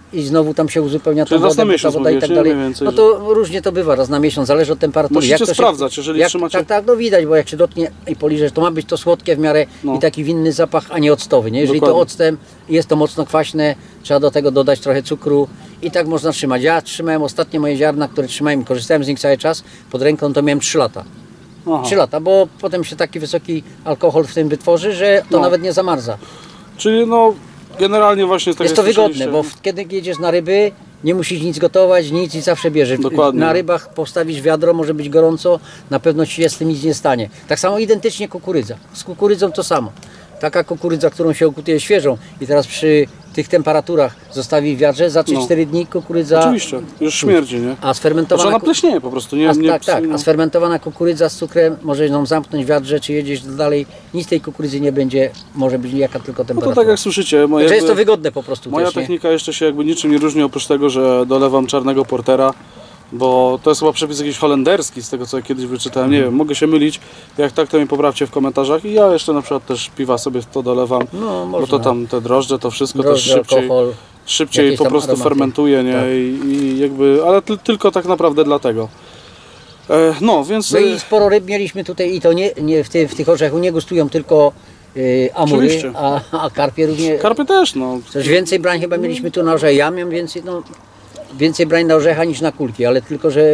i znowu tam się uzupełnia Czyli ta raz woda, na miesiąc ta woda i tak mówisz, nie? dalej. Mniej więcej, No to różnie to bywa, raz na miesiąc, zależy od temperatury. Musicie to się- sprawdzać, jeżeli jak, trzymacie- Tak, tak, no widać, bo jak się dotknie i poliżesz, to ma być to słodkie w miarę No. i taki winny zapach, a nie octowy, nie? Jeżeli Dokładnie. to octem jest to mocno kwaśne, trzeba do tego dodać trochę cukru i tak można trzymać. Ja trzymałem ostatnie moje ziarna, które trzymałem i korzystałem z nich cały czas pod ręką, to miałem trzy lata. Aha. trzy lata, bo potem się taki wysoki alkohol w tym wytworzy, że to No. nawet nie zamarza. Czyli no generalnie właśnie tak Jest jak to wygodne, słyszeliście, bo w- kiedy jedziesz na ryby, nie musisz nic gotować, nic i zawsze bierzesz. Dokładnie. Na rybach postawisz wiadro, może być gorąco, na pewno ci się z tym nic nie stanie. Tak samo identycznie kukurydza. Z kukurydzą to samo. Taka kukurydza, którą się okutuje świeżą i teraz przy tych temperaturach zostawi w wiadrze, za trzy cztery dni kukurydza... Oczywiście, już śmierdzi, nie? A Znaczy sfermentowana... ona ku- pleśnieje po prostu, nie? A, nie tak, tak, no. a sfermentowana kukurydza z cukrem może ją zamknąć w wiadrze, czy jedziesz dalej, nic tej kukurydzy nie będzie, może być jaka tylko No temperatura. to tak jak słyszycie, moja, Także jest to jakby, wygodne po prostu moja też, nie? technika jeszcze się jakby niczym nie różni oprócz tego, że dolewam czarnego portera, bo to jest chyba przepis jakiś holenderski z tego co ja kiedyś wyczytałem, nie wiem, mogę się mylić, jak tak to mi poprawcie w komentarzach i ja jeszcze na przykład też piwa sobie w to dolewam, No, bo można. to tam te drożdże, to wszystko Drożdże, też szybciej, alkohol. szybciej jakieś po tam prostu aromaty. fermentuje, nie? Tak. I, i jakby, ale ty, tylko tak naprawdę dlatego. E, no, więc... No e, i sporo ryb mieliśmy tutaj i to nie, nie w, ty, w tych orzechu nie gustują tylko y, amury, Oczywiście. a, a karpie również. Karpy też, no. Coś więcej brań chyba mieliśmy tu na orzech. Ja miałem więcej, no, więcej brań na orzecha niż na kulki, ale tylko, że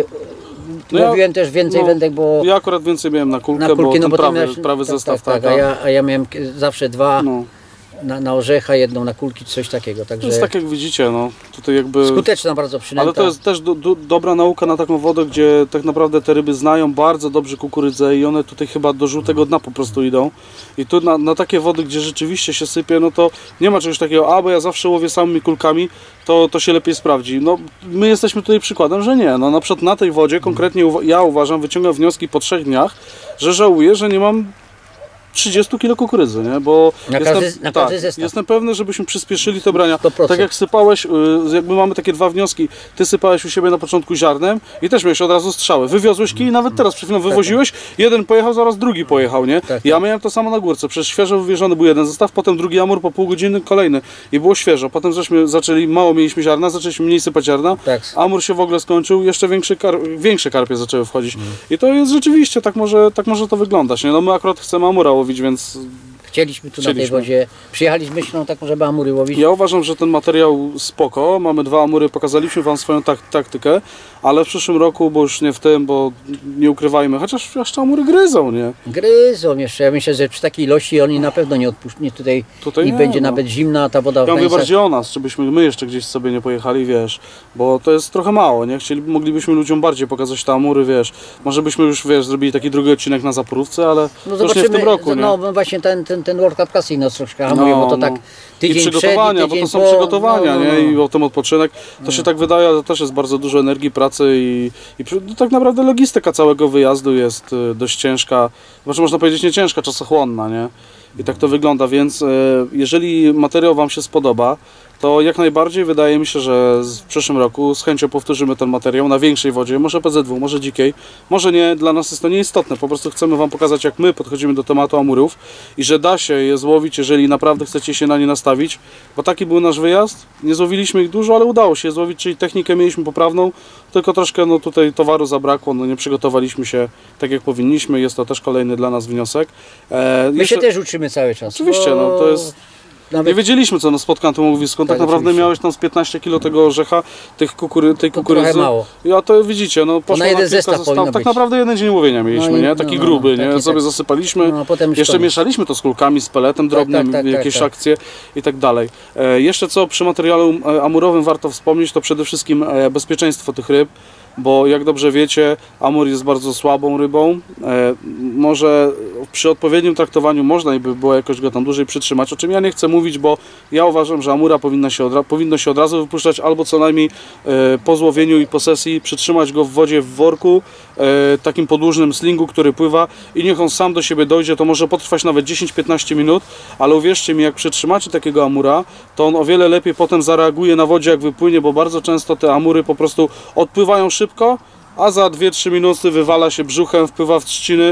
No ja- łowiłem też więcej no, wędek, bo Ja akurat więcej miałem na kulkę, na kulki, bo ten no bo to prawy, miałeś, prawy tak, zestaw tak, tak, taka. a ja, a ja miałem k- zawsze dwa No. na, na orzecha, jedną na kulki, coś takiego, To także jest tak jak widzicie, no. Tutaj jakby... skuteczna bardzo przynęta. Ale to jest też do, do, dobra nauka na taką wodę, gdzie tak naprawdę te ryby znają bardzo dobrze kukurydzę i one tutaj chyba do żółtego dna po prostu idą. I tu na, na takie wody, gdzie rzeczywiście się sypie, no to nie ma czegoś takiego, a bo ja zawsze łowię samymi kulkami, to, to się lepiej sprawdzi. No my jesteśmy tutaj przykładem, że nie. No na przykład na tej wodzie konkretnie uwa- ja uważam, wyciągam wnioski po trzech dniach, że żałuję, że nie mam trzydzieści kilo kukurydzy, nie? Bo Na jestem, każdy- na każdy tak, zestaw. jestem pewny, żebyśmy przyspieszyli te brania. sto procent. Tak jak sypałeś, y, jakby mamy takie dwa wnioski, ty sypałeś u siebie na początku ziarnem i też miałeś od razu strzały. Wywiozłeś kij i nawet teraz przed chwilą wywoziłeś, jeden pojechał, zaraz drugi pojechał, nie? tak. Ja miałem to samo na górce, przecież świeżo wywieziony był jeden zestaw, potem drugi amur po pół godziny kolejny i było świeżo. Potem żeśmy zaczęli, mało mieliśmy ziarna, zaczęliśmy mniej sypać ziarna, Tak. amur się w ogóle skończył, jeszcze większy kar, większe karpie zaczęły wchodzić. I to jest rzeczywiście, tak może, tak może to wyglądać, nie? No my akurat chcemy amura łowić, więc Chcieliśmy tu na tej Chcieliśmy. wodzie, przyjechaliśmy myślą taką, żeby amury łowić. ja uważam, że ten materiał spoko, mamy dwa amury, pokazaliśmy wam swoją tak, taktykę, ale w przyszłym roku, bo już nie w tym, bo nie ukrywajmy, chociaż jeszcze amury gryzą, nie? Gryzą jeszcze, ja myślę, że przy takiej ilości oni na pewno nie odpuszczą, nie tutaj, Tutaj i nie, będzie no. nawet zimna, a ta woda w Ja mówię granicach. bardziej o nas, żebyśmy my jeszcze gdzieś sobie nie pojechali, wiesz, bo to jest trochę mało, nie? Chcieli, moglibyśmy ludziom bardziej pokazać te amury, wiesz, może byśmy już, wiesz, zrobili taki drugi odcinek na Zaporówce, ale No to już nie w tym roku, nie? no właśnie ten, ten, ten World Cup Classic nas troszkę hamuje, No, bo to no. tak tydzień I przygotowania, przed, i tydzień bo to są po, przygotowania, no, no, no. nie? I o tym odpoczynek. To się tak wydaje, ale to też jest bardzo dużo energii, pracy i, i przy- no, tak naprawdę logistyka całego wyjazdu jest y, dość ciężka, znaczy można powiedzieć nie ciężka, czasochłonna, nie? I tak to wygląda, więc y, jeżeli materiał wam się spodoba, to jak najbardziej wydaje mi się, że z- w przyszłym roku z chęcią powtórzymy ten materiał na większej wodzie, może P Z W, może dzikiej, może nie, dla nas jest to nieistotne, po prostu chcemy wam pokazać, jak my podchodzimy do tematu amurów i że da się je złowić, jeżeli naprawdę chcecie się na nie nastawić, bo taki był nasz wyjazd, nie złowiliśmy ich dużo, ale udało się je złowić, czyli technikę mieliśmy poprawną, tylko troszkę no tutaj towaru zabrakło, no nie przygotowaliśmy się tak jak powinniśmy, jest to też kolejny dla nas wniosek. E, My jeszcze- się też uczymy cały czas. Oczywiście, bo no to jest... Nawet Nie wiedzieliśmy co no, spotkałem tym łowisku. Tak, Tak, naprawdę oczywiście. miałeś tam z piętnaście kilo tego orzecha, tych kukury, tej to kukurydzy. trochę mało. Ja to widzicie, no poszło na na, jeden kilka zestaw zestawów. powinno Tak być. naprawdę jeden dzień łowienia mieliśmy, No i- nie? Taki no, no, gruby, taki nie? Sobie tak. zasypaliśmy. No, a potem już Jeszcze koniec. mieszaliśmy to z kulkami, z peletem drobnym, tak, tak, jakieś tak, tak. akcje i tak dalej. E, jeszcze co przy materiale e, amurowym warto wspomnieć, to przede wszystkim e, bezpieczeństwo tych ryb. Bo jak dobrze wiecie, amur jest bardzo słabą rybą. E, może przy odpowiednim traktowaniu można i by było jakoś go tam dłużej przytrzymać, o czym ja nie chcę mówić, bo ja uważam, że amura powinna się od, powinno się od razu wypuszczać, albo co najmniej e, po złowieniu i posesji przytrzymać go w wodzie w worku, e, takim podłużnym slingu, który pływa i niech on sam do siebie dojdzie. To może potrwać nawet dziesięć piętnaście minut, ale uwierzcie mi, jak przytrzymacie takiego amura, to on o wiele lepiej potem zareaguje na wodzie, jak wypłynie, bo bardzo często te amury po prostu odpływają szybko, a za dwie trzy minuty wywala się brzuchem, wpływa w trzciny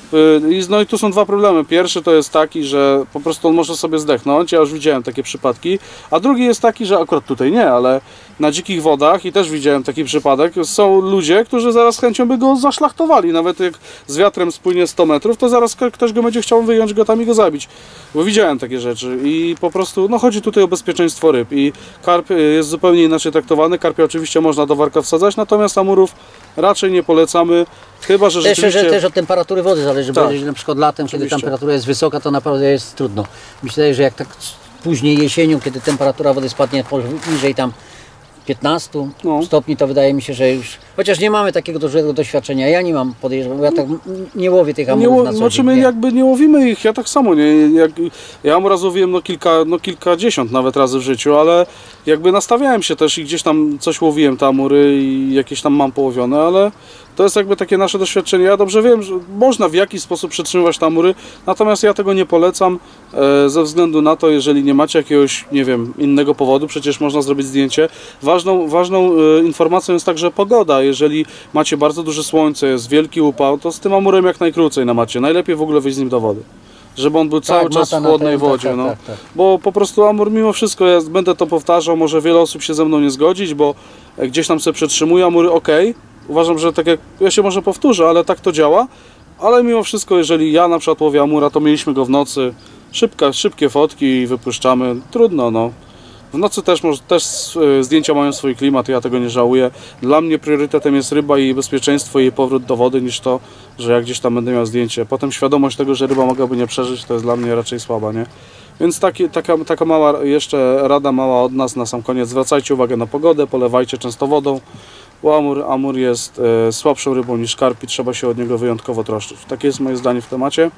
I no i tu są dwa problemy. Pierwszy to jest taki, że po prostu on może sobie zdechnąć, ja już widziałem takie przypadki, a drugi jest taki, że akurat tutaj nie, ale na dzikich wodach i też widziałem taki przypadek, są ludzie, którzy zaraz z chęcią by go zaszlachtowali, nawet jak z wiatrem spłynie sto metrów, to zaraz ktoś go będzie chciał wyjąć go tam i go zabić, bo widziałem takie rzeczy i po prostu, no chodzi tutaj o bezpieczeństwo ryb i karp jest zupełnie inaczej traktowany, karpia oczywiście można do warka wsadzać, natomiast amurów raczej nie polecamy, chyba że Też, rzeczywiście... że też od temperatury wody zależy, bo Tak. jeżeli na przykład latem, kiedy Oczywiście. temperatura jest wysoka, to naprawdę jest trudno. Myślę, że jak tak później jesienią, kiedy temperatura wody spadnie poniżej tam piętnastu No. stopni, to wydaje mi się, że już... Chociaż nie mamy takiego dużego doświadczenia, ja nie mam podejrzenia, bo ja tak nie łowię tych Nie, amurów ło- na co znaczy dzień, my nie. jakby nie łowimy ich, ja tak samo nie, jak, ja am raz łowiłem no kilka, no kilkadziesiąt nawet razy w życiu, ale jakby nastawiałem się też i gdzieś tam coś łowiłem te amury i jakieś tam mam połowione, ale to jest jakby takie nasze doświadczenie. Ja dobrze wiem, że można w jakiś sposób przetrzymywać te amury, natomiast ja tego nie polecam e, ze względu na to, jeżeli nie macie jakiegoś, nie wiem, innego powodu, przecież można zrobić zdjęcie. Ważną, ważną e, informacją jest także pogoda. Jeżeli macie bardzo duże słońce, jest wielki upał, to z tym amurem jak najkrócej na macie. Najlepiej w ogóle wyjść z nim do wody. Żeby on był cały Tak, czas mata w na chłodnej ten, tak, wodzie. tak, no. tak, tak. Bo po prostu amur mimo wszystko, ja będę to powtarzał, może wiele osób się ze mną nie zgodzić, bo gdzieś tam sobie przetrzymuje amury, ok. Uważam, że tak jak, ja się może powtórzę, ale tak to działa. Ale mimo wszystko, jeżeli ja na przykład łowię amura, to mieliśmy go w nocy. Szybka, szybkie fotki i wypuszczamy. Trudno, no. W nocy też, może, też e, zdjęcia mają swój klimat, ja tego nie żałuję. Dla mnie priorytetem jest ryba i jej bezpieczeństwo i jej powrót do wody, niż to, że ja gdzieś tam będę miał zdjęcie. Potem świadomość tego, że ryba mogłaby nie przeżyć, to jest dla mnie raczej słaba, nie? Więc taki, taka, taka mała jeszcze rada mała od nas na sam koniec. Zwracajcie uwagę na pogodę, polewajcie często wodą, bo amur, amur jest e, słabszą rybą niż karp i trzeba się od niego wyjątkowo troszczyć. Takie jest moje zdanie w temacie.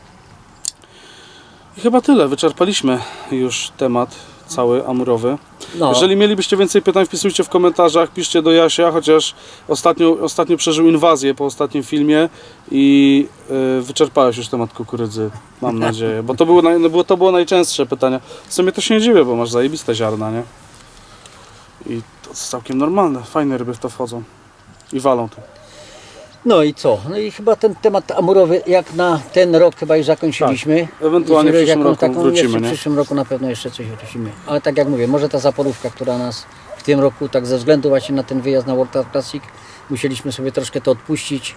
I chyba tyle. Wyczerpaliśmy już temat cały amurowy. No. Jeżeli mielibyście więcej pytań, wpisujcie w komentarzach, piszcie do Jasia, chociaż ostatnio, ostatnio przeżył inwazję po ostatnim filmie i yy, wyczerpałeś już temat kukurydzy, mam nadzieję, bo to było, naj, no, bo to było najczęstsze pytanie. W sumie to się nie dziwię, bo masz zajebiste ziarna, nie? I to jest całkiem normalne, fajne ryby w to wchodzą i walą tu. No i co? No i chyba ten temat amurowy, jak na ten rok chyba już zakończyliśmy. Tak. Ewentualnie w Jeśli przyszłym jakąś roku wrócimy, jeszcze nie? W przyszłym roku na pewno jeszcze coś wrócimy. Ale tak jak mówię, może ta zaporówka, która nas w tym roku, tak ze względu właśnie na ten wyjazd na World Cup Classic, musieliśmy sobie troszkę to odpuścić.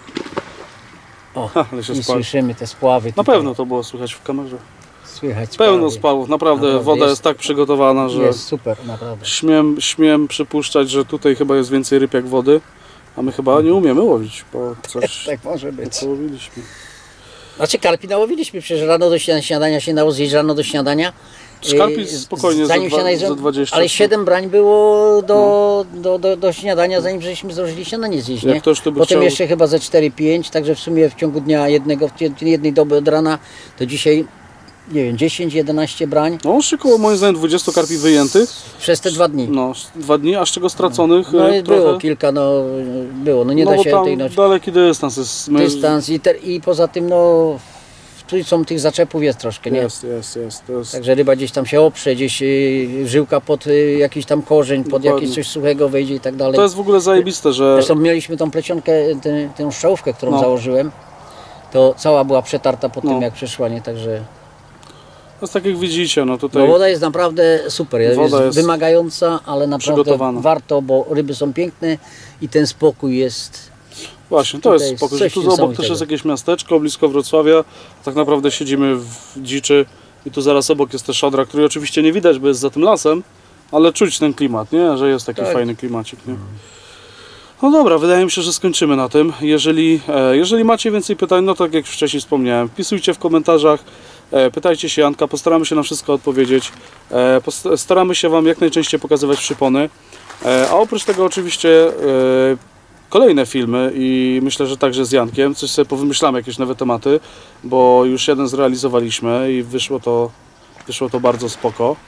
O, Ha, ale się i spali. słyszymy te spławy. Na tutaj. pewno to było słychać w kamerze. Słychać Pełno spławy. spałów, naprawdę, Naprawdę woda jest- jest tak przygotowana, że... Jest super, naprawdę. Śmiem, śmiem przypuszczać, że tutaj chyba jest więcej ryb jak wody, a my chyba nie umiemy łowić, bo coś Tak może być. co łowiliśmy. Znaczy karpi nałowiliśmy, przecież rano do śnia- śniadania się dało zjeść rano do śniadania. Szkarpi Yy, spokojnie zanim za, się dwa, najzą- za dwadzieścia. Ale siedem brań było do, do, do, do śniadania, zanim żeśmy zdążyli śniadanie zjeść, Jak nie? ktoś tu by Potem chciał- jeszcze chyba ze cztery pięć, także w sumie w ciągu dnia jednego, w jednej doby od rana, to dzisiaj, nie wiem, dziesięć jedenaście brań No około moim zdaniem dwudziestu karpi wyjętych, przez te dwa dni. no dwa dni, a z czego straconych No e, i trochę. było kilka, no było, no nie no da bo się tam tej nocy. daleki dystans jest. My- Dystans i, te, i poza tym, no, tu są tych zaczepów jest troszkę, nie? Jest, jest, jest. To jest Także ryba gdzieś tam się oprze, gdzieś y, żyłka pod y, jakiś tam korzeń, pod Dokładnie. jakieś coś suchego wejdzie i tak dalej. to jest w ogóle zajebiste, że Zresztą mieliśmy tą plecionkę, tę, tę strzałówkę, którą No. założyłem, to cała była przetarta po No. tym jak przyszła, nie? Także to jest tak jak widzicie, no tutaj no, woda jest naprawdę super, jest, Woda jest wymagająca, ale naprawdę przygotowana. warto, bo ryby są piękne i ten spokój jest. właśnie, to tutaj jest jest spokój. coś Tu obok też niesamowitego. jest jakieś miasteczko blisko Wrocławia. Tak naprawdę siedzimy w dziczy i tu zaraz obok jest też Odra, której oczywiście nie widać, bo jest za tym lasem, ale czuć ten klimat, nie? Że jest taki Tak. fajny klimacik, nie? No dobra, wydaje mi się, że skończymy na tym. Jeżeli, e, jeżeli macie więcej pytań, no to tak jak już wcześniej wspomniałem, wpisujcie w komentarzach, e, pytajcie się Janka, postaramy się na wszystko odpowiedzieć. E, post- staramy się Wam jak najczęściej pokazywać przypony. E, a oprócz tego oczywiście e, kolejne filmy i myślę, że także z Jankiem, coś sobie powymyślamy, jakieś nowe tematy, bo już jeden zrealizowaliśmy i wyszło to, wyszło to bardzo spoko.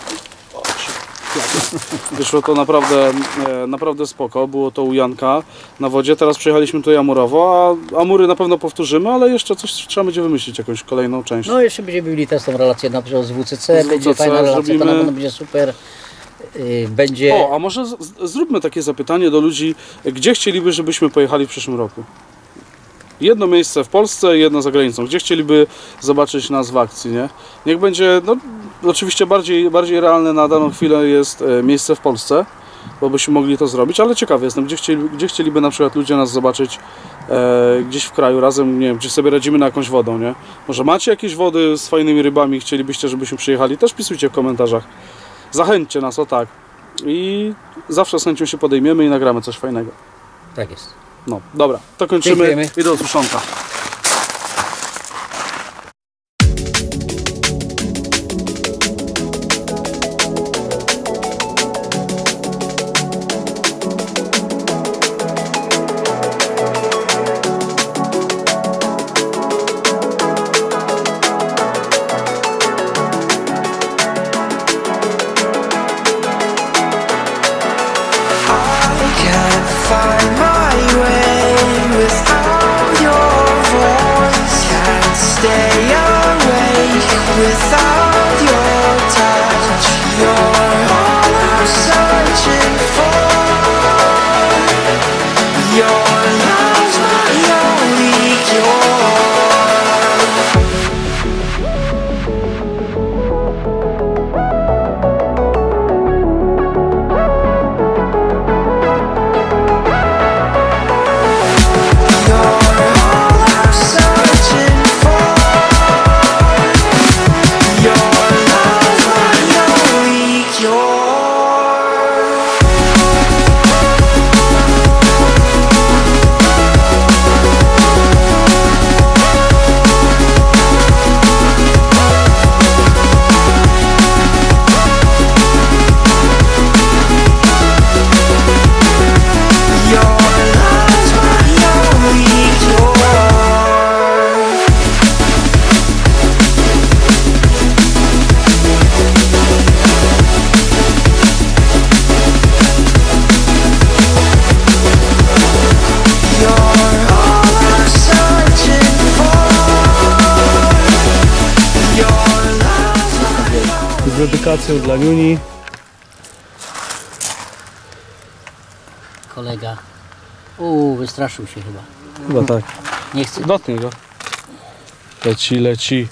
Wyszło to naprawdę, e, naprawdę spoko, było to u Janka na wodzie, teraz przyjechaliśmy tutaj amurowo, a amury na pewno powtórzymy, ale jeszcze coś trzeba będzie wymyślić, jakąś kolejną część. No jeszcze będziemy mieli też tą relację na przykład z W C C, Z będzie W C C fajna relacja, zrobimy. to na pewno będzie super. Yy, będzie... O, a może z, z, zróbmy takie zapytanie do ludzi, gdzie chcieliby, żebyśmy pojechali w przyszłym roku? Jedno miejsce w Polsce, jedno za granicą. Gdzie chcieliby zobaczyć nas w akcji, nie? Niech będzie, no oczywiście bardziej, bardziej realne na daną chwilę jest e, miejsce w Polsce, bo byśmy mogli to zrobić, ale ciekawy jestem, gdzie, chcieli, gdzie chcieliby na przykład ludzie nas zobaczyć e, gdzieś w kraju razem, nie wiem, czy sobie radzimy na jakąś wodą, nie? Może macie jakieś wody z fajnymi rybami, chcielibyście, żebyśmy przyjechali? Też pisujcie w komentarzach. Zachęćcie nas, o tak. I zawsze z chęcią się podejmiemy i nagramy coś fajnego. Tak jest. No, dobra, to kończymy. Dziękujemy. I do usłyszonka. Can't find my way without your voice. Can't stay awake without your touch. You're all I'm searching for. Your love's my only cure. Z dedykacją dla Niuni. Kolega. Uuu, wystraszył się chyba. Chyba tak. Nie chce. Dotknij go. Leci, leci.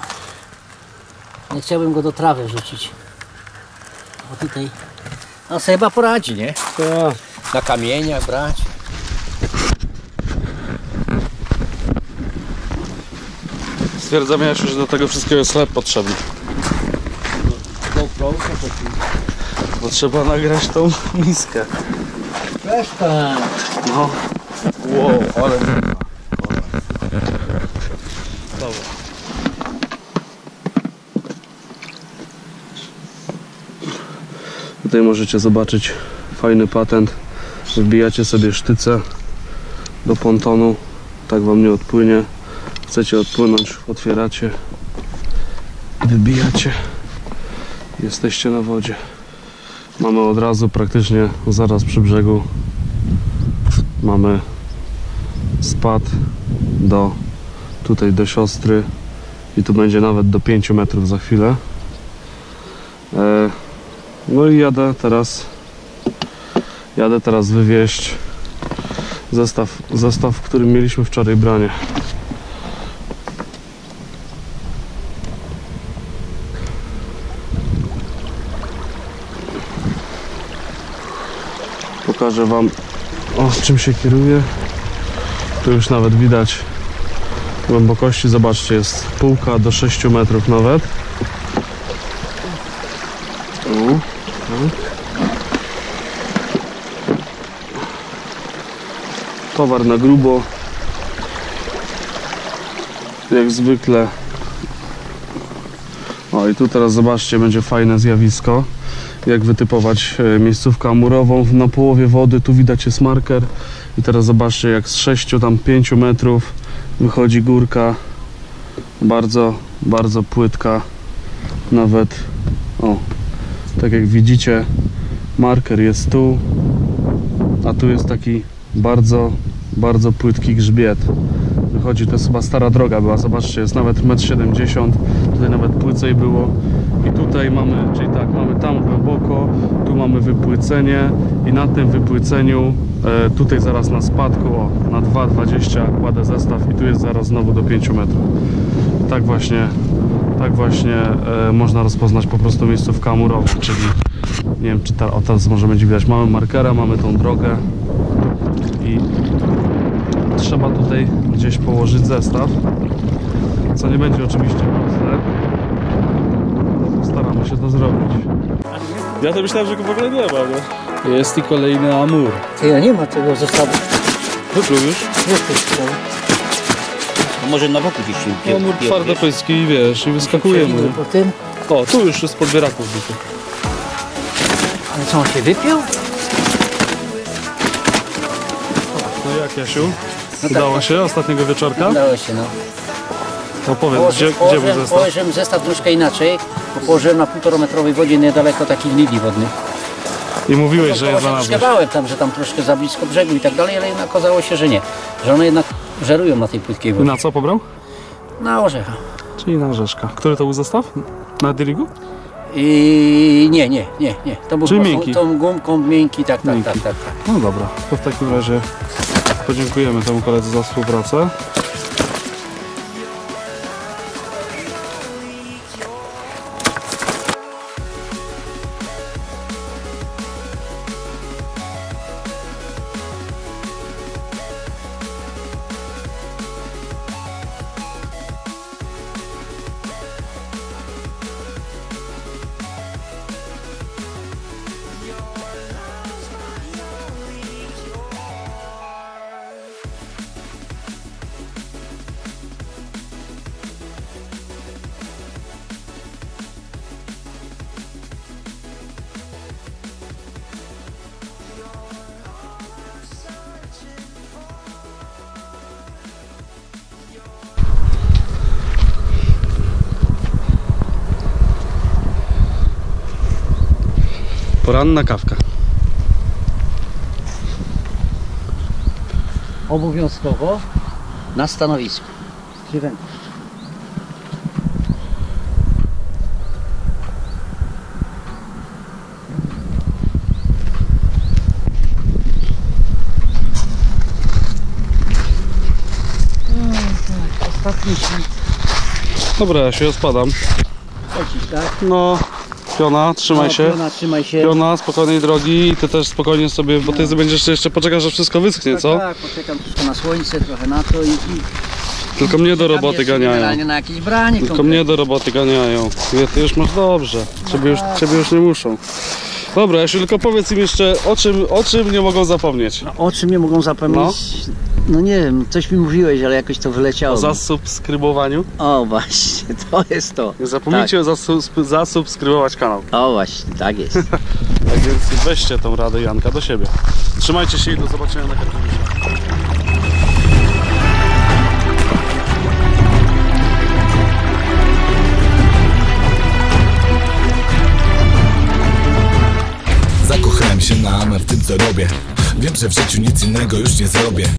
Nie chciałbym go do trawy rzucić. Bo tutaj. No sobie chyba poradzi, nie? Ja. Na kamieniach brać. Stwierdzam, Jasiu, że do tego wszystkiego jest chleb potrzebny. GoPro, Bo trzeba nagrać tą miskę. Reszta. No. Wow, ale dobra. Tutaj możecie zobaczyć fajny patent. Wbijacie sobie sztyce do pontonu, tak wam nie odpłynie. Chcecie odpłynąć, otwieracie, wybijacie, jesteście na wodzie. Mamy od razu praktycznie zaraz przy brzegu, mamy spad do tutaj do siostry i tu będzie nawet do pięciu metrów za chwilę. No i jadę teraz jadę teraz wywieźć zestaw, zestaw, w którym mieliśmy wczoraj branie. Pokażę wam, o czym się kieruję. Tu już nawet widać głębokości. Zobaczcie, jest półka do sześciu metrów nawet. O, tak. Towar na grubo, jak zwykle. O, i tu teraz zobaczcie, będzie fajne zjawisko, jak wytypować miejscówkę amurową. Na połowie wody tu widać jest marker i teraz zobaczcie, jak z sześciu tam pięciu metrów wychodzi górka, bardzo, bardzo płytka, nawet, o, tak jak widzicie, marker jest tu, a tu jest taki bardzo, bardzo płytki grzbiet. Wychodzi, to jest chyba stara droga była, zobaczcie, jest nawet metr siedemdziesiąt, tutaj nawet płycej było. I tutaj mamy, czyli tak, mamy tam głęboko, tu mamy wypłycenie i na tym wypłyceniu E, tutaj zaraz na spadku, o, na dwa dwadzieścia kładę zestaw i tu jest zaraz znowu do pięciu metrów. Tak właśnie, tak właśnie e, można rozpoznać po prostu miejscówkę amurową, czyli nie wiem, czy ta, o teraz może będzie widać, mamy markera, mamy tą drogę i trzeba tutaj gdzieś położyć zestaw, co nie będzie oczywiście proste. Staramy się to zrobić. Ja to myślałem, że go w ogóle nie ma, nie? Jest i kolejny amur. Ty, ja nie ma tego zestawu. Wypluł już? Jesteś tutaj. Może na boku gdzieś się Amur twardopyski i wiesz, i wyskakujemy. Po tym. O, tu już jest podbieraków bity. Ale co, on się wypiął? No jak, Jasiu? Udało się ostatniego wieczorka? Udało się, no. To powiedz, Położy, gdzie, gdzie był położyłem, zestaw? położyłem zestaw troszkę inaczej, bo położyłem na półtorometrowej wodzie niedaleko takich lilii wodnych. I mówiłeś, że je Troszkę znalazłeś. bałem tam, że tam troszkę za blisko brzegu i tak dalej, ale jednak okazało się, że nie. Że one jednak żerują na tej płytkiej I wodzie. na co pobrał? Na orzecha. Czyli na Rzeszka. Który to był zestaw? Na Dirigu? I nie, nie, nie, nie. To był Czyli po prostu miękki. tą gumką miękki, tak, tak, Miękki. tak, tak, tak. No dobra, to w takim razie podziękujemy temu koledze za współpracę. Poranna kawka. Obowiązkowo na stanowisku. Krzywenko. Ostatni świt. Dobra, ja się spadam. Lecisz, tak? No, piona, trzymaj No, się. piona, trzymaj się. Piona, spokojnej drogi i ty też spokojnie sobie, bo ty będziesz jeszcze poczekasz, aż wszystko wyschnie, Tak, co? tak, poczekam troszkę na słońce, trochę na to i... i Tylko mnie do czekam roboty jeszcze ganiają. generalnie na jakieś branie Tylko konkretne. mnie do roboty ganiają. Ty, ty już masz dobrze. Ciebie już, ciebie już nie muszą. Dobra, Jasiu, tylko powiedz im jeszcze, o czym, o czym nie mogą zapomnieć. O czym nie mogą zapomnieć? No. nie wiem, coś mi mówiłeś, ale jakoś to wyleciało. O zasubskrybowaniu. O właśnie, to jest to. Nie zapomnijcie zasub- zasubskrybować kanał. O właśnie, tak jest. Tak więc weźcie tą radę Janka do siebie. Trzymajcie się i do zobaczenia na kanale. Zakochałem się na Amer w tym co robię. Wiem, że w życiu nic innego już nie zrobię.